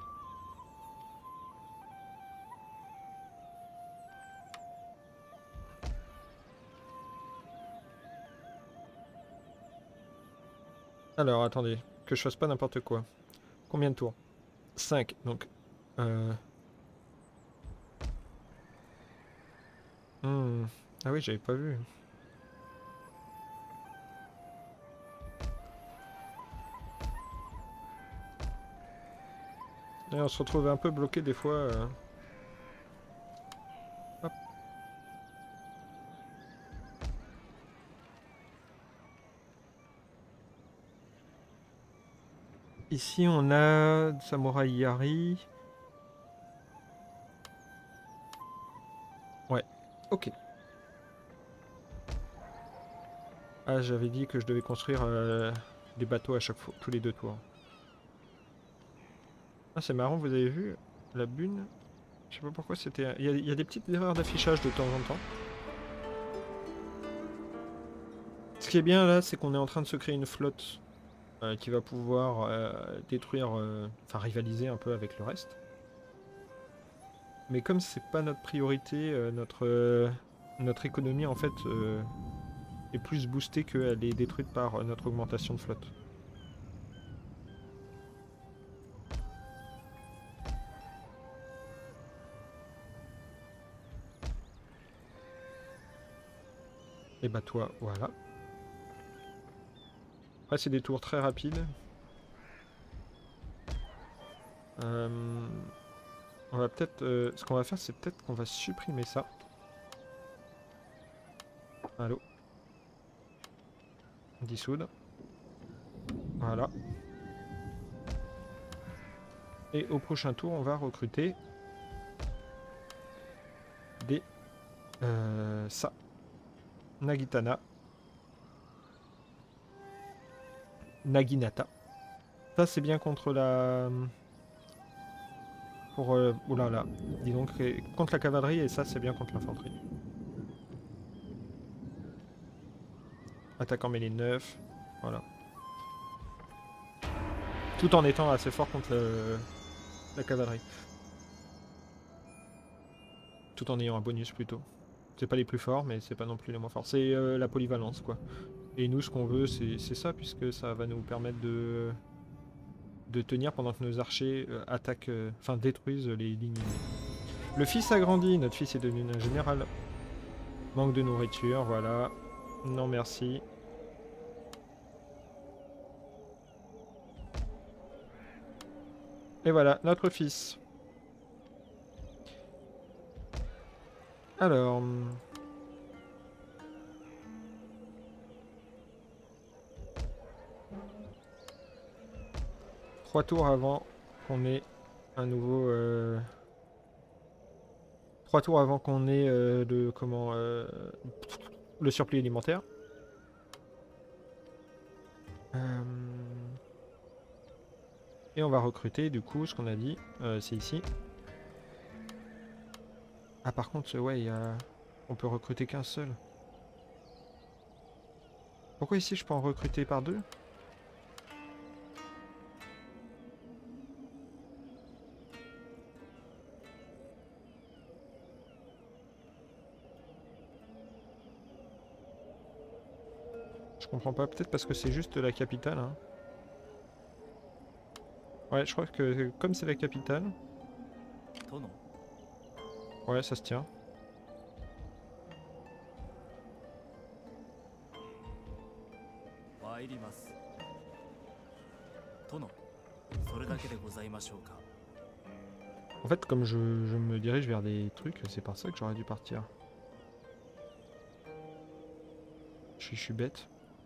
Alors attendez, que je fasse pas n'importe quoi. Combien de tours? cinq, donc... Euh... Hmm. Ah oui, j'avais pas vu. Et on se retrouve un peu bloqué des fois. Euh... Hop. Ici on a Samurai Yari. Ouais, ok. Ah, j'avais dit que je devais construire euh, des bateaux à chaque fois, tous les deux tours. Ah, c'est marrant, vous avez vu la bune? Je sais pas pourquoi c'était... Il y, y a des petites erreurs d'affichage de temps en temps. Ce qui est bien là, c'est qu'on est en train de se créer une flotte euh, qui va pouvoir euh, détruire, euh, enfin rivaliser un peu avec le reste. Mais comme c'est pas notre priorité, euh, notre, euh, notre économie en fait euh, est plus boostée qu'elle est détruite par euh, notre augmentation de flotte. Et bah toi, voilà. Après c'est des tours très rapides. Euh, on va peut-être... Euh, ce qu'on va faire c'est peut-être qu'on va supprimer ça. Allô. Dissoudre. Voilà. Et au prochain tour on va recruter des... Euh, ça. Nagitana. Naginata. Ça c'est bien contre la... Pour... Euh... Oula là. Dis donc, contre la cavalerie et ça c'est bien contre l'infanterie. Attaquant mêlée neuf. Voilà. Tout en étant assez fort contre le... la cavalerie. Tout en ayant un bonus plutôt. C'est pas les plus forts, mais c'est pas non plus les moins forts. C'est euh, la polyvalence, quoi. Et nous, ce qu'on veut, c'est ça, puisque ça va nous permettre de, de tenir pendant que nos archers euh, attaquent, euh, enfin détruisent les lignes. Le fils a grandi, notre fils est devenu un général. Manque de nourriture, voilà. Non, merci. Et voilà, notre fils. Alors... Trois tours avant qu'on ait un nouveau... Euh... Trois tours avant qu'on ait euh, le... Comment... Euh... Le surplus alimentaire. Euh... Et on va recruter du coup ce qu'on a dit, euh, c'est ici. Ah par contre, ouais, y a... on peut recruter qu'un seul. Pourquoi ici je peux en recruter par deux? Je comprends pas, peut-être parce que c'est juste la capitale. Hein. Ouais, je crois que comme c'est la capitale... Ouais, ça se tient. En fait, comme je, je me dirige vers des trucs, c'est par ça que j'aurais dû partir. Je suis, je suis bête.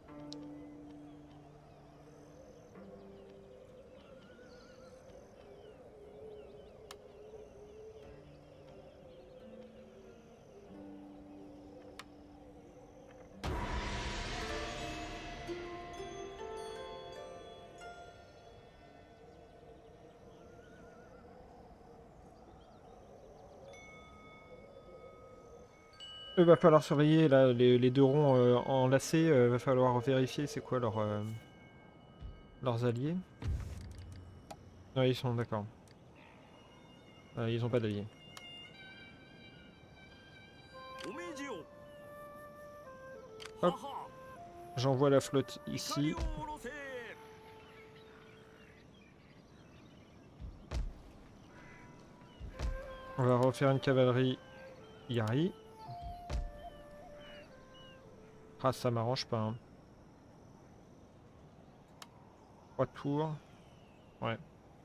Il va falloir surveiller là, les, les deux ronds euh, enlacés. Il euh, va falloir vérifier c'est quoi leur, euh, leurs alliés. Non, ils sont d'accord. Euh, ils ont pas d'alliés. Hop. J'envoie la flotte ici. On va refaire une cavalerie Yari. Ah, ça m'arrange pas. Hein. Trois tours. Ouais.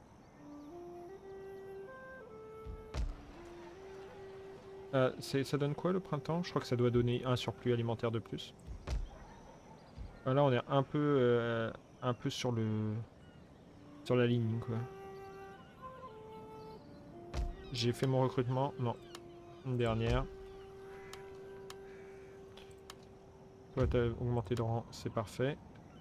Euh, ça donne quoi le printemps? Je crois que ça doit donner un surplus alimentaire de plus. Ah, là, on est un peu, euh, un peu sur le, sur la ligne, quoi. J'ai fait mon recrutement. Non. Une dernière. Toi, t'as augmenté de rang, c'est parfait.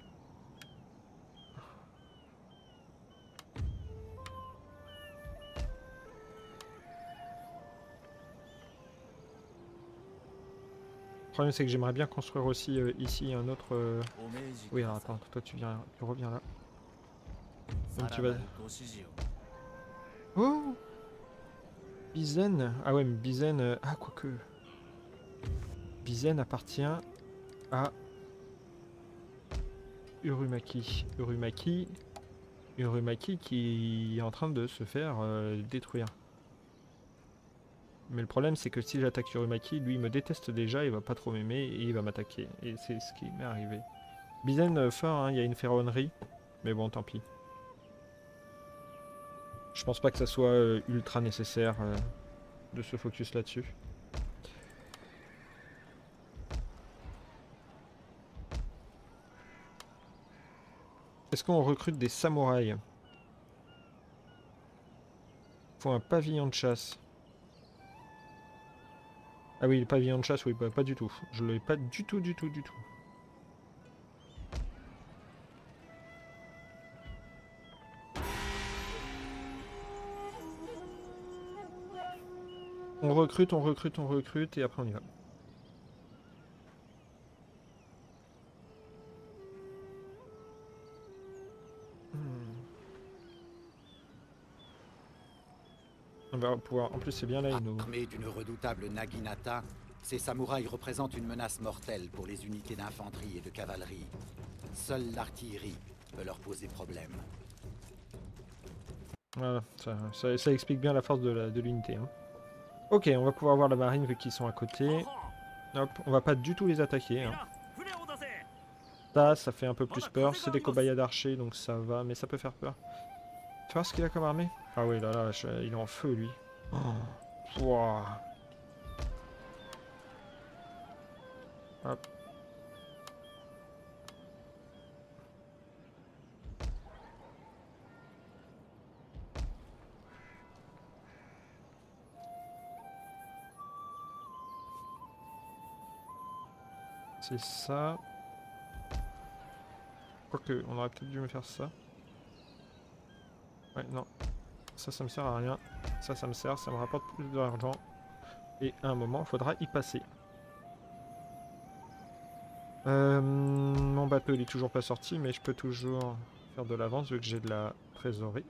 Le problème, c'est que j'aimerais bien construire aussi euh, ici un autre... Euh... Oui, alors attends, toi tu viens, tu reviens là. Donc tu vas... Oh Bizen. Ah ouais, mais Bizen... Euh... Ah, quoique... Bizen appartient à... Urumaki. Urumaki... Urumaki qui est en train de se faire euh, détruire. Mais le problème, c'est que si j'attaque Urumaki, lui, il me déteste déjà, il va pas trop m'aimer et il va m'attaquer. Et c'est ce qui m'est arrivé. Bizen, euh, fort, hein, il y a une ferronnerie. Mais bon, tant pis. Je pense pas que ça soit euh, ultra nécessaire euh, de se focus là-dessus. Est-ce qu'on recrute des samouraïs? Faut un pavillon de chasse. Ah oui, le pavillon de chasse, oui, bah, pas du tout. Je l'ai pas du tout, du tout, du tout. On recrute, on recrute, on recrute, et après on y va. On va pouvoir... En plus, c'est bien là, il nous... Armés d'une redoutable Naginata, ces samouraïs représentent une menace mortelle pour les unités d'infanterie et de cavalerie. Seule l'artillerie peut leur poser problème. Voilà, ça, ça, ça explique bien la force de l'unité. Hein. Ok, on va pouvoir voir la marine vu qu'ils sont à côté. Hop, on va pas du tout les attaquer. Hein. Ça, ça fait un peu plus peur. C'est des cobayas d'archers, donc ça va, mais ça peut faire peur. Tu vois ce qu'il a comme armée? Ah oui, là, là, je, il est en feu, lui. Oh. Wow. Hop. C'est ça. Quoique, on aurait peut-être dû me faire ça. Ouais, non. Ça, ça me sert à rien. Ça, ça me sert, ça me rapporte plus d'argent. Et à un moment, il faudra y passer. Euh, mon bateau, il est toujours pas sorti, mais je peux toujours faire de l'avance vu que j'ai de la trésorerie.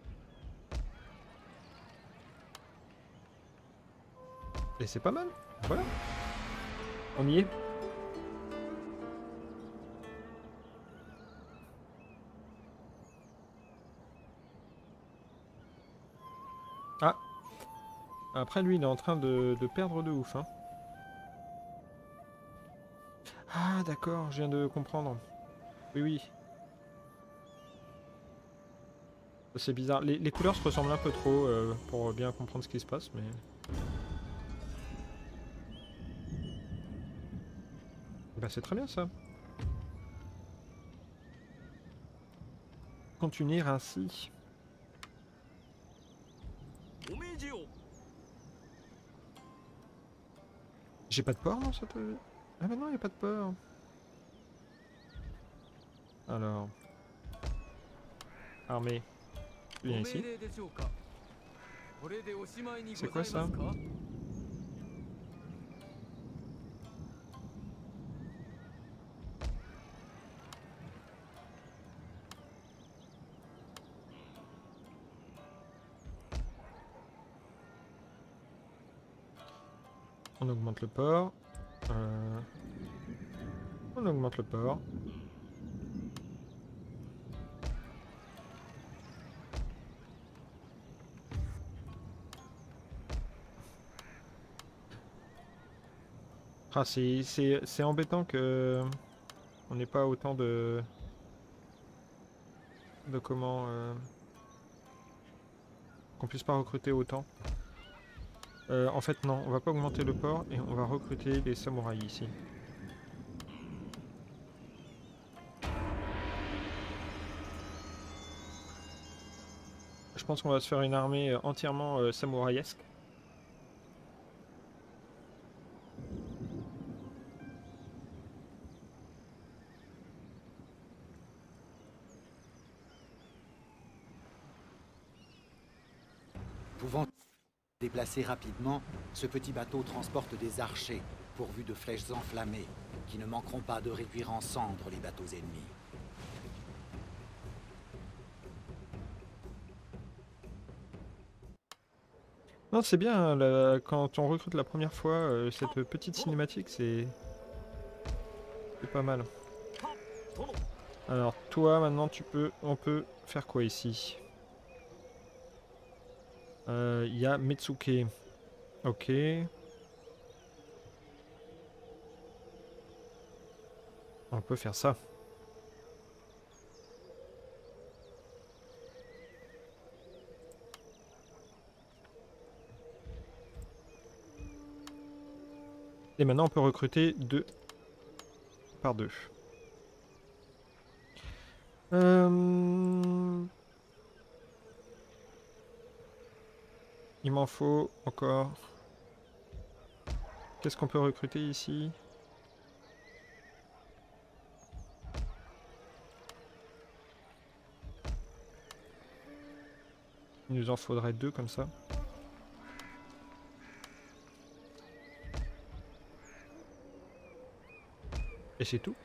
Et c'est pas mal. Voilà. On y est. Ah. Après, lui, il est en train de, de perdre de ouf. Hein. Ah, d'accord, je viens de comprendre. Oui, oui. C'est bizarre. Les, les couleurs se ressemblent un peu trop euh, pour bien comprendre ce qui se passe, mais... Bah, c'est très bien, ça. Continuer ainsi. J'ai pas de port, non, ça te... Ah bah non, il n'y a pas de port. Alors... Armée. Viens ici. C'est quoi ça? On augmente le port. Euh... On augmente le port. Ah, c'est embêtant que on n'ait pas autant de de comment euh... qu'on puisse pas recruter autant. Euh, en fait non, on va pas augmenter le port et on va recruter des samouraïs ici. Je pense qu'on va se faire une armée entièrement euh, samouraïesque. Pouvant déplacer rapidement, ce petit bateau transporte des archers pourvus de flèches enflammées qui ne manqueront pas de réduire en cendres les bateaux ennemis. Non, c'est bien, hein, la... quand on recrute la première fois, euh, cette petite cinématique, c'est... C'est pas mal. Alors, toi, maintenant, tu peux... On peut faire quoi ici? Il euh, y a Metsuke. Ok. On peut faire ça. Et maintenant, on peut recruter deux par deux. Euh... Il m'en faut encore. Qu'est-ce qu'on peut recruter ici? Il nous en faudrait deux comme ça. Et c'est tout.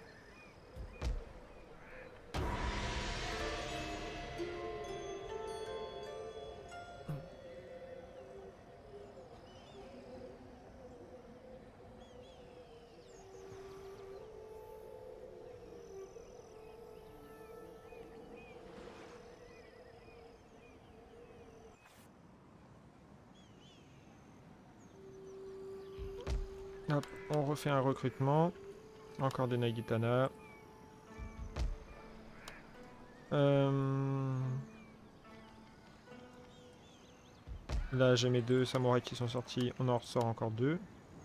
Hop, on refait un recrutement. Encore des Nagitana. Euh... Là, j'ai mes deux samouraïs qui sont sortis. On en ressort encore deux.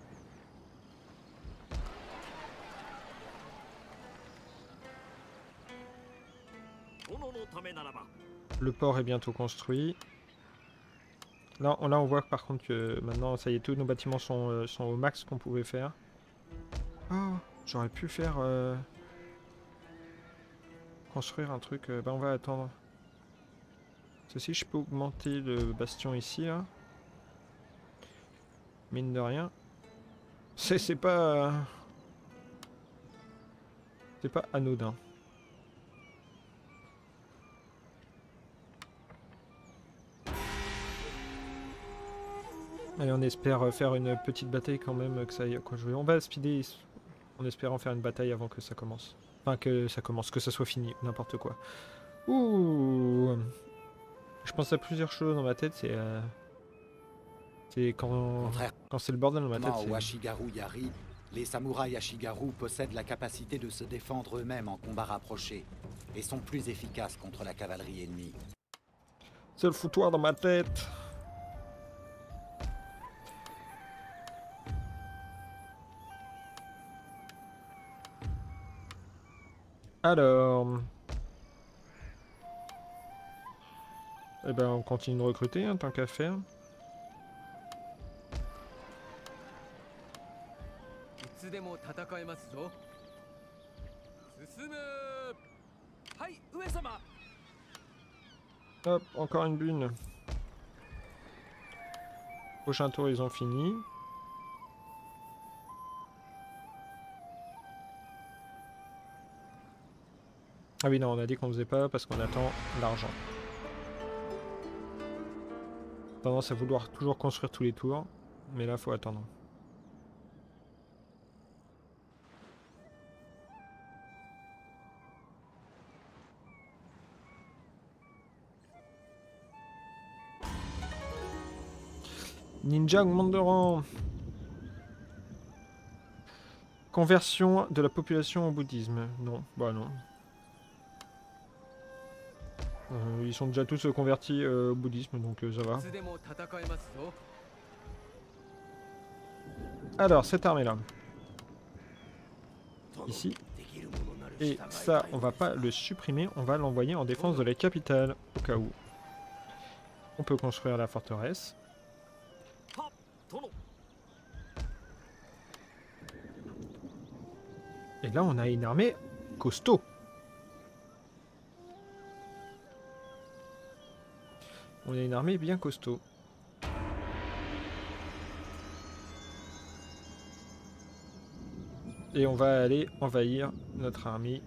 Le port est bientôt construit. Là on, là, on voit par contre que maintenant, ça y est, tous nos bâtiments sont, euh, sont au max qu'on pouvait faire. Oh, j'aurais pu faire... Euh, construire un truc... Euh, bah, on va attendre. Si je peux augmenter le bastion ici, là. Mine de rien. C'est c'est pas... C'est pas anodin. Allez, on espère faire une petite bataille quand même, que ça aille à quoi jouer. On va speeder en espérant faire une bataille avant que ça commence. Enfin, que ça commence, que ça soit fini, n'importe quoi. Ouh. Je pense à plusieurs choses dans ma tête, c'est... Euh... C'est quand... Quand c'est le bordel dans ma tête, Contrairement c'est... au Ashigaru Yari, les samouraïs Ashigaru possèdent la capacité de se défendre eux-mêmes en combat rapproché et sont plus efficaces contre la cavalerie ennemie. C'est le foutoir dans ma tête. Alors... Eh ben on continue de recruter, hein, tant qu'à faire. Hop, encore une bune. Prochain tour, ils ont fini. Ah oui, non, on a dit qu'on faisait pas parce qu'on attend l'argent. Tendance à vouloir toujours construire tous les tours, mais là, faut attendre. Ninja augmente de rang. Conversion de la population au bouddhisme. Non, bah non. Euh, ils sont déjà tous convertis euh, au bouddhisme, donc euh, ça va. Alors, cette armée-là. Ici. Et ça, on va pas le supprimer, on va l'envoyer en défense de la capitale, au cas où. On peut construire la forteresse. Et là, on a une armée costaud. On a une armée bien costaud. Et on va aller envahir notre armée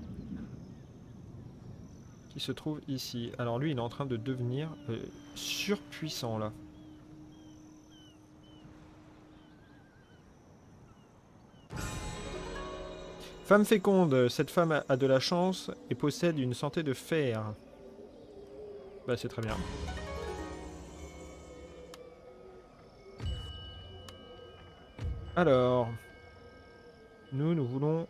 qui se trouve ici. Alors lui, il est en train de devenir euh, surpuissant là. Femme féconde, cette femme a de la chance et possède une santé de fer. Bah c'est très bien. Alors, nous, nous voulons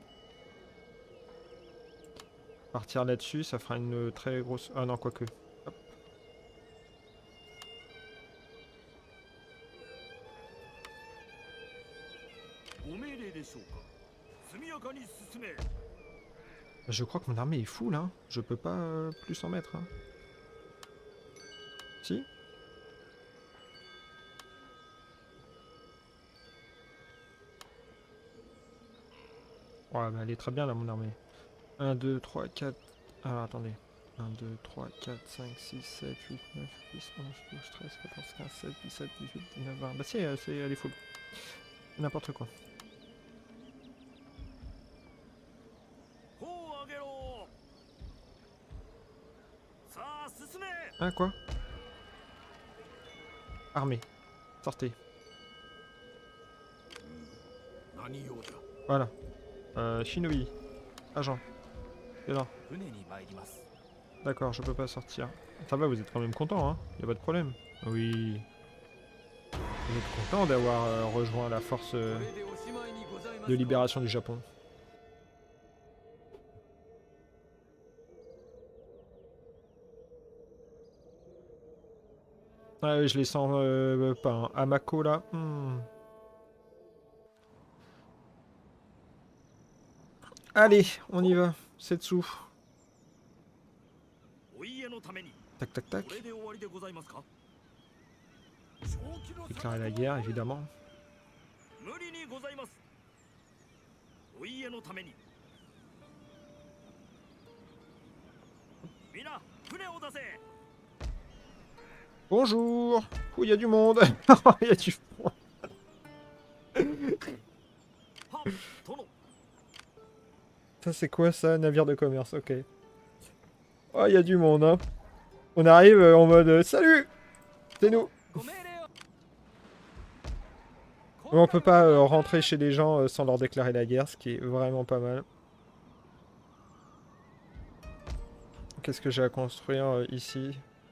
partir là-dessus, ça fera une très grosse... Ah non, quoique. Hop. Je crois que mon armée est full, hein. Je peux pas euh, plus en mettre. Hein. Si? Ouais, bah elle est très bien là, mon armée. un, deux, trois, quatre... Alors attendez. un, deux, trois, quatre, cinq, six, sept, huit, neuf, dix, onze, douze, treize, quatorze, quinze, seize, dix-sept, dix-huit, dix-neuf, vingt... Bah si, elle est full. N'importe quoi. Ah quoi? Armée. Sortez. Voilà. Euh, Shinobi. Agent. Et là. D'accord, je peux pas sortir. Ça va, vous êtes quand même content, hein? Y a pas de problème. Oui. Vous êtes content d'avoir euh, rejoint la force euh, de libération du Japon. Ah oui, je les sens euh, pas. Hein. Amako là. Hmm. Allez, on y va. Setsu. Tac tac tac. Déclarer la guerre, évidemment. Bonjour. Oh, il y a du monde. Il y a du monde. Ça, c'est quoi ça? Navire de commerce, ok. Oh, il y a du monde, hein. On arrive euh, en mode euh, salut! C'est nous! Mais on peut pas euh, rentrer chez les gens euh, sans leur déclarer la guerre, ce qui est vraiment pas mal. Qu'est-ce que j'ai à construire euh, ici?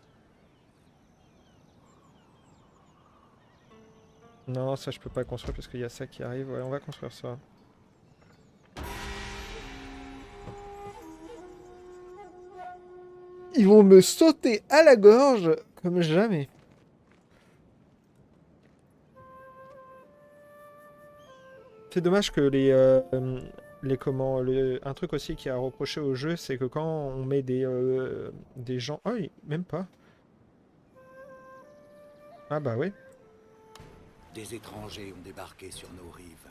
Non, ça je peux pas construire parce qu'il y a ça qui arrive. Ouais, on va construire ça. Ils vont me sauter à la gorge comme jamais. C'est dommage que les... Euh, les comment... Le, un truc aussi qui a reproché au jeu, c'est que quand on met des, euh, des gens... Oh, même pas. Ah bah ouais. Des étrangers ont débarqué sur nos rives.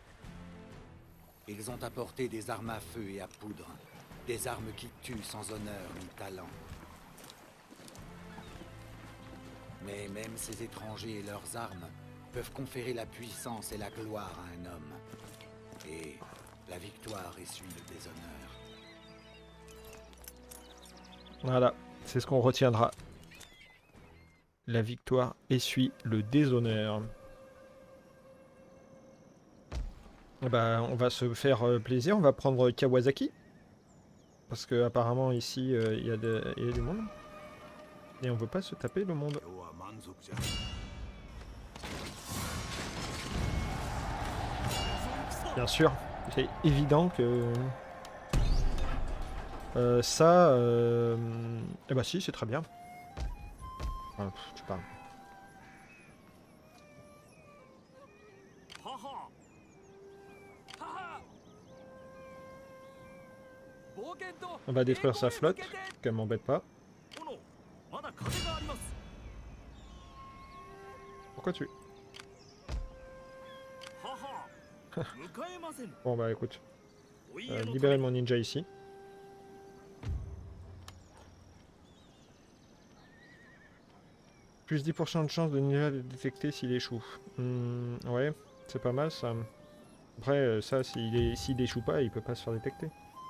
Ils ont apporté des armes à feu et à poudre. Des armes qui tuent sans honneur ni talent. Mais même ces étrangers et leurs armes peuvent conférer la puissance et la gloire à un homme. Et la victoire essuie le déshonneur. Voilà, c'est ce qu'on retiendra. La victoire essuie le déshonneur. Bah, on va se faire euh, plaisir, on va prendre Kawasaki. Parce que apparemment ici, il euh, y, y a du monde. Et on veut pas se taper le monde. Bien sûr, c'est évident que... Euh, ça... Euh... Eh bah si, c'est très bien. Ah, pff, tu parles. On va détruire sa flotte, qu'elle m'embête pas. Pourquoi tu... Bon bah écoute. Euh, libérer mon ninja ici. Plus dix pour cent de chance de ninja de détecter s'il échoue. Hmm, ouais, c'est pas mal ça. Après, euh, ça, s'il est, s'il échoue pas, il peut pas se faire détecter.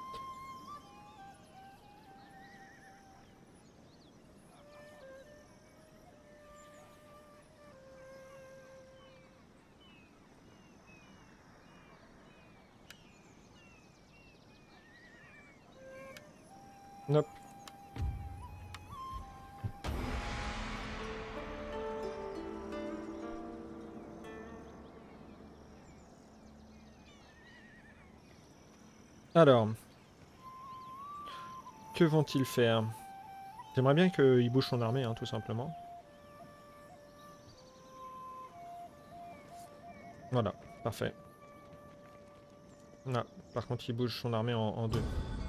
Nope. Alors, que vont-ils faire? J'aimerais bien qu'ils bougent son armée, hein, tout simplement. Voilà, parfait. Non, par contre, il bouge son armée en, en deux.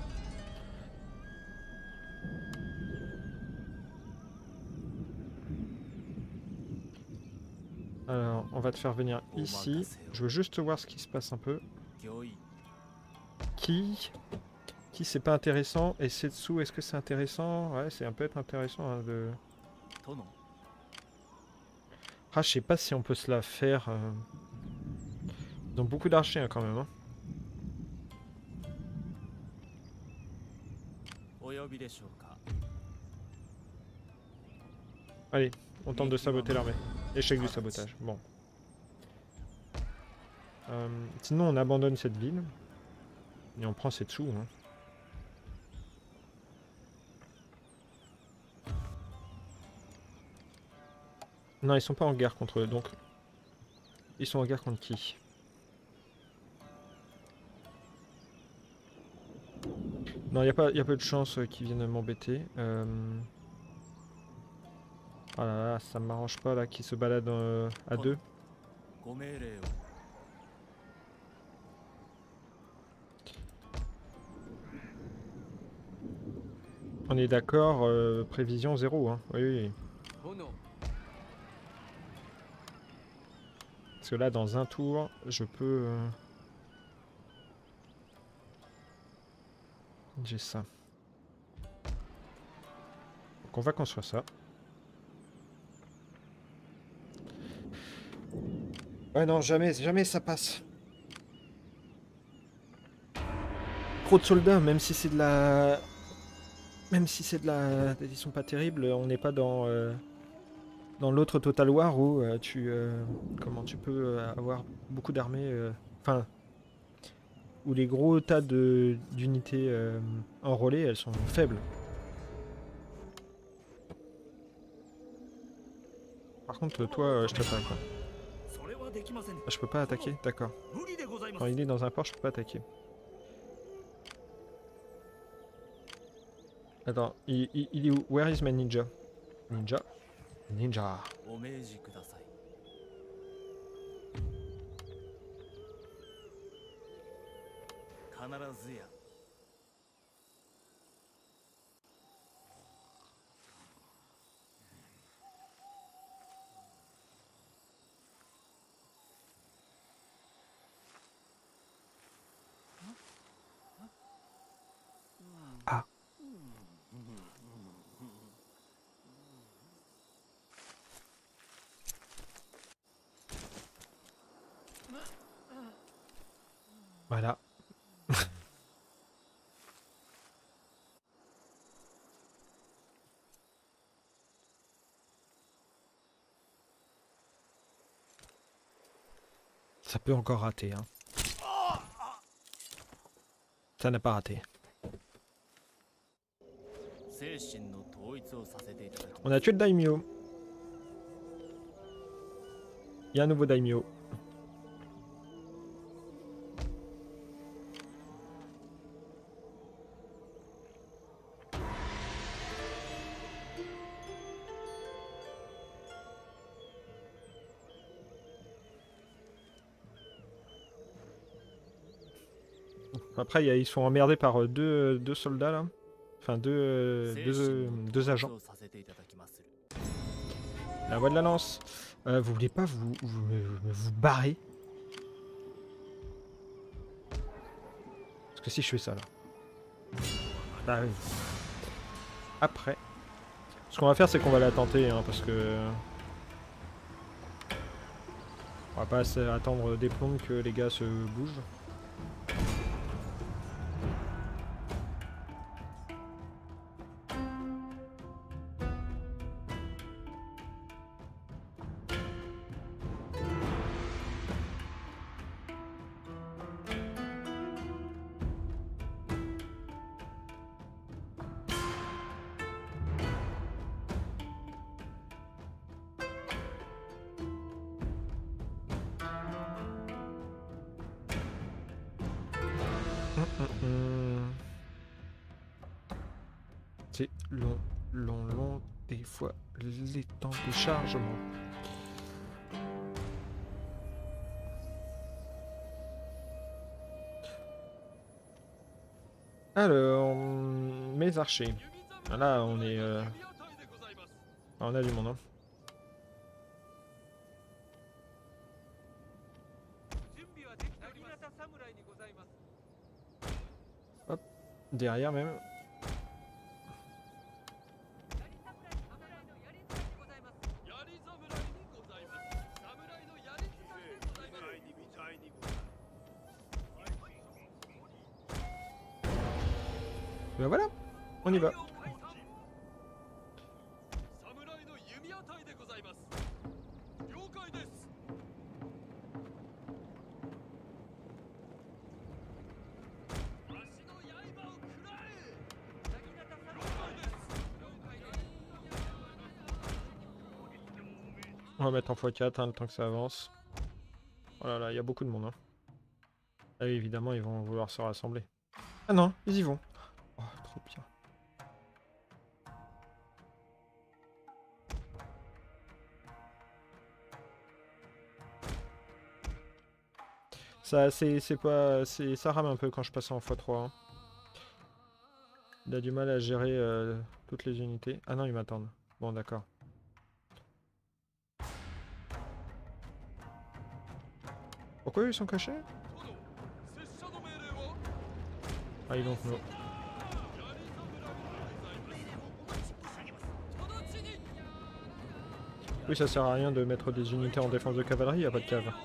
Alors, on va te faire venir ici. Je veux juste voir ce qui se passe un peu. Qui Qui c'est pas intéressant? Et Setsu, est-ce que c'est intéressant? Ouais, c'est un peu être intéressant hein, de... Ah, je sais pas si on peut se la faire. Euh... Ils ont beaucoup d'archers hein, quand même. Hein. Allez, on tente de saboter l'armée. Échec du sabotage. Bon. Euh, sinon, on abandonne cette ville. Et on prend Setsu. Hein. Non, ils sont pas en guerre contre eux, donc... Ils sont en guerre contre qui? Non, il n'y a, pas, y a pas de chance euh, qu'ils viennent m'embêter. Euh... Ah là là, ça m'arrange pas là, qu'ils se baladent euh, à deux. On est d'accord, euh, prévision zéro, hein. Oui, oui. Parce que là, dans un tour, je peux... Euh... J'ai ça. Donc on va construire ça. Ouais, non, jamais, jamais ça passe. Trop de soldats, même si c'est de la... Même si c'est de la... Ils sont pas terribles, on n'est pas dans... Euh... Dans l'autre Total War où euh, tu... Euh... Comment tu peux euh, avoir beaucoup d'armées... euh, Enfin... Où les gros tas de d'unités euh, enrôlées, elles sont faibles. Par contre, toi, euh, je t'attaque. Quoi. Ah, je peux pas attaquer? D'accord. Quand il est dans un port, je peux pas attaquer. Attends, il, il, il est où? Where is my ninja? Ninja? Ninja. Ah. Voilà. Ça peut encore rater, hein. Ça n'a pas raté. On a tué le daimyo. Il y a un nouveau daimyo. Après, y a, ils sont emmerdés par deux, deux soldats là. Enfin, deux, deux, deux agents. La voie de la lance. Euh, vous voulez pas vous, vous, vous, vous barrer? Parce que si je fais ça là. Bah oui. Après. Ce qu'on va faire, c'est qu'on va la tenter, hein, parce que. On va pas attendre des plombes que les gars se bougent. C'est long, long, long, des fois les temps de chargement. Alors, mes archers. Là, on est... Euh... On a du monde, hein. Hop, derrière même. Ben voilà, on y va. On va mettre en fois quatre hein, le temps que ça avance. Oh là là, il y a beaucoup de monde. Hein. Ah oui, évidemment, ils vont vouloir se rassembler. Ah non, ils y vont. Oh, trop bien. Ça, c'est pas... Ça rame un peu quand je passe en fois trois. Hein. Il a du mal à gérer euh, toutes les unités. Ah non, ils m'attendent. Bon, d'accord. Pourquoi ils sont cachés? Ah, ils don't know. Oui, ça sert à rien de mettre des unités en défense de cavalerie, y a pas de cave.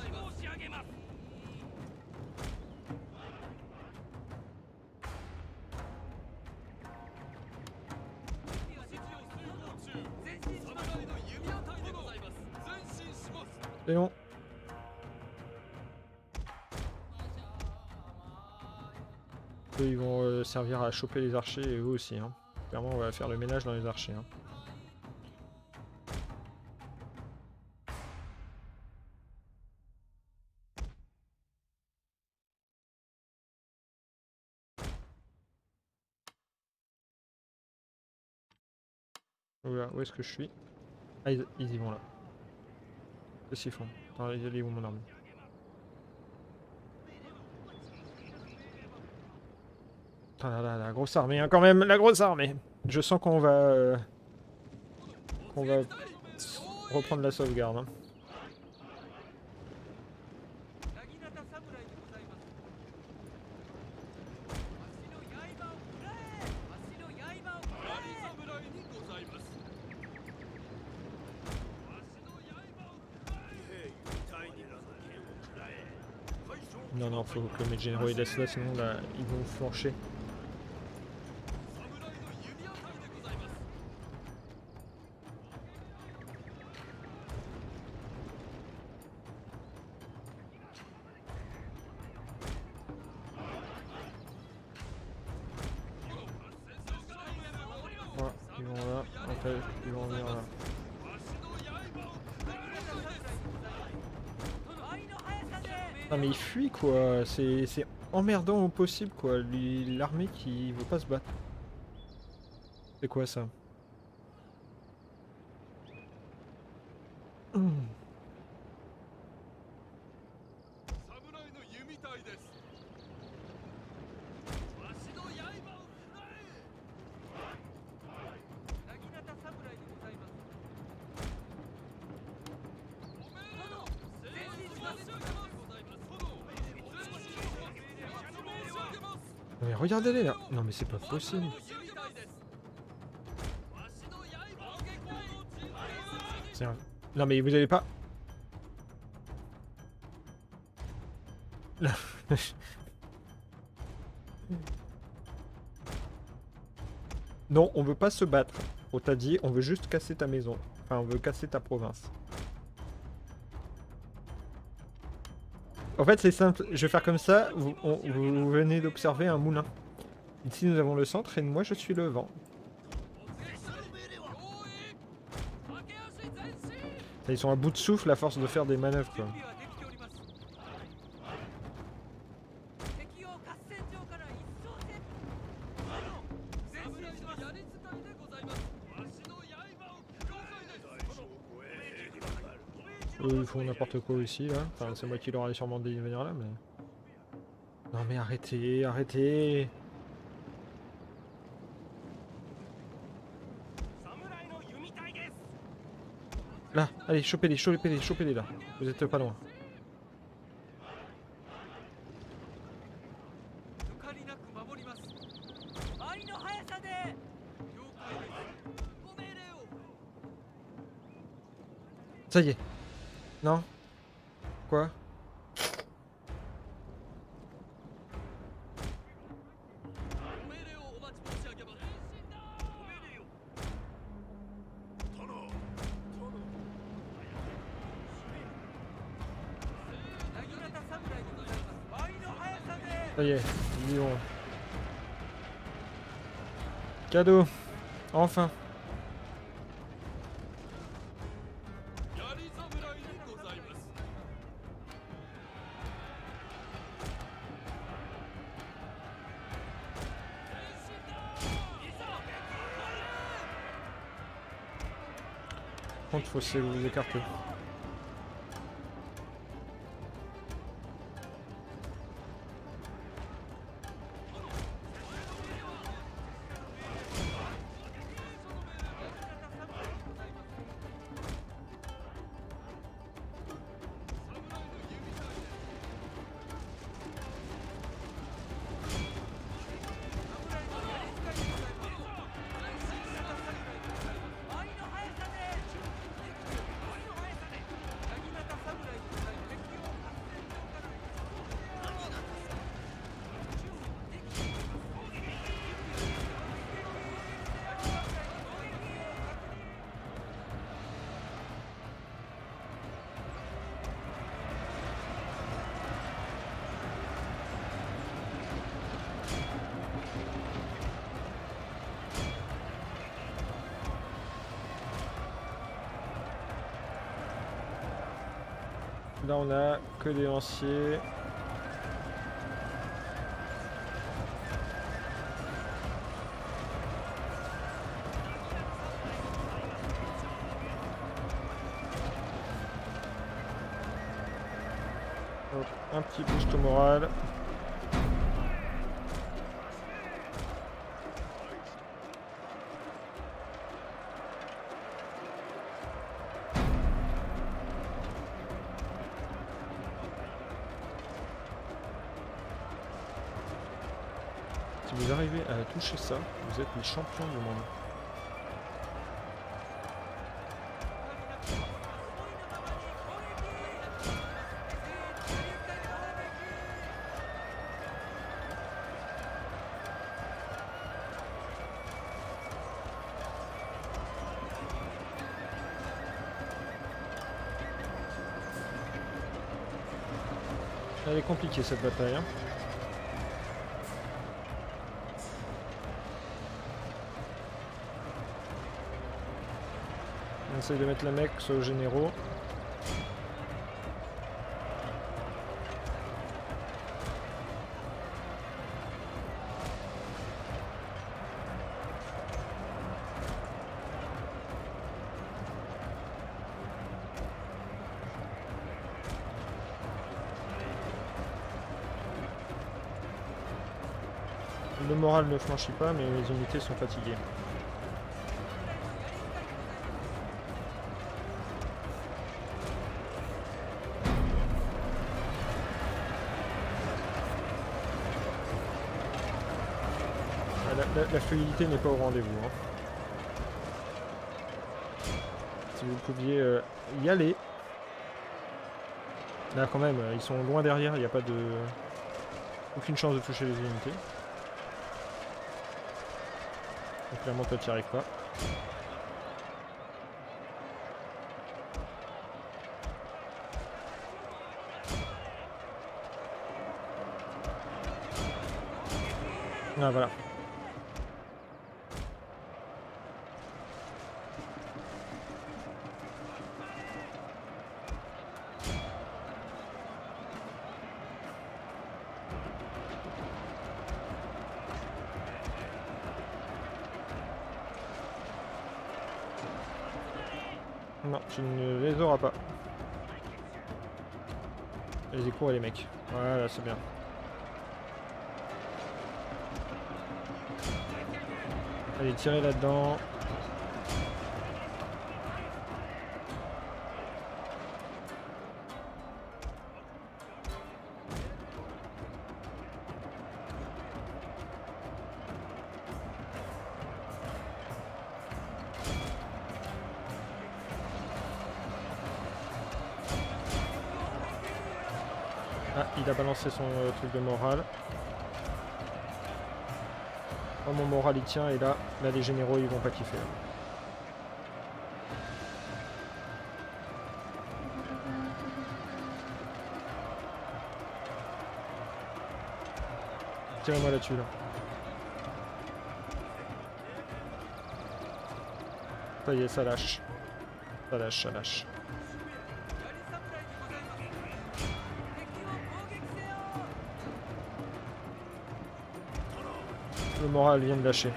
C'est bon. Eux, ils vont euh, servir à choper les archers et eux aussi. Hein. Clairement, on va faire le ménage dans les archers. Hein. Oula, où est-ce que je suis? Ah, ils, ils y vont là. Qu'est-ce qu'ils font? Attends, ils y vont mon armée. Ah là là, la grosse armée, hein, quand même, la grosse armée. Je sens qu'on va... Euh, qu'on va reprendre la sauvegarde. Hein. Non, non, faut que mes généraux ils laissent là, sinon là, ils vont flancher. Voilà, ils vont là, après ils vont venir là. Ah mais il fuit quoi, c'est emmerdant au possible quoi, l'armée qui veut pas se battre. C'est quoi ça? mmh. Mais regardez-les là. Non mais c'est pas possible. Un... Non mais vous allez pas... Non, on veut pas se battre. On t'a dit, on veut juste casser ta maison. Enfin, on veut casser ta province. En fait, c'est simple. Je vais faire comme ça. Vous, on, vous venez d'observer un moulin. Ici, nous avons le centre et moi, je suis le vent. Ils sont à bout de souffle à force de faire des manœuvres, quoi. Eux, ils font n'importe quoi aussi, là. Enfin, c'est moi qui leur ai sûrement dit de venir là, mais... Non mais arrêtez, arrêtez. Là, allez, chopez-les, chopez-les, chopez-les là. Vous êtes pas loin. Ça y est. Non? Quoi? Ça y est, ils y vont. Cadeau. Enfin. Par contre, faut se vous écarter. Là on a que des lanciers. Hop, un petit boost au moral. Si vous arrivez à toucher ça, vous êtes les champions du monde. Elle est compliquée cette bataille, hein. On essaye de mettre la mec aux généraux. Le moral ne franchit pas, mais les unités sont fatiguées. La, la, la fluidité n'est pas au rendez-vous. Hein. Si vous pouviez euh, y aller. Là quand même, ils sont loin derrière, il n'y a pas de... aucune chance de toucher les unités. Donc clairement toi tu n'y arrives pas. Ah voilà. Non, tu ne les auras pas. Les échos et les mecs. Voilà, c'est bien. Allez, tirez là-dedans. Ah, il a balancé son euh, truc de morale. Oh, mon moral il tient et là, là les généraux ils vont pas kiffer. Là. Tirez-moi là-dessus là. Ça y est, ça lâche. Ça lâche, ça lâche. Le moral vient de lâcher.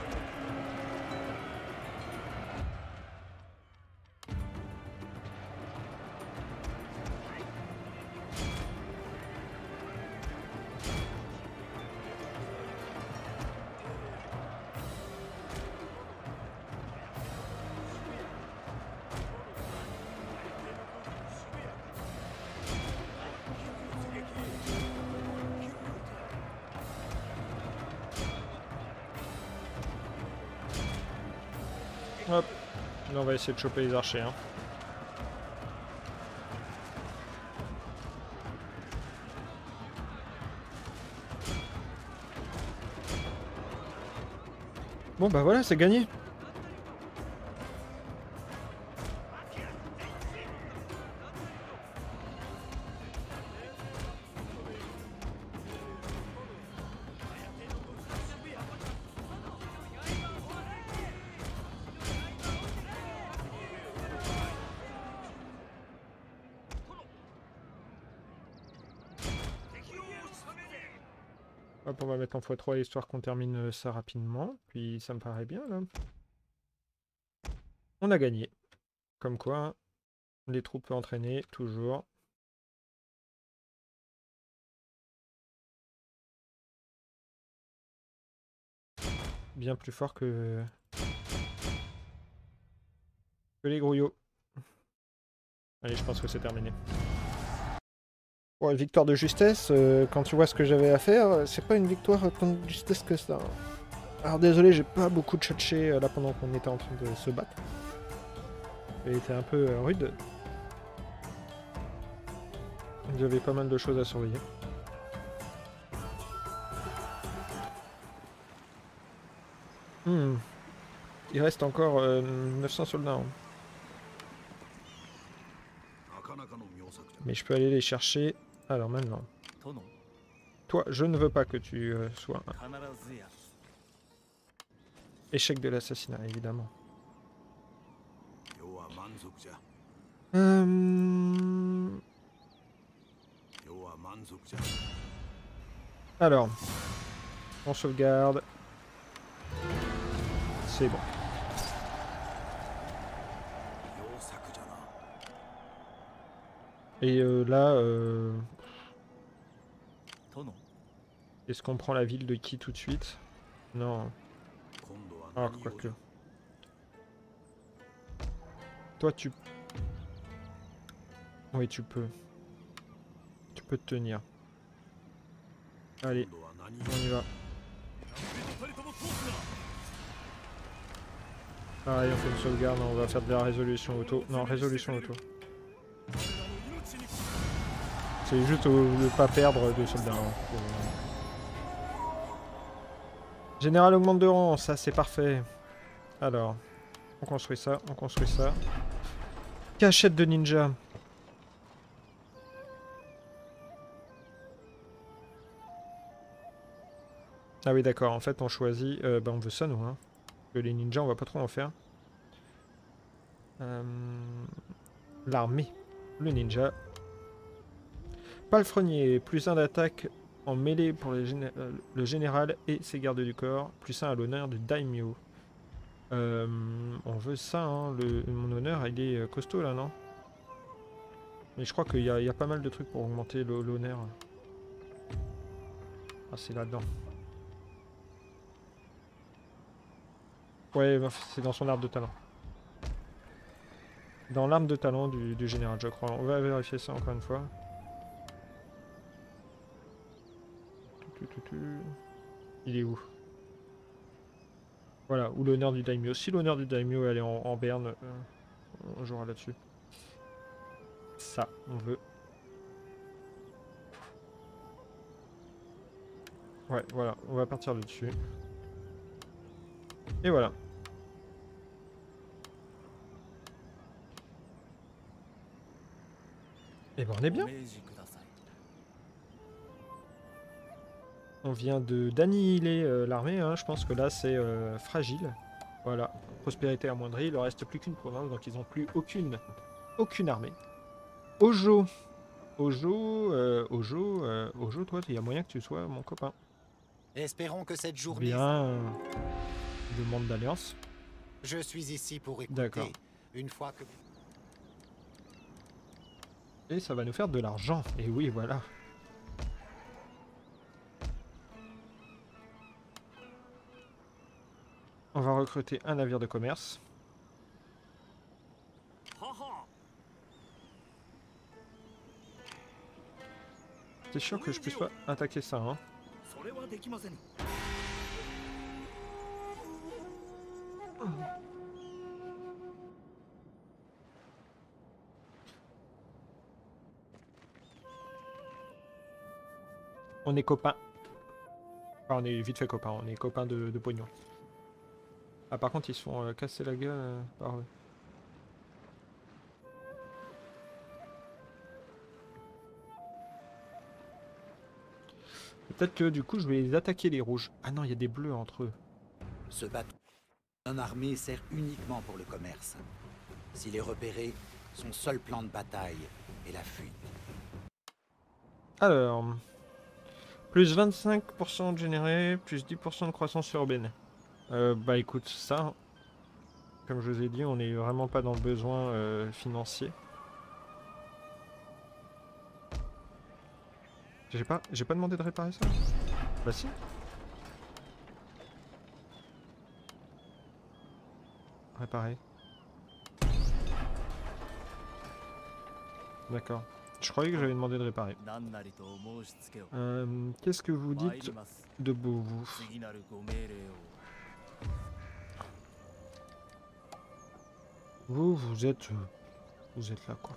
Hop, là on va essayer de choper les archers. Hein. Bon bah voilà, c'est gagné. Hop, on va mettre en fois trois histoire qu'on termine ça rapidement. Puis ça me paraît bien là. On a gagné. Comme quoi, les troupes entraînées, toujours. Bien plus fort que, que les grouillots. Allez, je pense que c'est terminé. Bon, victoire de justesse, euh, quand tu vois ce que j'avais à faire, c'est pas une victoire tant de justesse que ça. Alors désolé, j'ai pas beaucoup de tchatché là pendant qu'on était en train de se battre. Elle était un peu euh, rude. J'avais pas mal de choses à surveiller. Hmm. Il reste encore euh, neuf cents soldats. Hein. Mais je peux aller les chercher. Alors maintenant. Toi, je ne veux pas que tu euh, sois un... Échec de l'assassinat, évidemment. Euh... Alors, on sauvegarde. C'est bon. Et euh, là, euh... est-ce qu'on prend la ville de qui tout de suite? Non. Alors, quoique. Toi, tu... Oui, tu peux. Tu peux te tenir. Allez, on y va. Pareil, on fait une sauvegarde, on va faire de la résolution auto. Non, résolution auto. C'est juste au, ne pas perdre de soldats. Hein. Général augmente de rang, ça c'est parfait. Alors, on construit ça, on construit ça. Cachette de ninja. Ah oui d'accord, en fait on choisit, euh, bah on veut ça nous, hein. Que les ninjas on va pas trop en faire. Euh, L'armée, le ninja. Palefrenier, plus un d'attaque en mêlée pour le, géné euh, le général et ses gardes du corps, plus un à l'honneur du daimyo. Euh, on veut ça, hein. Le, mon honneur il est costaud là, non? Mais je crois qu'il y, y a pas mal de trucs pour augmenter l'honneur. Ah c'est là-dedans. Ouais, c'est dans son arbre de talent. Dans l'arme de talent du, du général, je crois. On va vérifier ça encore une fois. Il est où? Voilà, ou l'honneur du daimyo. Si l'honneur du daimyo elle est en, en berne, euh, on jouera là-dessus. Ça, on veut. Ouais, voilà, on va partir là-dessus. Et voilà. Et ben on est bien. On vient de d'annihiler euh, l'armée, hein. Je pense que là c'est euh, fragile. Voilà, prospérité amoindrie, il leur reste plus qu'une province, donc ils n'ont plus aucune, aucune armée. Ojo, Ojo, euh, Ojo, euh, Ojo, toi, il y a moyen que tu sois mon copain. Espérons que cette journée... Bien, euh, demande d'alliance. Je suis ici pour écouter. D'accord. Une fois que... Et ça va nous faire de l'argent. Et oui, voilà. On va recruter un navire de commerce. C'est sûr que je puisse pas attaquer ça, hein. On est copains. Enfin, on est vite fait copains, on est copains de, de pognon. Ah par contre ils se font euh, casser la gueule euh, par eux. Peut-être que du coup je vais les attaquer les rouges. Ah non, il y a des bleus entre eux. Ce bateau non armé sert uniquement pour le commerce. S'il est repéré, son seul plan de bataille est la fuite. Alors, Plus vingt-cinq pour cent de généré, plus dix pour cent de croissance urbaine. Euh, bah écoute, ça, comme je vous ai dit, on n'est vraiment pas dans le besoin euh, financier. J'ai pas, j'ai pas demandé de réparer ça? Bah si. Réparer. D'accord. Je croyais que j'avais demandé de réparer. Euh, Qu'est-ce que vous dites de beau, vous? Vous, vous êtes... Vous êtes là, quoi.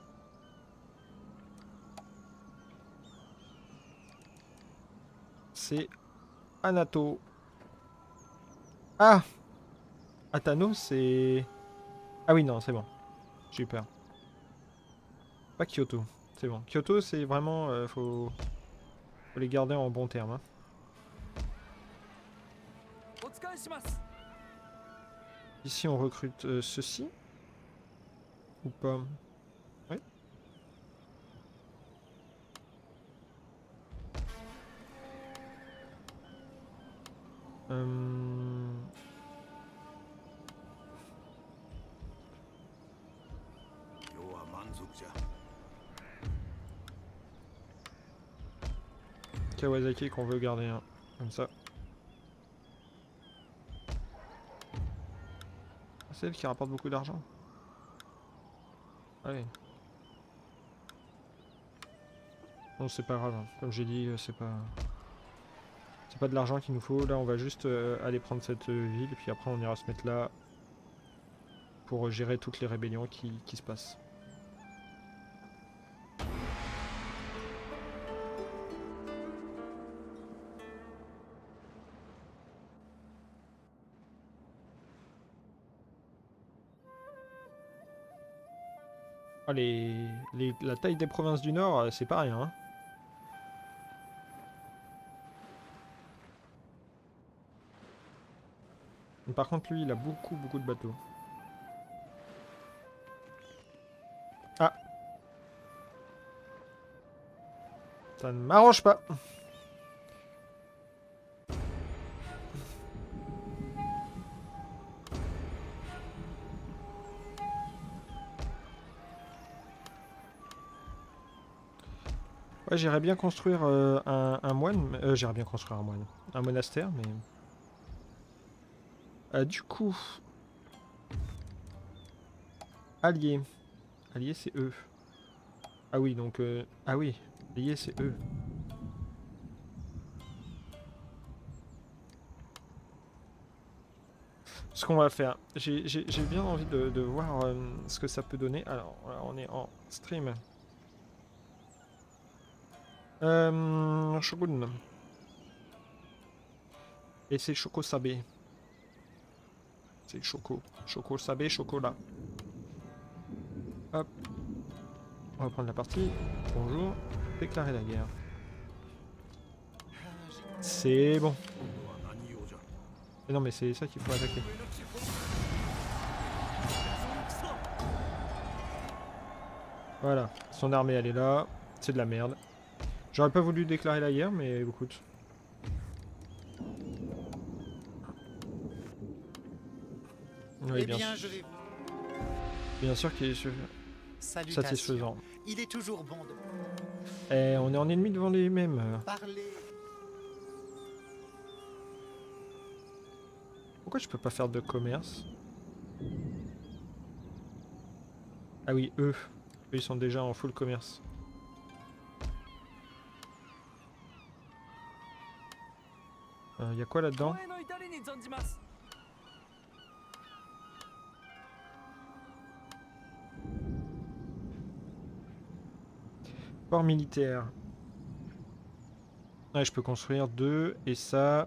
C'est Anato. Ah! Atano, c'est... Ah oui, non, c'est bon. J'ai eu peur. Pas Kyoto, c'est bon. Kyoto, c'est vraiment... Euh, faut... faut les garder en bon terme. Hein. Ici, on recrute euh, ceci. Ou pas? Oui. Euh... Kawasaki qu'on veut garder, hein. Comme ça. C'est elle qui rapporte beaucoup d'argent. Allez. Bon, c'est pas grave, hein. Comme j'ai dit, c'est pas... C'est pas de l'argent qu'il nous faut. Là, on va juste euh, aller prendre cette euh, ville, et puis après, on ira se mettre là pour gérer toutes les rébellions qui, qui se passent. Ah, les, les, la taille des provinces du Nord, c'est pas rien. Hein. Par contre, lui, il a beaucoup, beaucoup de bateaux. Ah. Ça ne m'arrange pas. Ouais, j'irais bien construire euh, un, un moine. Euh, j'irais bien construire un moine. Un monastère, mais... Euh, du coup... Alliés. Alliés, c'est eux. Ah oui, donc... Euh... Ah oui, alliés, c'est eux. Ce qu'on va faire, j'ai bien envie de, de voir euh, ce que ça peut donner. Alors, là, on est en stream. Euh, Shogun. Et c'est Choco Sabé. C'est Choco. Choco Sabé, chocolat. Hop. On va prendre la partie. Bonjour. Déclarer la guerre. C'est bon. Mais non, mais c'est ça qu'il faut attaquer. Voilà. Son armée, elle est là. C'est de la merde. J'aurais pas voulu déclarer la guerre, mais écoute. Oui, bien, bien, sûr. Je vais... bien sûr qu'il est satisfaisant. Il est toujours bon de... Eh, on est en ennemi devant les mêmes. Parlez. Pourquoi je peux pas faire de commerce? Ah oui, eux. Eux, ils sont déjà en full commerce. Il euh, y a quoi là-dedans? Port militaire. Ouais, je peux construire deux et ça...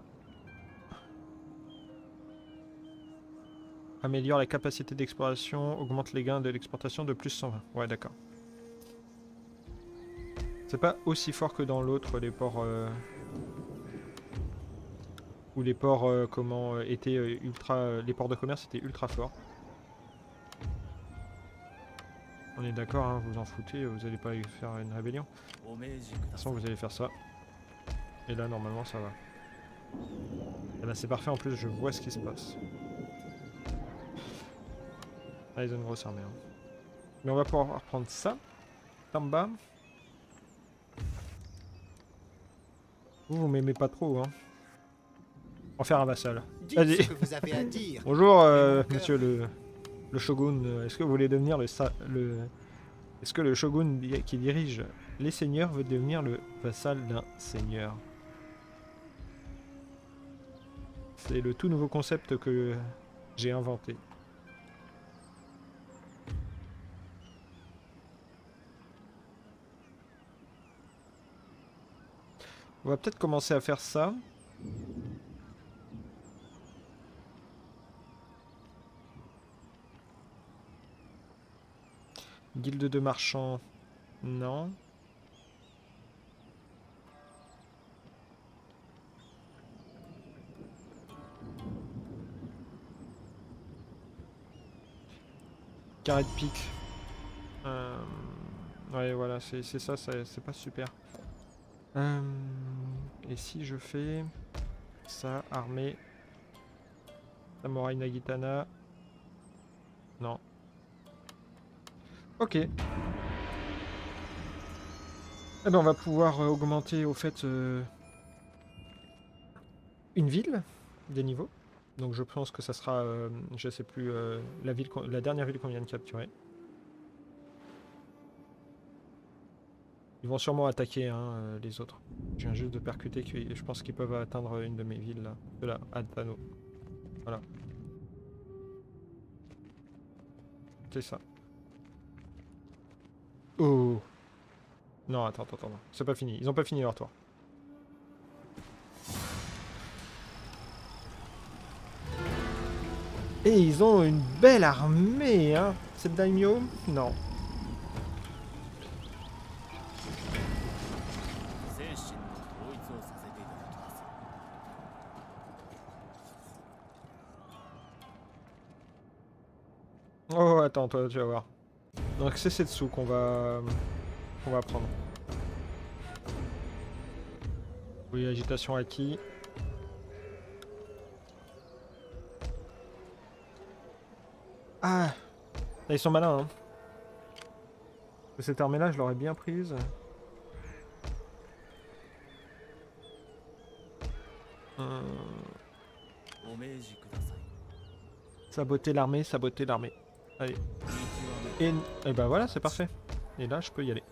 Améliore la capacité d'exploration, augmente les gains de l'exportation de plus cent vingt. Ouais, d'accord. C'est pas aussi fort que dans l'autre, les ports... Euh... Où les ports, euh, comment, euh, étaient euh, ultra... Euh, les ports de commerce étaient ultra forts. On est d'accord, hein, vous en foutez, vous allez pas faire une rébellion. De toute façon, vous allez faire ça. Et là, normalement, ça va. Et là, c'est parfait. En plus, je vois ce qui se passe. Ah, ils ont une grosse armée. Hein. Mais on va pouvoir reprendre ça. Tamba. Vous, vous m'aimez pas trop, hein. En faire un vassal. Dites ce que vous avez à dire. Bonjour, euh, mon cœur monsieur le, le shogun. Est-ce que vous voulez devenir le... sa- le... Est-ce que le shogun di- qui dirige les seigneurs veut devenir le vassal d'un seigneur? C'est le tout nouveau concept que j'ai inventé. On va peut-être commencer à faire ça. Guilde de marchands, non. Carré de pique. Euh... Ouais, voilà, c'est ça, c'est pas super. Euh... Et si je fais ça, armée, samouraï Nagitana, non. Ok. Eh ben, on va pouvoir euh, augmenter au fait euh, une ville des niveaux. Donc je pense que ça sera, euh, je sais plus, euh, la ville, la dernière ville qu'on vient de capturer. Ils vont sûrement attaquer hein, euh, les autres. Je viens juste de percuter que je pense qu'ils peuvent atteindre une de mes villes là, de la Advano. Voilà. C'est ça. Oh. Non, attends, attends, attends. C'est pas fini. Ils ont pas fini leur tour. Et ils ont une belle armée, hein. C'est le daimyo? Non. Oh, attends, toi, tu vas voir. Donc c'est Setsu qu'on va... qu'on va prendre. Oui, agitation acquis. Ah, ils sont malins, hein. Cette armée-là, je l'aurais bien prise. Hum... Saboter l'armée, saboter l'armée. Allez. Et, et bah voilà, c'est parfait. Et là, je peux y aller.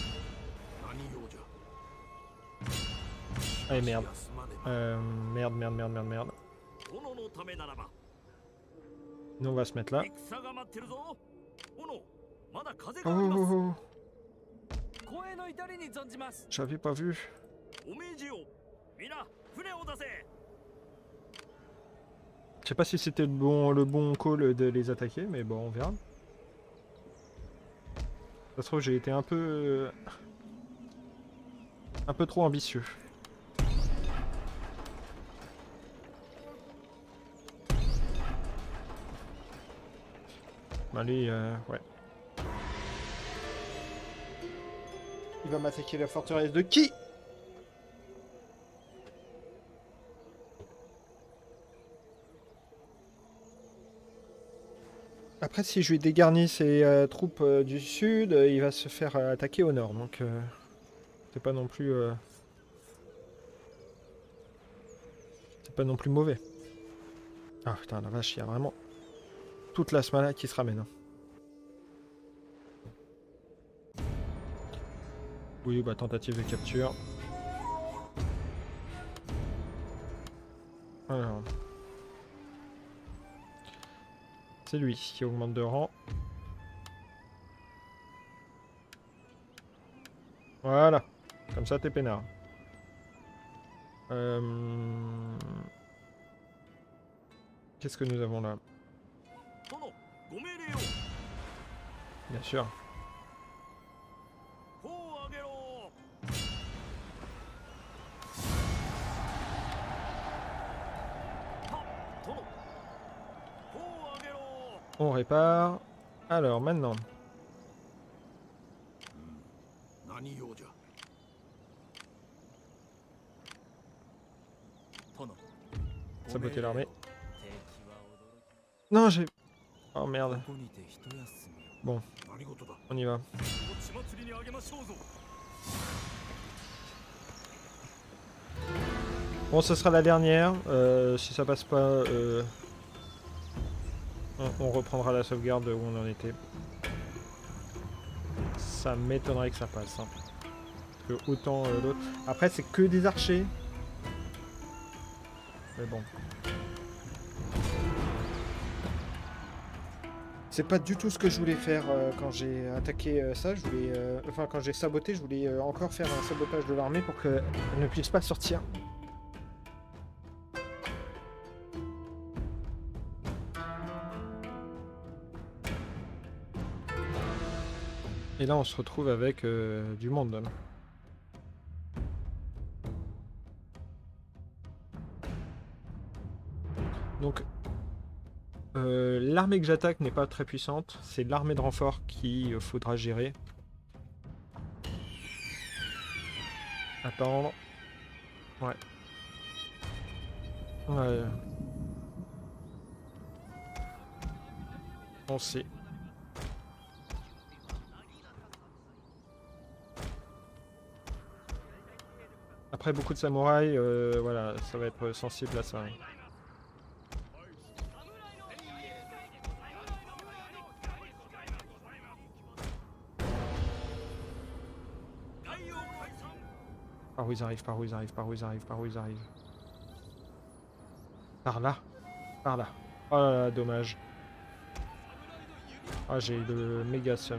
Allez, merde. Euh, merde, merde, merde, merde, merde. Nous, on va se mettre là. Oh, oh, oh. J'avais pas vu. Je sais pas si c'était le bon, le bon call de les attaquer, mais bon, on verra. Ça se trouve, j'ai été un peu... un peu trop ambitieux. Allez, euh, ouais. Il va m'attaquer la forteresse de qui? Après, si je lui dégarnis ses euh, troupes euh, du sud, euh, il va se faire euh, attaquer au nord. Donc, euh, c'est pas non plus... Euh... C'est pas non plus mauvais. Ah putain, la vache, il y a vraiment toute la smala qui se ramène. Hein. Oui, bah tentative de capture. Alors... C'est lui qui augmente de rang. Voilà. Comme ça, t'es peinard. Euh... Qu'est-ce que nous avons là? Bien sûr. On répare. Alors, maintenant. saboter l'armée. Non, j'ai... Oh merde. Bon, on y va. Bon, ce sera la dernière. Euh, si ça passe pas, euh, on, on reprendra la sauvegarde où on en était. Ça m'étonnerait que ça passe. Hein. Parce que autant euh, l'autre. Après, c'est que des archers. Mais bon. C'est pas du tout ce que je voulais faire euh, quand j'ai attaqué euh, ça. Je voulais, euh, enfin, quand j'ai saboté, je voulais euh, encore faire un sabotage de l'armée pour qu'elle ne puisse pas sortir. Et là, on se retrouve avec euh, du monde. Donc, euh, l'armée que j'attaque n'est pas très puissante. C'est l'armée de renfort qu'il euh, faudra gérer. Attendre. Ouais. Ouais. On sait. Après beaucoup de samouraïs, euh, voilà, ça va être sensible à ça. Par où ils arrivent, par où ils arrivent, par où ils arrivent, par où ils arrivent. Par là, par là. Oh là là, dommage. Ah, j'ai eu le méga seum.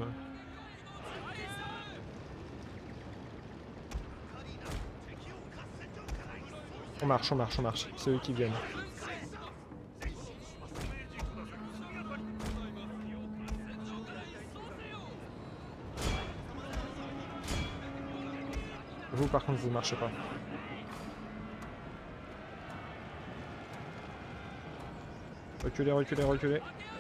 On marche, on marche, on marche. C'est eux qui viennent. Vous, par contre, vous marchez pas. Reculez, reculez, reculez.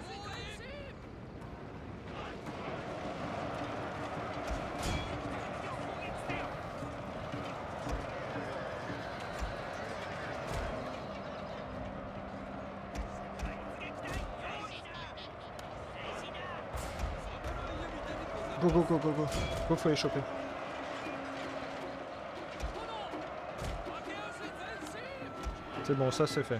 Go, go, go, go, go. Go, faut les choper. C'est bon, ça c'est fait.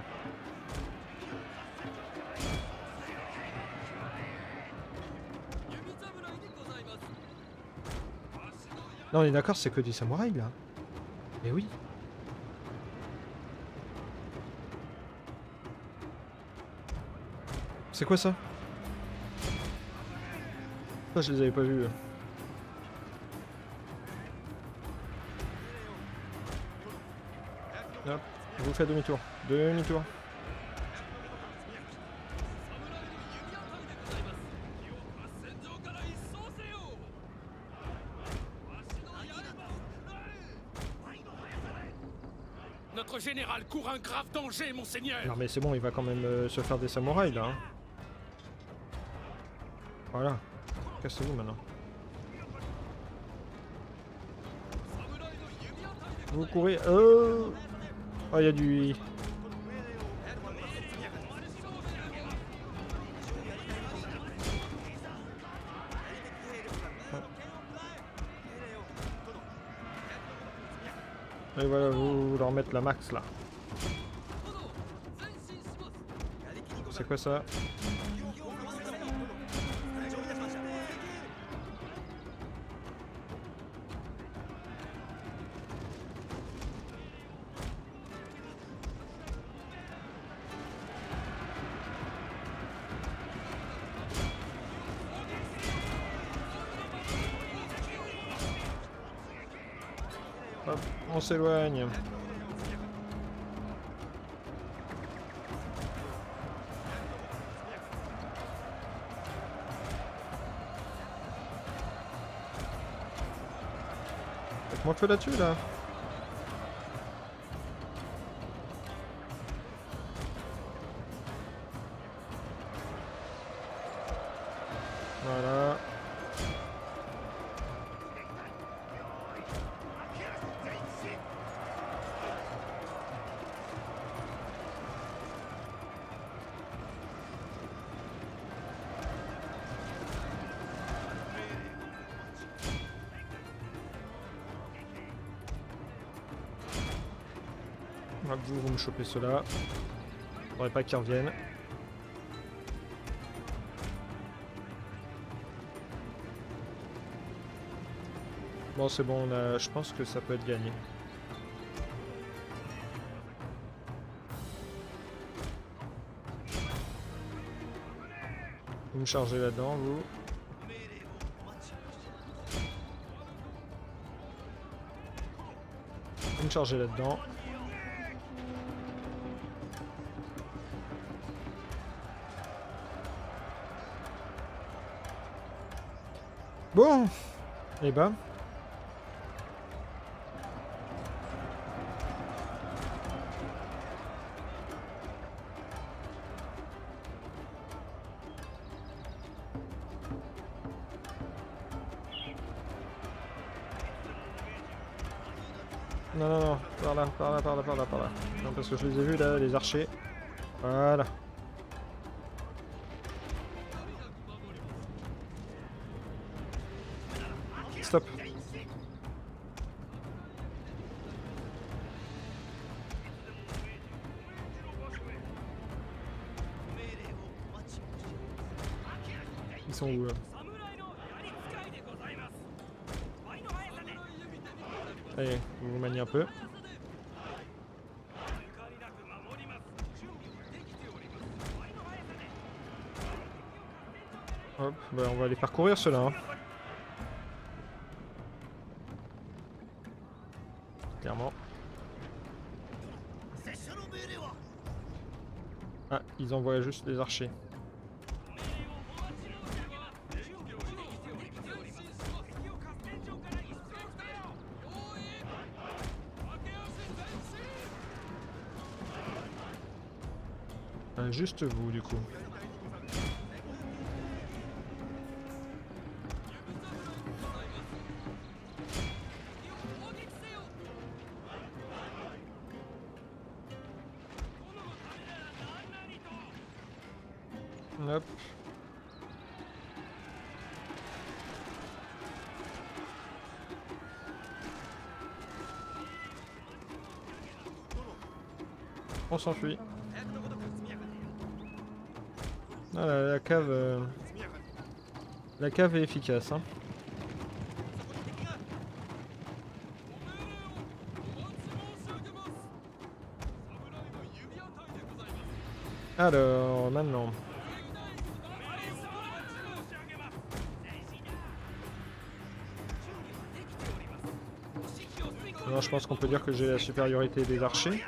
Non, on est d'accord, c'est que des samouraïs là. Mais oui. C'est quoi ça? Ça, je les avais pas vus. Hop, je vous fais demi-tour. Demi-tour. Notre général court un grave danger, monseigneur. Non mais c'est bon, il va quand même euh, se faire des samouraïs là. Hein. Voilà. Cassez-vous maintenant. Vous courez. Oh, oh, il y a du... Et voilà, vous, vous leur mettre la max là. C'est quoi ça? Hop, on s'éloigne. Faites-moi feu là-dessus là. Voilà. Hop, vous, vous me chopez ceux-là. Faudrait pas qu'ils reviennent. Bon, c'est bon, on a... je pense que ça peut être gagné. Vous me chargez là-dedans, vous. Vous me chargez là-dedans. Bon, et bah. Non, non, non, par là, par là, par là, par là, par là. Non, parce que je les ai vus là, les archers. Voilà. Stop. Ils sont où là? Allez, vous vous maniez un peu. Hop, bah on va les parcourir ceux-là. Hein. Clairement. Ah, ils envoient juste des archers. Ah, juste vous du coup. Hop. On s'enfuit. Ah, la, la cave... Euh... La cave est efficace. Hein. Alors, maintenant... Non, je pense qu'on peut dire que j'ai la supériorité des archers.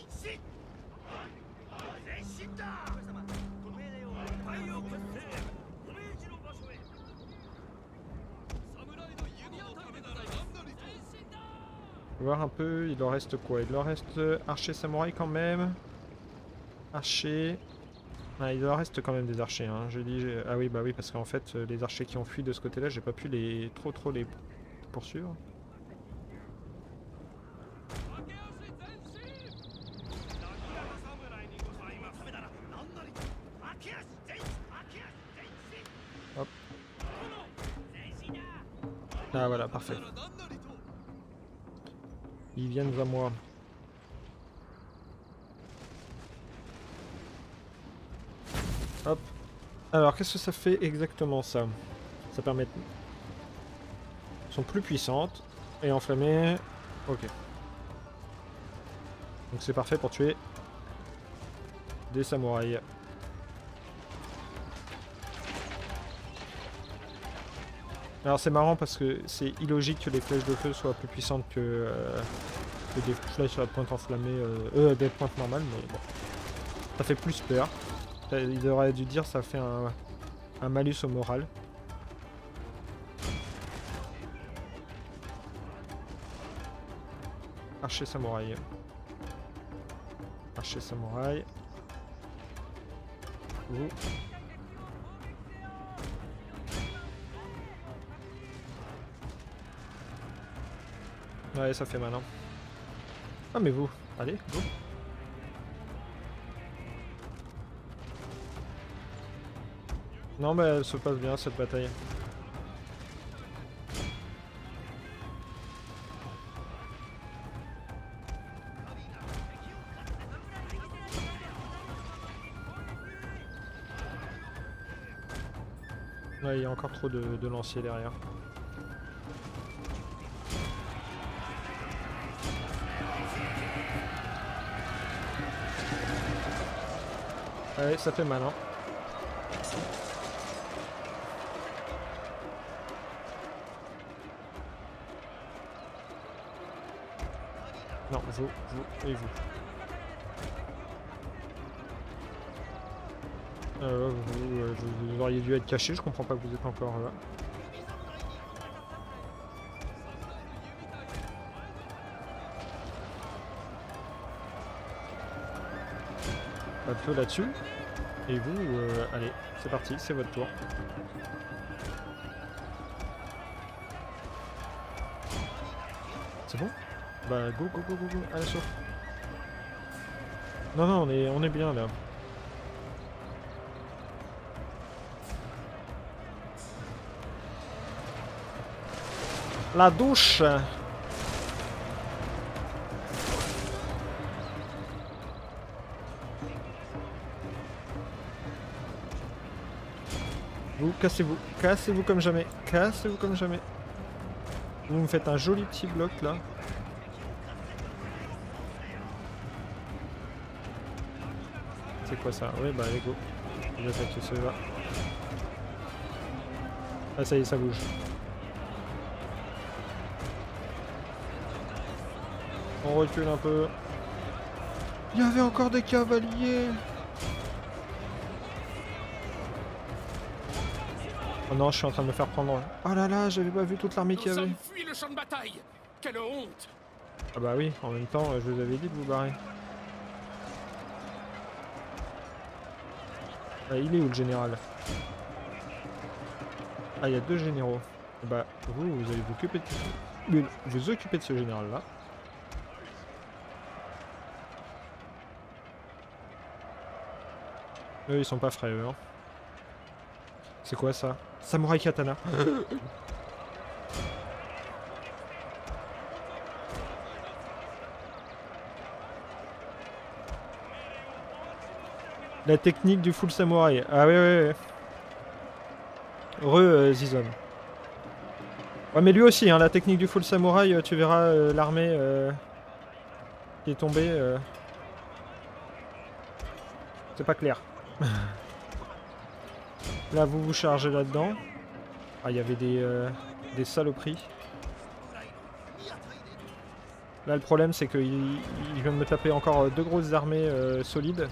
Voir un peu, il leur reste quoi? Il leur reste archer samouraï quand même. Archer. Ah, il leur reste quand même des archers. Hein. Je dis, ah oui, bah oui, parce qu'en fait, les archers qui ont fui de ce côté-là, j'ai pas pu les trop trop les poursuivre. Hop. Ah voilà, parfait. Ils viennent à moi. Hop. Alors, qu'est-ce que ça fait exactement ça? Ça permet... Elles sont plus puissantes et enflammées. Ok. Donc c'est parfait pour tuer des samouraïs. Alors c'est marrant parce que c'est illogique que les flèches de feu soient plus puissantes que, euh, que des flèches à pointe enflammée, euh, euh, des pointes normales, mais bon. Ça fait plus peur. Il aurait dû dire ça fait un, un malus au moral. Archer samouraï. Archer samouraï. Vous. Ouais, ça fait mal, hein. Ah, mais vous, allez, go. Non, mais elle se passe bien cette bataille. Ouais, il y a encore trop de, de lanciers derrière. Ouais, ça fait mal, hein. Non, vous, vous et vous. Euh, vous, euh, vous, vous auriez dû être caché, je comprends pas que vous êtes encore là. Pas de feu là-dessus. Et vous, euh, allez, c'est parti, c'est votre tour. C'est bon? Bah go go go go go, à l'assaut. Non non, on est, on est bien là. La douche. Vous, cassez-vous, cassez-vous comme jamais, cassez-vous comme jamais. Vous me faites un joli petit bloc là. C'est quoi ça? Ouais bah allez go. Je vais attaquer celui-là. Ah ça y est, ça bouge. On recule un peu. Il y avait encore des cavaliers. Oh non, je suis en train de me faire prendre. Oh là là, j'avais pas vu toute l'armée qu'il y avait. Fui le champ de bataille. Quelle honte. Ah bah oui, en même temps, je vous avais dit de vous barrer. Ah, il est où le général? Ah, il y a deux généraux. Bah, vous, vous allez vous occuper de... vous occuper de ce général-là. Eux, ils sont pas frais, eux. Hein. C'est quoi ça? Samouraï katana. La technique du full samouraï. Ah ouais ouais ouais. Re euh, Zizon. Ouais mais lui aussi, hein, la technique du full samouraï, tu verras euh, l'armée euh, qui est tombée. Euh... C'est pas clair. Là vous vous chargez là-dedans. Ah il y avait des, euh, des saloperies. Là le problème c'est qu'il il vient de me taper encore deux grosses armées euh, solides.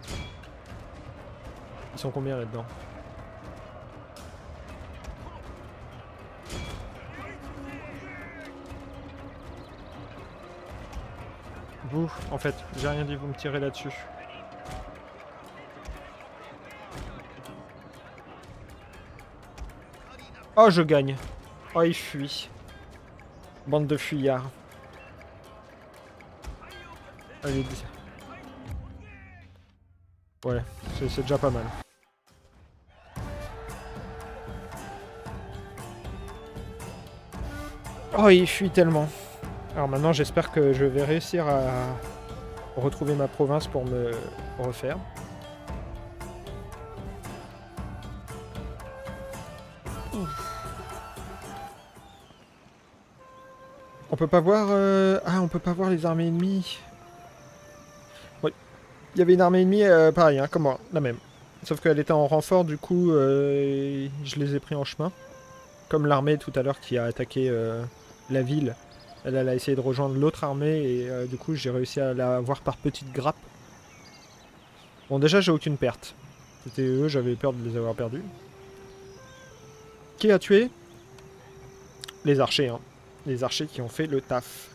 Ils sont combien là-dedans? Vous, en fait, j'ai rien dit, vous me tirez là-dessus. Oh, je gagne. Oh, il fuit. Bande de fuyards. Allez, ouais, c'est déjà pas mal. Oh, il fuit tellement. Alors maintenant, j'espère que je vais réussir à retrouver ma province pour me refaire. Ouf. On peut pas voir... Euh... Ah, on peut pas voir les armées ennemies. Oui. Il y avait une armée ennemie, euh, pareil, hein, comme moi, la même. Sauf qu'elle était en renfort, du coup, euh, je les ai pris en chemin. Comme l'armée tout à l'heure qui a attaqué euh, la ville. Elle, elle a essayé de rejoindre l'autre armée et euh, du coup, j'ai réussi à la voir par petites grappes. Bon, déjà, j'ai aucune perte. C'était eux, j'avais peur de les avoir perdus. Qui a tué? Les archers, hein. Les archers qui ont fait le taf.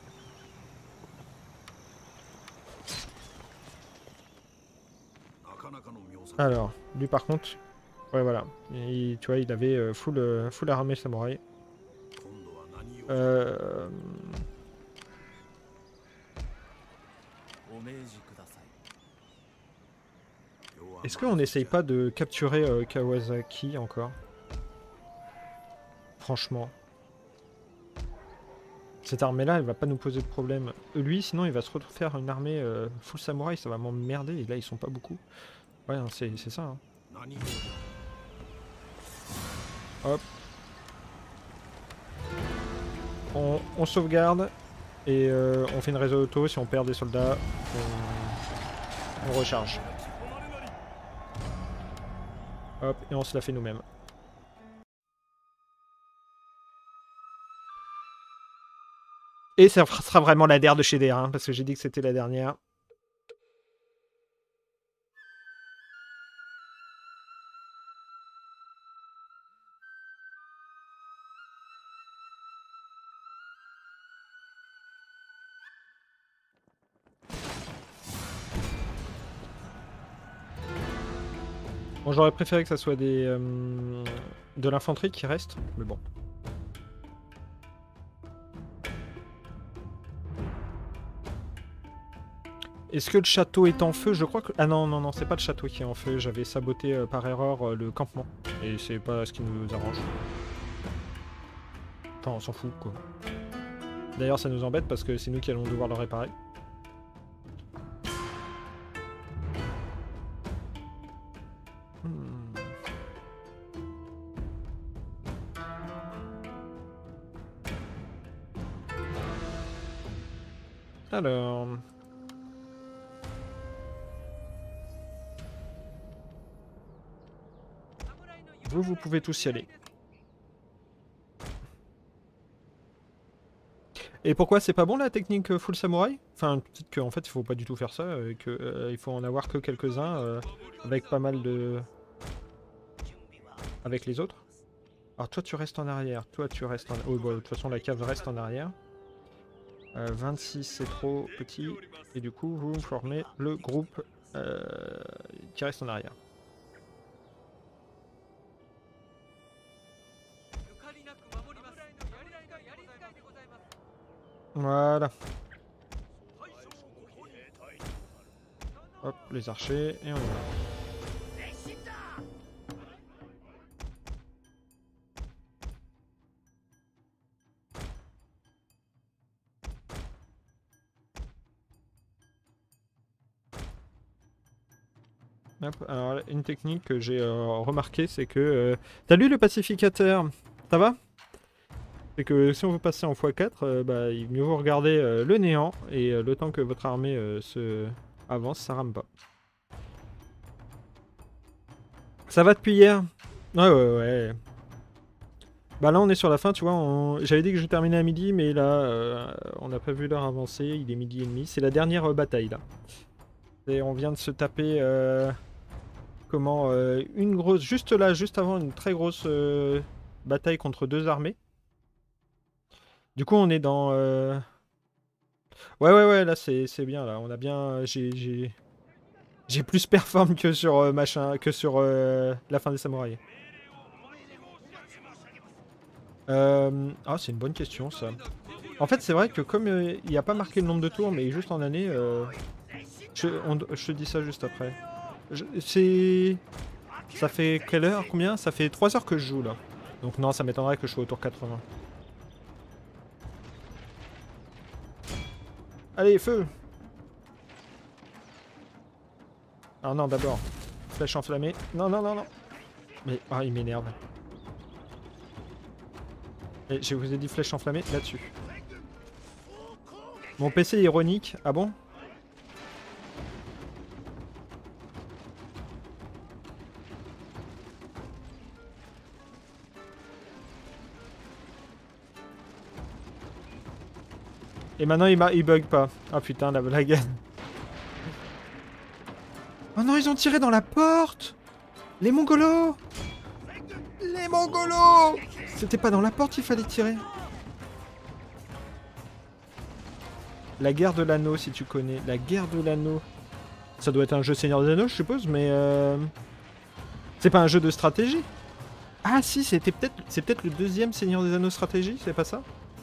Alors, lui par contre, ouais voilà, il, tu vois, il avait euh, full, euh, full armée samouraï. Euh... Est-ce qu'on n'essaye pas de capturer euh, Kawasaki encore? Franchement. Cette armée-là, elle va pas nous poser de problème. Lui, sinon, il va se refaire une armée euh, full samouraï, ça va m'emmerder. Et là, ils sont pas beaucoup. Ouais, c'est ça. Hein. Hop. On, on sauvegarde. Et euh, on fait une réseau auto. Si on perd des soldats, on, on recharge. Hop, et on se la fait nous-mêmes. Et ça sera vraiment la dernière de chez D R, hein, parce que j'ai dit que c'était la dernière. Bon, j'aurais préféré que ça soit des euh, de l'infanterie qui reste, mais bon. Est-ce que le château est en feu? Je crois que... Ah non, non, non, c'est pas le château qui est en feu. J'avais saboté euh, par erreur euh, le campement. Et c'est pas ce qui nous arrange. Enfin, on s'en fout, quoi. D'ailleurs, ça nous embête parce que c'est nous qui allons devoir le réparer. Hmm. Alors... Vous, vous pouvez tous y aller. Et pourquoi c'est pas bon la technique full samouraï? Enfin, peut-être qu'en fait il faut pas du tout faire ça, et qu'il euh, faut en avoir que quelques-uns euh, avec pas mal de... avec les autres. Alors toi tu restes en arrière, toi tu restes en... Oh, bah, de toute façon la cave reste en arrière. Euh, vingt-six c'est trop petit, et du coup vous formez le groupe euh, qui reste en arrière. Voilà. Hop, les archers, et on y va. Hop, alors une technique que j'ai euh, remarqué, c'est que... Euh... T'as lu le pacificateur? Ça va? C'est que si on veut passer en fois quatre, euh, bah, il mieux vaut regarder euh, le néant, et euh, le temps que votre armée euh, se avance, ça rame pas. Ça va depuis hier? Ouais, ouais, ouais. Bah là, on est sur la fin, tu vois. On... J'avais dit que je terminais à midi, mais là, euh, on n'a pas vu l'heure avancer. Il est midi et demi. C'est la dernière euh, bataille, là. Et on vient de se taper... Euh... Comment euh, une grosse... Juste là, juste avant, une très grosse euh, bataille contre deux armées. Du coup, on est dans... Euh... Ouais, ouais, ouais, là, c'est bien, là. On a bien... J'ai... J'ai plus perform que sur euh, machin... Que sur euh, la fin des samouraïs. Euh... Ah, c'est une bonne question, ça. En fait, c'est vrai que comme euh, il n'y a pas marqué le nombre de tours, mais juste en année... Euh... Je, on, je te dis ça juste après. C'est... Ça fait quelle heure? Combien? Ça fait trois heures que je joue, là. Donc non, ça m'étonnerait que je sois au tour quatre-vingts. Allez, feu! Ah non, d'abord. Flèche enflammée. Non, non, non, non. Mais, ah, il m'énerve. Et je vous ai dit flèche enflammée là-dessus. Mon P C est ironique. Ah bon? Et maintenant il, il bug pas. Ah putain, la blague. Oh non, ils ont tiré dans la porte! Les Mongolos! Les Mongolos! C'était pas dans la porte qu'il fallait tirer. La guerre de l'anneau, si tu connais. La guerre de l'anneau. Ça doit être un jeu Seigneur des Anneaux, je suppose, mais... Euh... C'est pas un jeu de stratégie? Ah si, c'était peut-être... C'est peut-être le deuxième Seigneur des Anneaux stratégie, c'est pas ça?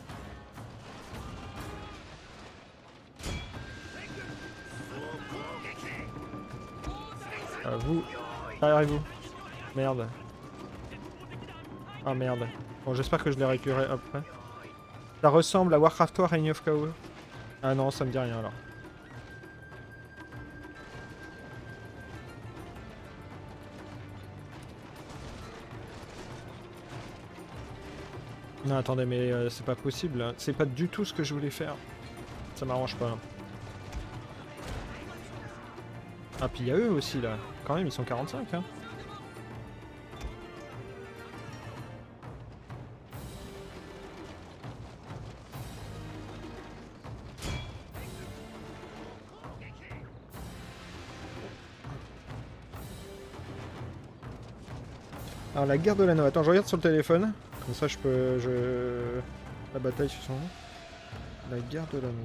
Ah, vous... Arrêtez-vous. Merde. Ah merde. Bon, j'espère que je les récupérerai après. Ça ressemble à Warcraft trois Reign of Chaos. Ah non, ça me dit rien alors. Non, attendez, mais euh, c'est pas possible. Hein. C'est pas du tout ce que je voulais faire. Ça m'arrange pas. Ah, puis il y a eux aussi, là. Quand même, ils sont quarante-cinq, hein. Alors, la guerre de l'anneau. Attends, je regarde sur le téléphone. Comme ça, je peux... Je... La bataille sur son nom. La guerre de l'anneau.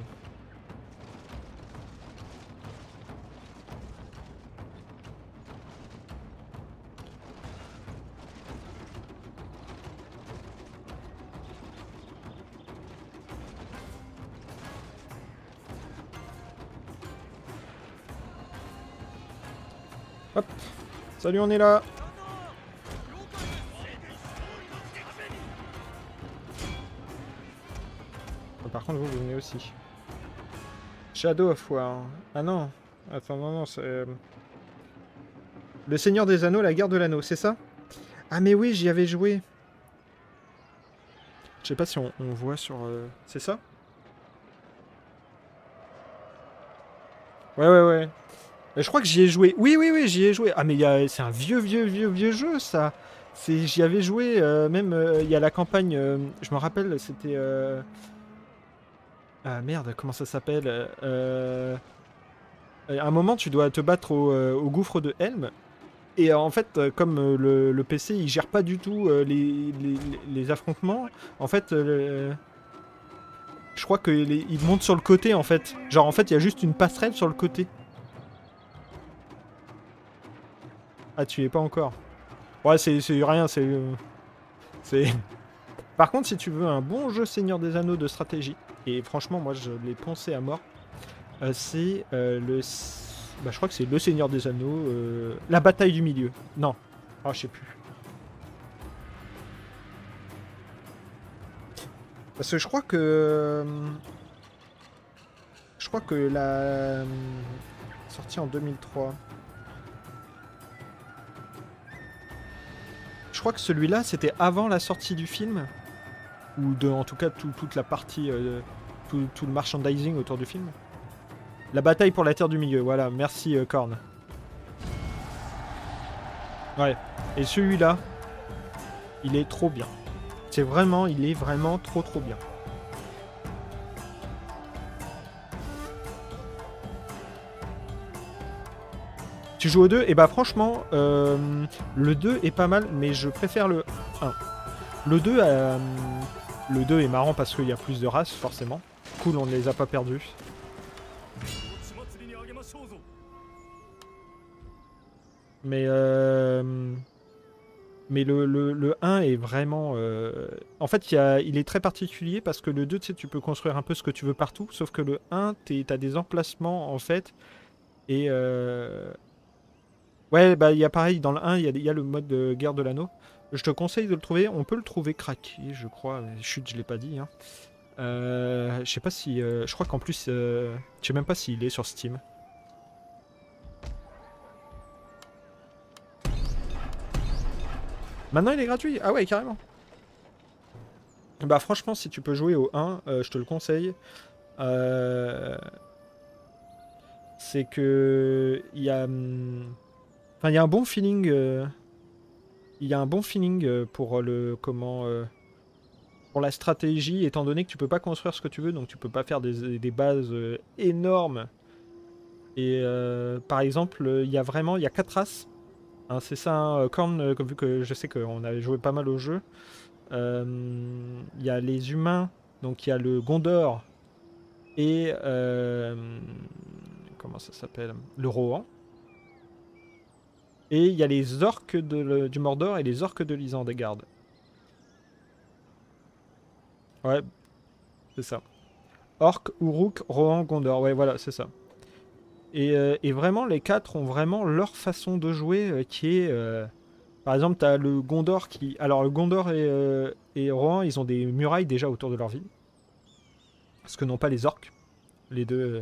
Hop. Salut, on est là. Par contre, vous, vous venez aussi. Shadow of War. Ah non. Attends, non, non, c'est... Euh... Le Seigneur des Anneaux, la guerre de l'anneau, c'est ça? Ah mais oui, j'y avais joué. Je sais pas si on, on voit sur... Euh... C'est ça? Ouais, ouais, ouais. Mais je crois que j'y ai joué. Oui, oui, oui, j'y ai joué. Ah mais a... c'est un vieux, vieux, vieux, vieux jeu, ça. J'y avais joué, euh, même, euh, il y a la campagne... Euh, je me rappelle, c'était... Euh... Ah merde, comment ça s'appelle euh... À un moment, tu dois te battre au, euh, au gouffre de Helm. Et euh, en fait, euh, comme euh, le, le P C, il gère pas du tout euh, les, les, les affrontements, en fait, euh, je crois qu'il monte sur le côté, en fait. Genre, en fait, il y a juste une passerelle sur le côté. Ah, tu y es pas encore. Ouais, c'est rien, c'est... Euh, c'est... Par contre, si tu veux un bon jeu Seigneur des Anneaux de stratégie, et franchement, moi, je l'ai poncé à mort, euh, c'est euh, le... Bah, je crois que c'est le Seigneur des Anneaux, euh... la bataille du milieu. Non. Ah, je sais plus. Parce que je crois que... Je crois que la... Sortie en deux mille trois... Je crois que celui-là, c'était avant la sortie du film. Ou de, en tout cas, tout, toute la partie... Euh, tout, tout le merchandising autour du film. La bataille pour la Terre du Milieu, voilà. Merci, euh, Korn. Ouais. Et celui-là, il est trop bien. C'est vraiment, il est vraiment trop trop bien. Tu joues au deux? Et bah franchement, euh, le deux est pas mal, mais je préfère le un. Le deux, euh, le deux est marrant parce qu'il y a plus de races, forcément. Cool, on ne les a pas perdus. Mais euh, mais le, le, le un est vraiment... Euh... En fait, y a, il est très particulier parce que le deux, tu sais, tu peux construire un peu ce que tu veux partout. Sauf que le un, t'as des emplacements, en fait. Et... Euh... Ouais, bah il y a pareil, dans le un, il y, y a le mode de guerre de l'anneau. Je te conseille de le trouver. On peut le trouver craqué, je crois. Chut, je l'ai pas dit. Hein. Euh, je sais pas si... Euh, je crois qu'en plus... Euh, je sais même pas s'il est sur Steam. Maintenant, il est gratuit. Ah ouais, carrément. Bah franchement, si tu peux jouer au un, euh, je te le conseille. Euh... C'est que... Il y a... Hum... Enfin, il y a un bon feeling. Euh... Il y a un bon feeling euh, pour le comment euh... pour la stratégie, étant donné que tu peux pas construire ce que tu veux, donc tu peux pas faire des, des bases euh, énormes. Et euh, par exemple, il y a vraiment il y a quatre races. Hein, c'est ça, hein, Korn, euh, vu que je sais qu'on avait joué pas mal au jeu. Il euh, y a les humains, donc il y a le Gondor et euh, comment ça s'appelle, le Rohan. Et il y a les orques de le, du Mordor et les orques de l'Isengard. Ouais, c'est ça. Orques, Uruk, Rohan, Gondor. Ouais, voilà, c'est ça. Et, euh, et vraiment, les quatre ont vraiment leur façon de jouer euh, qui est... Euh, par exemple, tu as le Gondor qui... Alors, le Gondor et, euh, et Rohan, ils ont des murailles déjà autour de leur ville. Ce que n'ont pas les orques. Les deux... Euh...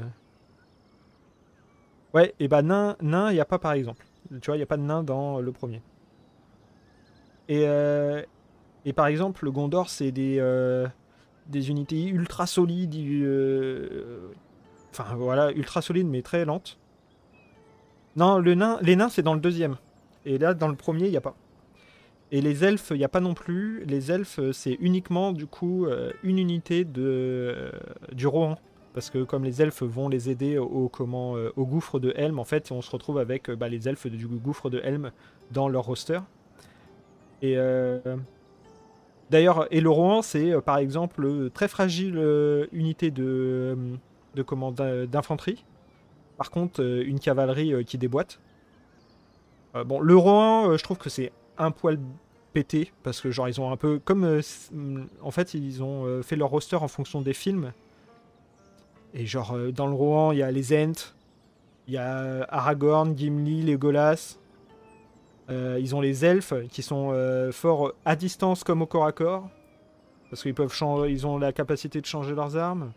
Ouais, et bah nain, nain, il n'y a pas par exemple. Tu vois, il n'y a pas de nain dans le premier. Et, euh, Et par exemple, le Gondor, c'est des, euh, des unités ultra solides. Euh, enfin, voilà, ultra solides, mais très lentes. Non, le nain, les nains, c'est dans le deuxième. Et là, dans le premier, il n'y a pas. Et les elfes, il n'y a pas non plus. Les elfes, c'est uniquement, du coup, euh, une unité de, euh, du Rohan. Parce que comme les elfes vont les aider au, comment, euh, au gouffre de Helm, en fait, on se retrouve avec euh, bah, les elfes du gouffre de Helm dans leur roster. Et euh, d'ailleurs, et le Rohan, c'est euh, par exemple euh, très fragile euh, unité de, de comment, d'infanterie. Par contre, euh, une cavalerie euh, qui déboîte. Euh, bon, le Rohan, euh, je trouve que c'est un poil pété parce que genre ils ont un peu comme euh, en fait ils ont euh, fait leur roster en fonction des films. Et genre, euh, dans le Rohan, il y a les Ents, il y a Aragorn, Gimli, Legolas. Euh, ils ont les elfes qui sont euh, forts à distance comme au corps à corps. Parce qu'ils peuvent changer, ils ont la capacité de changer leurs armes.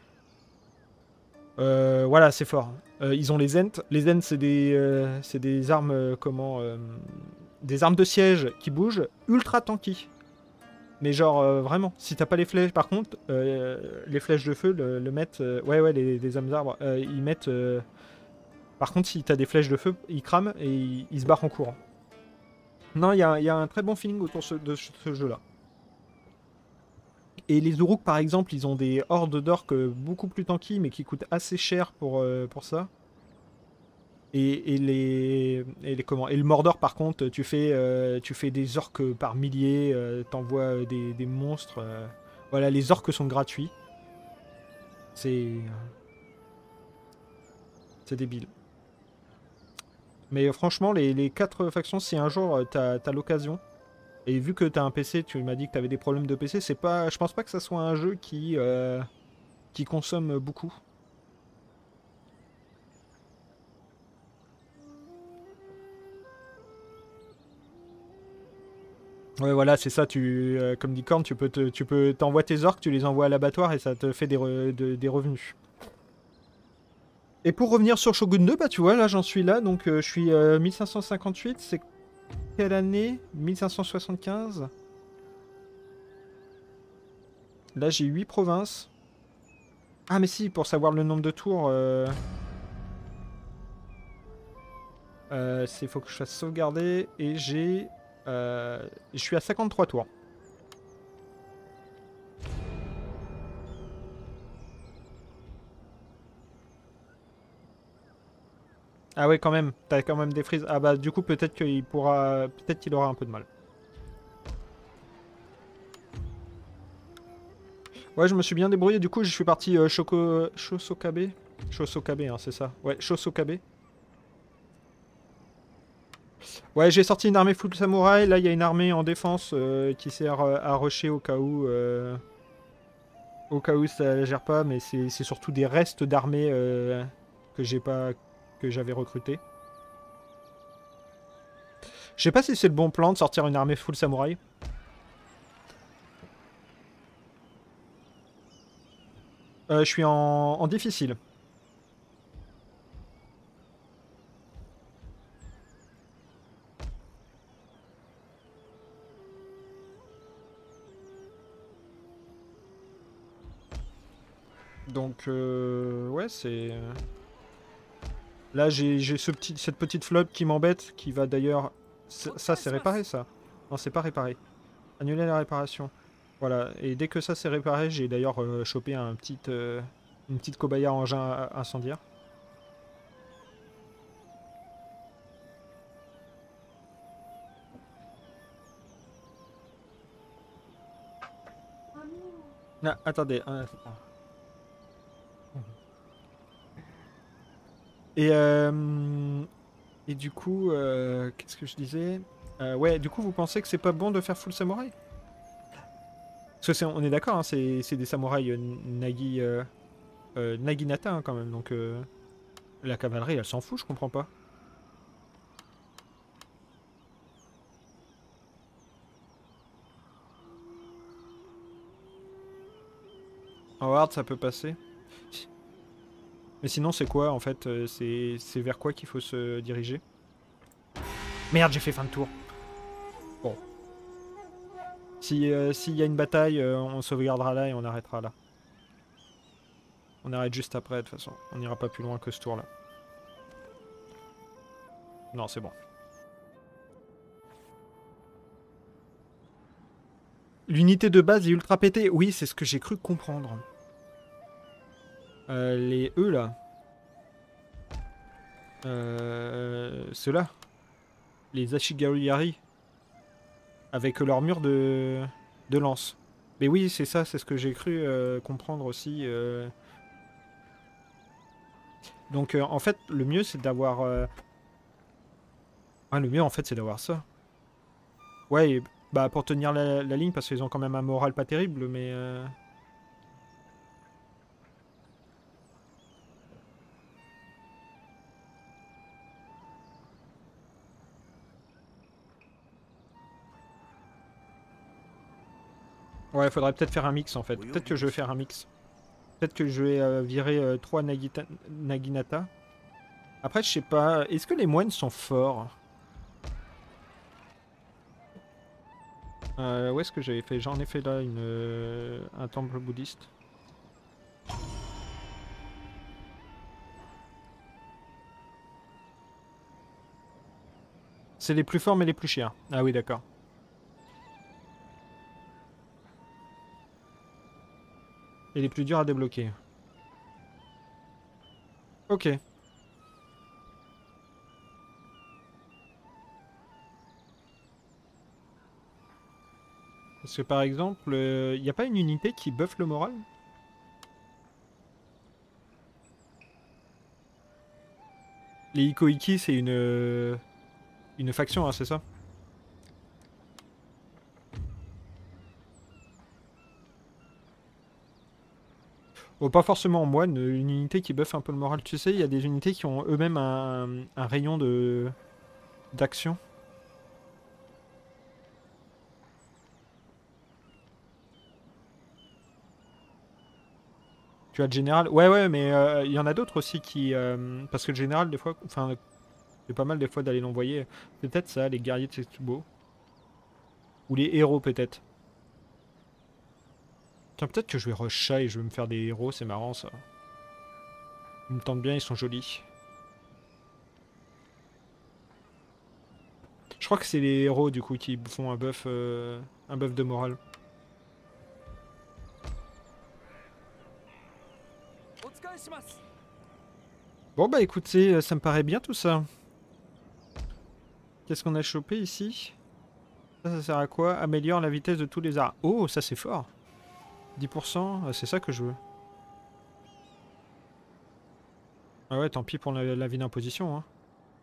Euh, voilà, c'est fort. Euh, ils ont les Ents. Les Ents, c'est des, euh, c'est des armes, euh, comment, euh, des armes de siège qui bougent, ultra tanky. Mais genre, euh, vraiment, si t'as pas les flèches, par contre, euh, les flèches de feu le, le mettent... Euh, ouais, ouais, les, les hommes arbres, euh, ils mettent... Euh, par contre, si t'as des flèches de feu, ils crament et ils, ils se barrent en courant. Non, il y, y a un très bon feeling autour ce, de ce, ce jeu-là. Et les Uruk, par exemple, ils ont des hordes d'orques beaucoup plus tanky, mais qui coûtent assez cher pour, euh, pour ça. Et, et, les, et, les, comment, et le Mordor, par contre, tu fais, euh, tu fais des orques par milliers, euh, t'envoies des, des monstres. Euh, voilà, les orques sont gratuits. C'est... C'est débile. Mais euh, franchement, les, les quatre factions, si un jour euh, t'as t'as l'occasion, et vu que t'as un P C, tu m'as dit que t'avais des problèmes de P C, c'est pas, je pense pas que ça soit un jeu qui, euh, qui consomme beaucoup. Ouais, voilà, c'est ça, tu, euh, comme dit Korn, tu peux te, tu peux t'envoies tes orques, tu les envoies à l'abattoir et ça te fait des, re, de, des revenus. Et pour revenir sur Shogun deux, bah tu vois, là j'en suis là, donc euh, je suis euh, mille cinq cent cinquante-huit, c'est quelle année? mille cinq cent soixante-quinze. Là j'ai huit provinces. Ah mais si, pour savoir le nombre de tours, euh... euh, c'est faut que je fasse sauvegarder, et j'ai... Euh, je suis à cinquante-trois tours. Ah ouais, quand même, t'as quand même des frises. Ah bah du coup peut-être qu'il pourra, peut-être qu'il aura un peu de mal. Ouais, je me suis bien débrouillé. Du coup, je suis parti euh, Shoko... Shosokabe. Shosokabe, hein, c'est ça. Ouais, Shosokabe. Ouais, j'ai sorti une armée full samouraï. Là, il y a une armée en défense euh, qui sert euh, à rusher au cas où... Euh... Au cas où ça ne gère pas, mais c'est surtout des restes d'armées euh, que j'ai pas... que j'avais recruté. Je sais pas si c'est le bon plan de sortir une armée full samouraï. Euh, je suis en, en difficile. Donc, euh, ouais, c'est... Là, j'ai ce petit, cette petite flotte qui m'embête, qui va d'ailleurs... Ça, c'est réparé, ça? Non, c'est pas réparé. Annuler la réparation. Voilà, et dès que ça c'est réparé, j'ai d'ailleurs euh, chopé un petit, euh, une petite cobaya engin incendiaire. Ah, attendez. Euh, et, euh, et du coup, euh, qu'est-ce que je disais euh, ouais, du coup, vous pensez que c'est pas bon de faire full samouraï? Parce que est, on est d'accord, hein, c'est des samouraïs euh, Nagi, euh, euh, Naginata hein, quand même, donc euh, la cavalerie elle s'en fout, je comprends pas. En hard ça peut passer. Mais sinon c'est quoi en fait? C'est vers quoi qu'il faut se diriger? Merde, j'ai fait fin de tour. Bon. Si, euh, s'il y a une bataille, euh, on sauvegardera là et on arrêtera là. On arrête juste après, de toute façon. On n'ira pas plus loin que ce tour-là. Non, c'est bon. L'unité de base est ultra pétée. Oui, c'est ce que j'ai cru comprendre. Euh, les E, là. Euh, Ceux-là. Les Ashigaruyari. Avec leur mur de, de lance. Mais oui, c'est ça, c'est ce que j'ai cru euh, comprendre aussi. Euh... Donc, euh, en fait, le mieux, c'est d'avoir... Euh... Ah, le mieux, en fait, c'est d'avoir ça. Ouais, et, bah, pour tenir la, la ligne, parce qu'ils ont quand même un moral pas terrible, mais... Euh... Ouais, il faudrait peut-être faire un mix, en fait. Peut-être que je vais faire un mix. Peut-être que je vais euh, virer euh, trois Nagita... Naginata. Après, je sais pas... Est-ce que les moines sont forts? Euh, où est-ce que j'avais fait? J'en ai fait là une, euh, un temple bouddhiste. C'est les plus forts mais les plus chers. Ah oui, d'accord. Et les plus durs à débloquer. Ok. Parce que par exemple, il euh, n'y a pas une unité qui buff le moral? Les Ikoiki, c'est une... Euh, une faction, hein, c'est ça? Oh, pas forcément en moine, une unité qui buff un peu le moral. Tu sais, il y a des unités qui ont eux-mêmes un, un rayon de d'action. Tu as le général. Ouais, ouais, mais il euh, y en a d'autres aussi qui... Euh, parce que le général, des fois... Enfin, c'est pas mal des fois d'aller l'envoyer. Peut-être ça, les guerriers de Setsubo. Ou les héros, peut-être. Tiens, peut-être que je vais rush ça et je vais me faire des héros, c'est marrant, ça. Ils me tentent bien, ils sont jolis. Je crois que c'est les héros, du coup, qui font un buff, euh, un buff de morale. Bon bah écoutez, ça me paraît bien tout ça. Qu'est-ce qu'on a chopé ici? Ça, ça sert à quoi? Améliore la vitesse de tous les arts. Oh, ça c'est fort. dix pour cent, c'est ça que je veux. Ah ouais, tant pis pour la, la vie d'imposition, hein.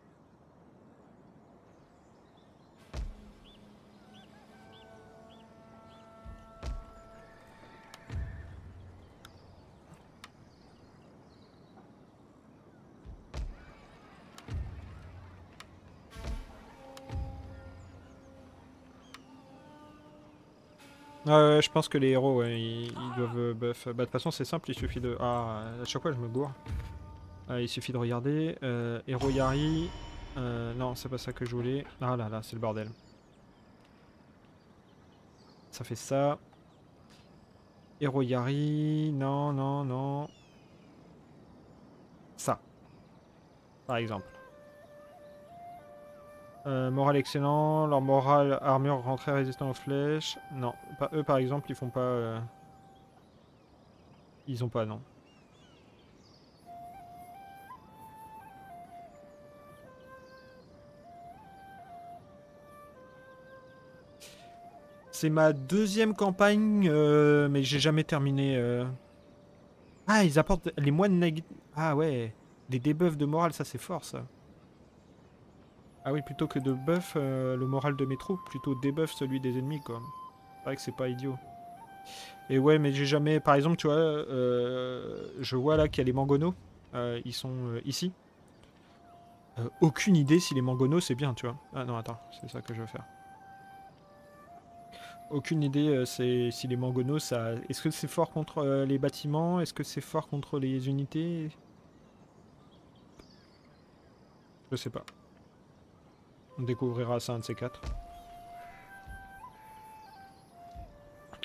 Euh, je pense que les héros, ouais, ils, ils doivent buff. Bah, de toute façon, c'est simple, il suffit de... Ah, à chaque fois, je me bourre. Ah, il suffit de regarder. Euh, héros Yari. Euh, non, c'est pas ça que je voulais. Ah là là, c'est le bordel. Ça fait ça. Héros Yari. Non, non, non. Ça. Par exemple. Euh, moral excellent, leur moral armure rentrée résistant aux flèches. Non, pas eux par exemple, ils font pas. Euh... Ils ont pas, non. C'est ma deuxième campagne, euh, mais j'ai jamais terminé. Euh... Ah, ils apportent les moines neg... Ah ouais, des debuffs de morale, ça c'est fort ça. Ah oui, plutôt que de buff euh, le moral de mes troupes, plutôt debuff celui des ennemis quoi. C'est vrai que c'est pas idiot. Et ouais, mais j'ai jamais... Par exemple, tu vois, euh, je vois là qu'il y a les mangonos. Euh, ils sont euh, ici. Euh, aucune idée si les mangonos c'est bien, tu vois. Ah non, attends, c'est ça que je veux faire. Aucune idée euh, c'est si les mangonos, ça... Est-ce que c'est fort contre euh, les bâtiments? Est-ce que c'est fort contre les unités? Je sais pas. On découvrira ça un de ces quatre.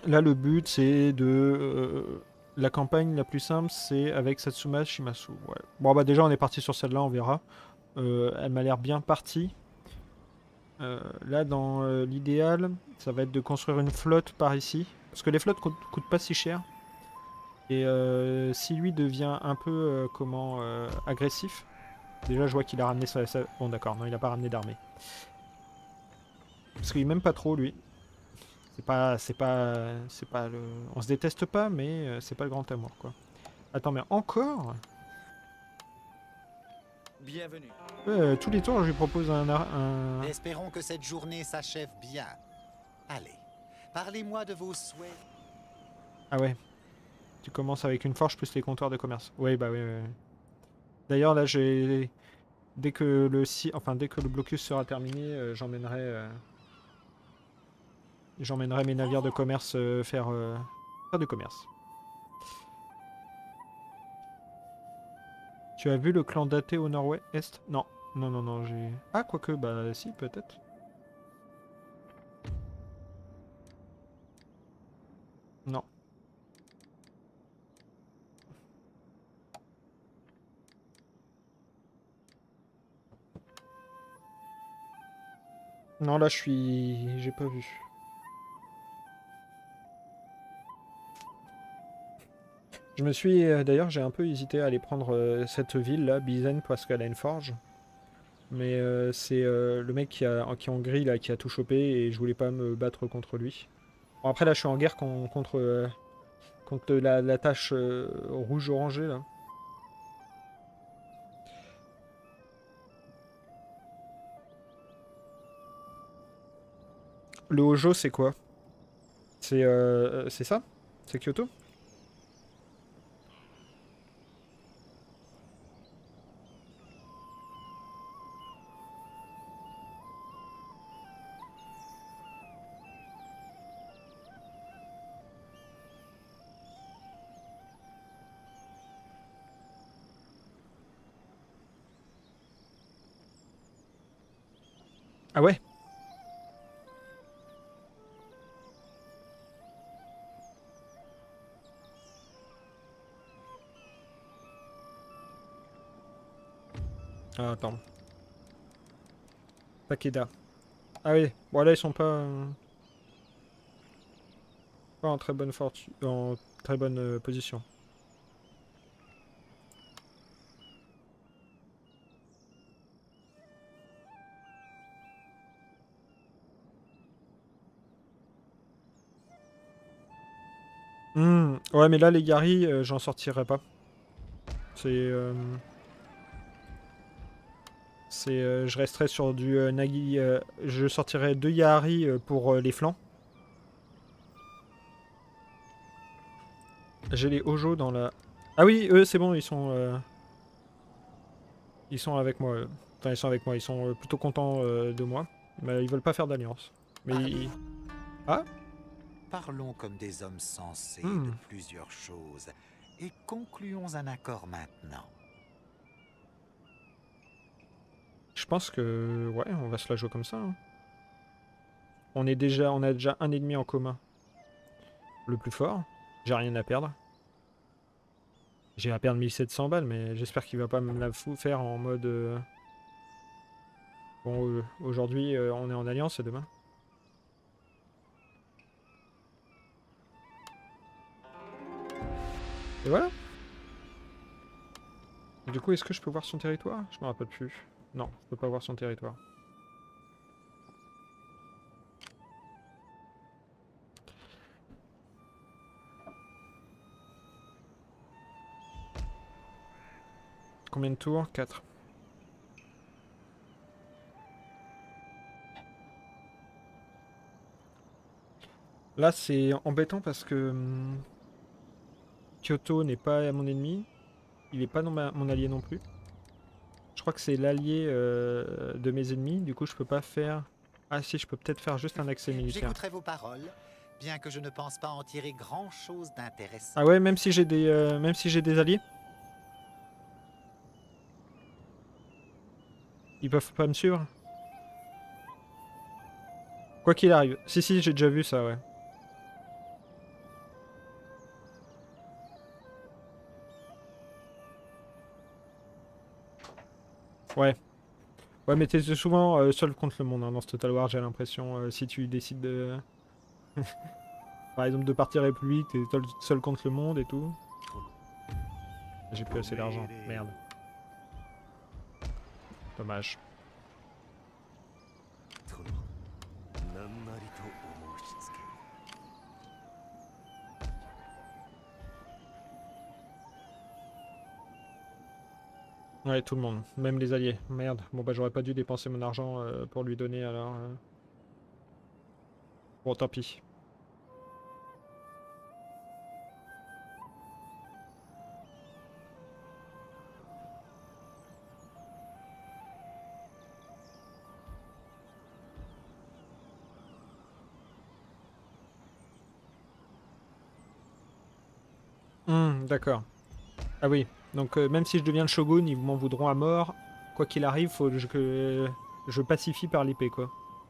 Là, le but, c'est de... Euh, la campagne la plus simple, c'est avec Satsuma Shimasu. Ouais. Bon, bah déjà, on est parti sur celle-là, on verra. Euh, elle m'a l'air bien partie. Euh, là, dans euh, l'idéal, ça va être de construire une flotte par ici. Parce que les flottes coûtent, coûtent pas si cher. Et euh, si lui devient un peu, euh, comment, euh, agressif... Déjà, je vois qu'il a ramené sa... sa... Bon, d'accord, non, il a pas ramené d'armée. Parce qu'il m'aime pas trop, lui. C'est pas... C'est pas... C'est pas le... On se déteste pas, mais euh, c'est pas le grand amour, quoi. Attends, mais encore Bienvenue. euh, tous les tours, je lui propose un... un... Espérons que cette journée s'achève bien. Allez, parlez-moi de vos souhaits. Ah ouais. Tu commences avec une forge plus les comptoirs de commerce. Oui, bah oui. oui, oui. D'ailleurs, là, j'ai... Dès que le si... enfin, dès que le blocus sera terminé, euh, j'emmènerai... Euh... J'emmènerai mes navires de commerce euh, faire... Euh... faire du commerce. Tu as vu le clan daté au nord-ouest? Non. Non, non, non, j'ai... Ah, quoique, bah si, peut-être. Non. Non, là, je suis... J'ai pas vu. Je me suis... euh, D'ailleurs, j'ai un peu hésité à aller prendre euh, cette ville-là, Bizen, parce qu'elle a une forge. Mais euh, c'est euh, le mec qui, a, qui est en gris, là, qui a tout chopé, et je voulais pas me battre contre lui. Bon, après, là, je suis en guerre con- contre, euh, contre la, la tache euh, rouge-orangée, là. Le Hojo, c'est quoi? C'est euh, c'est ça? C'est Kyoto? Ah ouais? Ah, attends. Takeda. Ah oui, bon là ils sont pas, euh, pas en très bonne fortune, en très bonne euh, position. Hmm, ouais, mais là les Gary, euh, j'en sortirai pas. C'est, euh, c'est, euh, je resterai sur du euh, Nagi. Euh, je sortirai deux Yahari euh, pour euh, les flancs. J'ai les Hojo dans la. Ah oui, eux c'est bon, ils sont, euh, ils sont avec moi. eux. Enfin, ils sont avec moi, ils sont euh, plutôt contents euh, de moi. Mais ils veulent pas faire d'alliance. Mais ils... Ah. Parlons comme des hommes sensés Hmm. de plusieurs choses et concluons un accord maintenant. Je pense que ouais, on va se la jouer comme ça. Hein. On est déjà, on a déjà un ennemi en commun. Le plus fort. J'ai rien à perdre. J'ai à perdre mille sept cents balles, mais j'espère qu'il va pas me la fou faire en mode. Euh... Bon, euh, aujourd'hui, euh, on est en alliance et demain. Et voilà. Du coup, est-ce que je peux voir son territoire? Je me rappelle plus. Non, je peux pas voir son territoire. Combien de tours? quatre. Là, c'est embêtant parce que hum, Kyoto n'est pas mon ennemi. Il n'est pas non ma- mon allié non plus. Je crois que c'est l'allié euh, de mes ennemis. Du coup, je peux pas faire... Ah si, je peux peut-être faire juste un accès militaire. J'écouterai vos paroles, bien que je ne pense pas en tirer grand-chose d'intéressant. Ah ouais, même si j'ai des, euh, même si j'ai des alliés? Ils peuvent pas me suivre? Quoi qu'il arrive. Si, si, j'ai déjà vu ça, ouais. Ouais. Ouais, mais t'es souvent euh, seul contre le monde hein, dans ce Total War, j'ai l'impression. Euh, si tu décides de... Par exemple, de partir République, t'es seul, seul contre le monde et tout. J'ai plus assez d'argent. Merde. Dommage. Ouais, tout le monde, même les alliés. Merde. Bon bah j'aurais pas dû dépenser mon argent euh, pour lui donner alors. Euh... Bon, tant pis. Hum, d'accord. Ah oui, donc euh, même si je deviens le shogun, ils m'en voudront à mort. Quoi qu'il arrive, faut que je, que je pacifie par l'épée, quoi.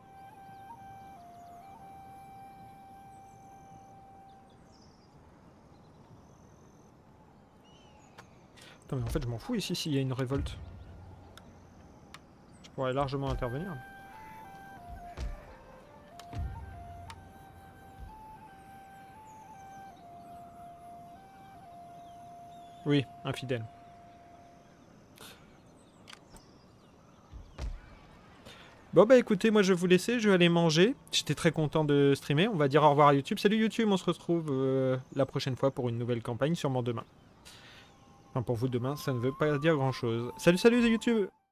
Attends, mais en fait, je m'en fous ici s'il y a une révolte. Je pourrais largement intervenir. Oui, infidèle. Bon bah écoutez, moi je vais vous laisser, je vais aller manger. J'étais très content de streamer, on va dire au revoir à YouTube. Salut YouTube, on se retrouve euh, la prochaine fois pour une nouvelle campagne, sûrement demain. Enfin pour vous demain, ça ne veut pas dire grand chose. Salut salut YouTube!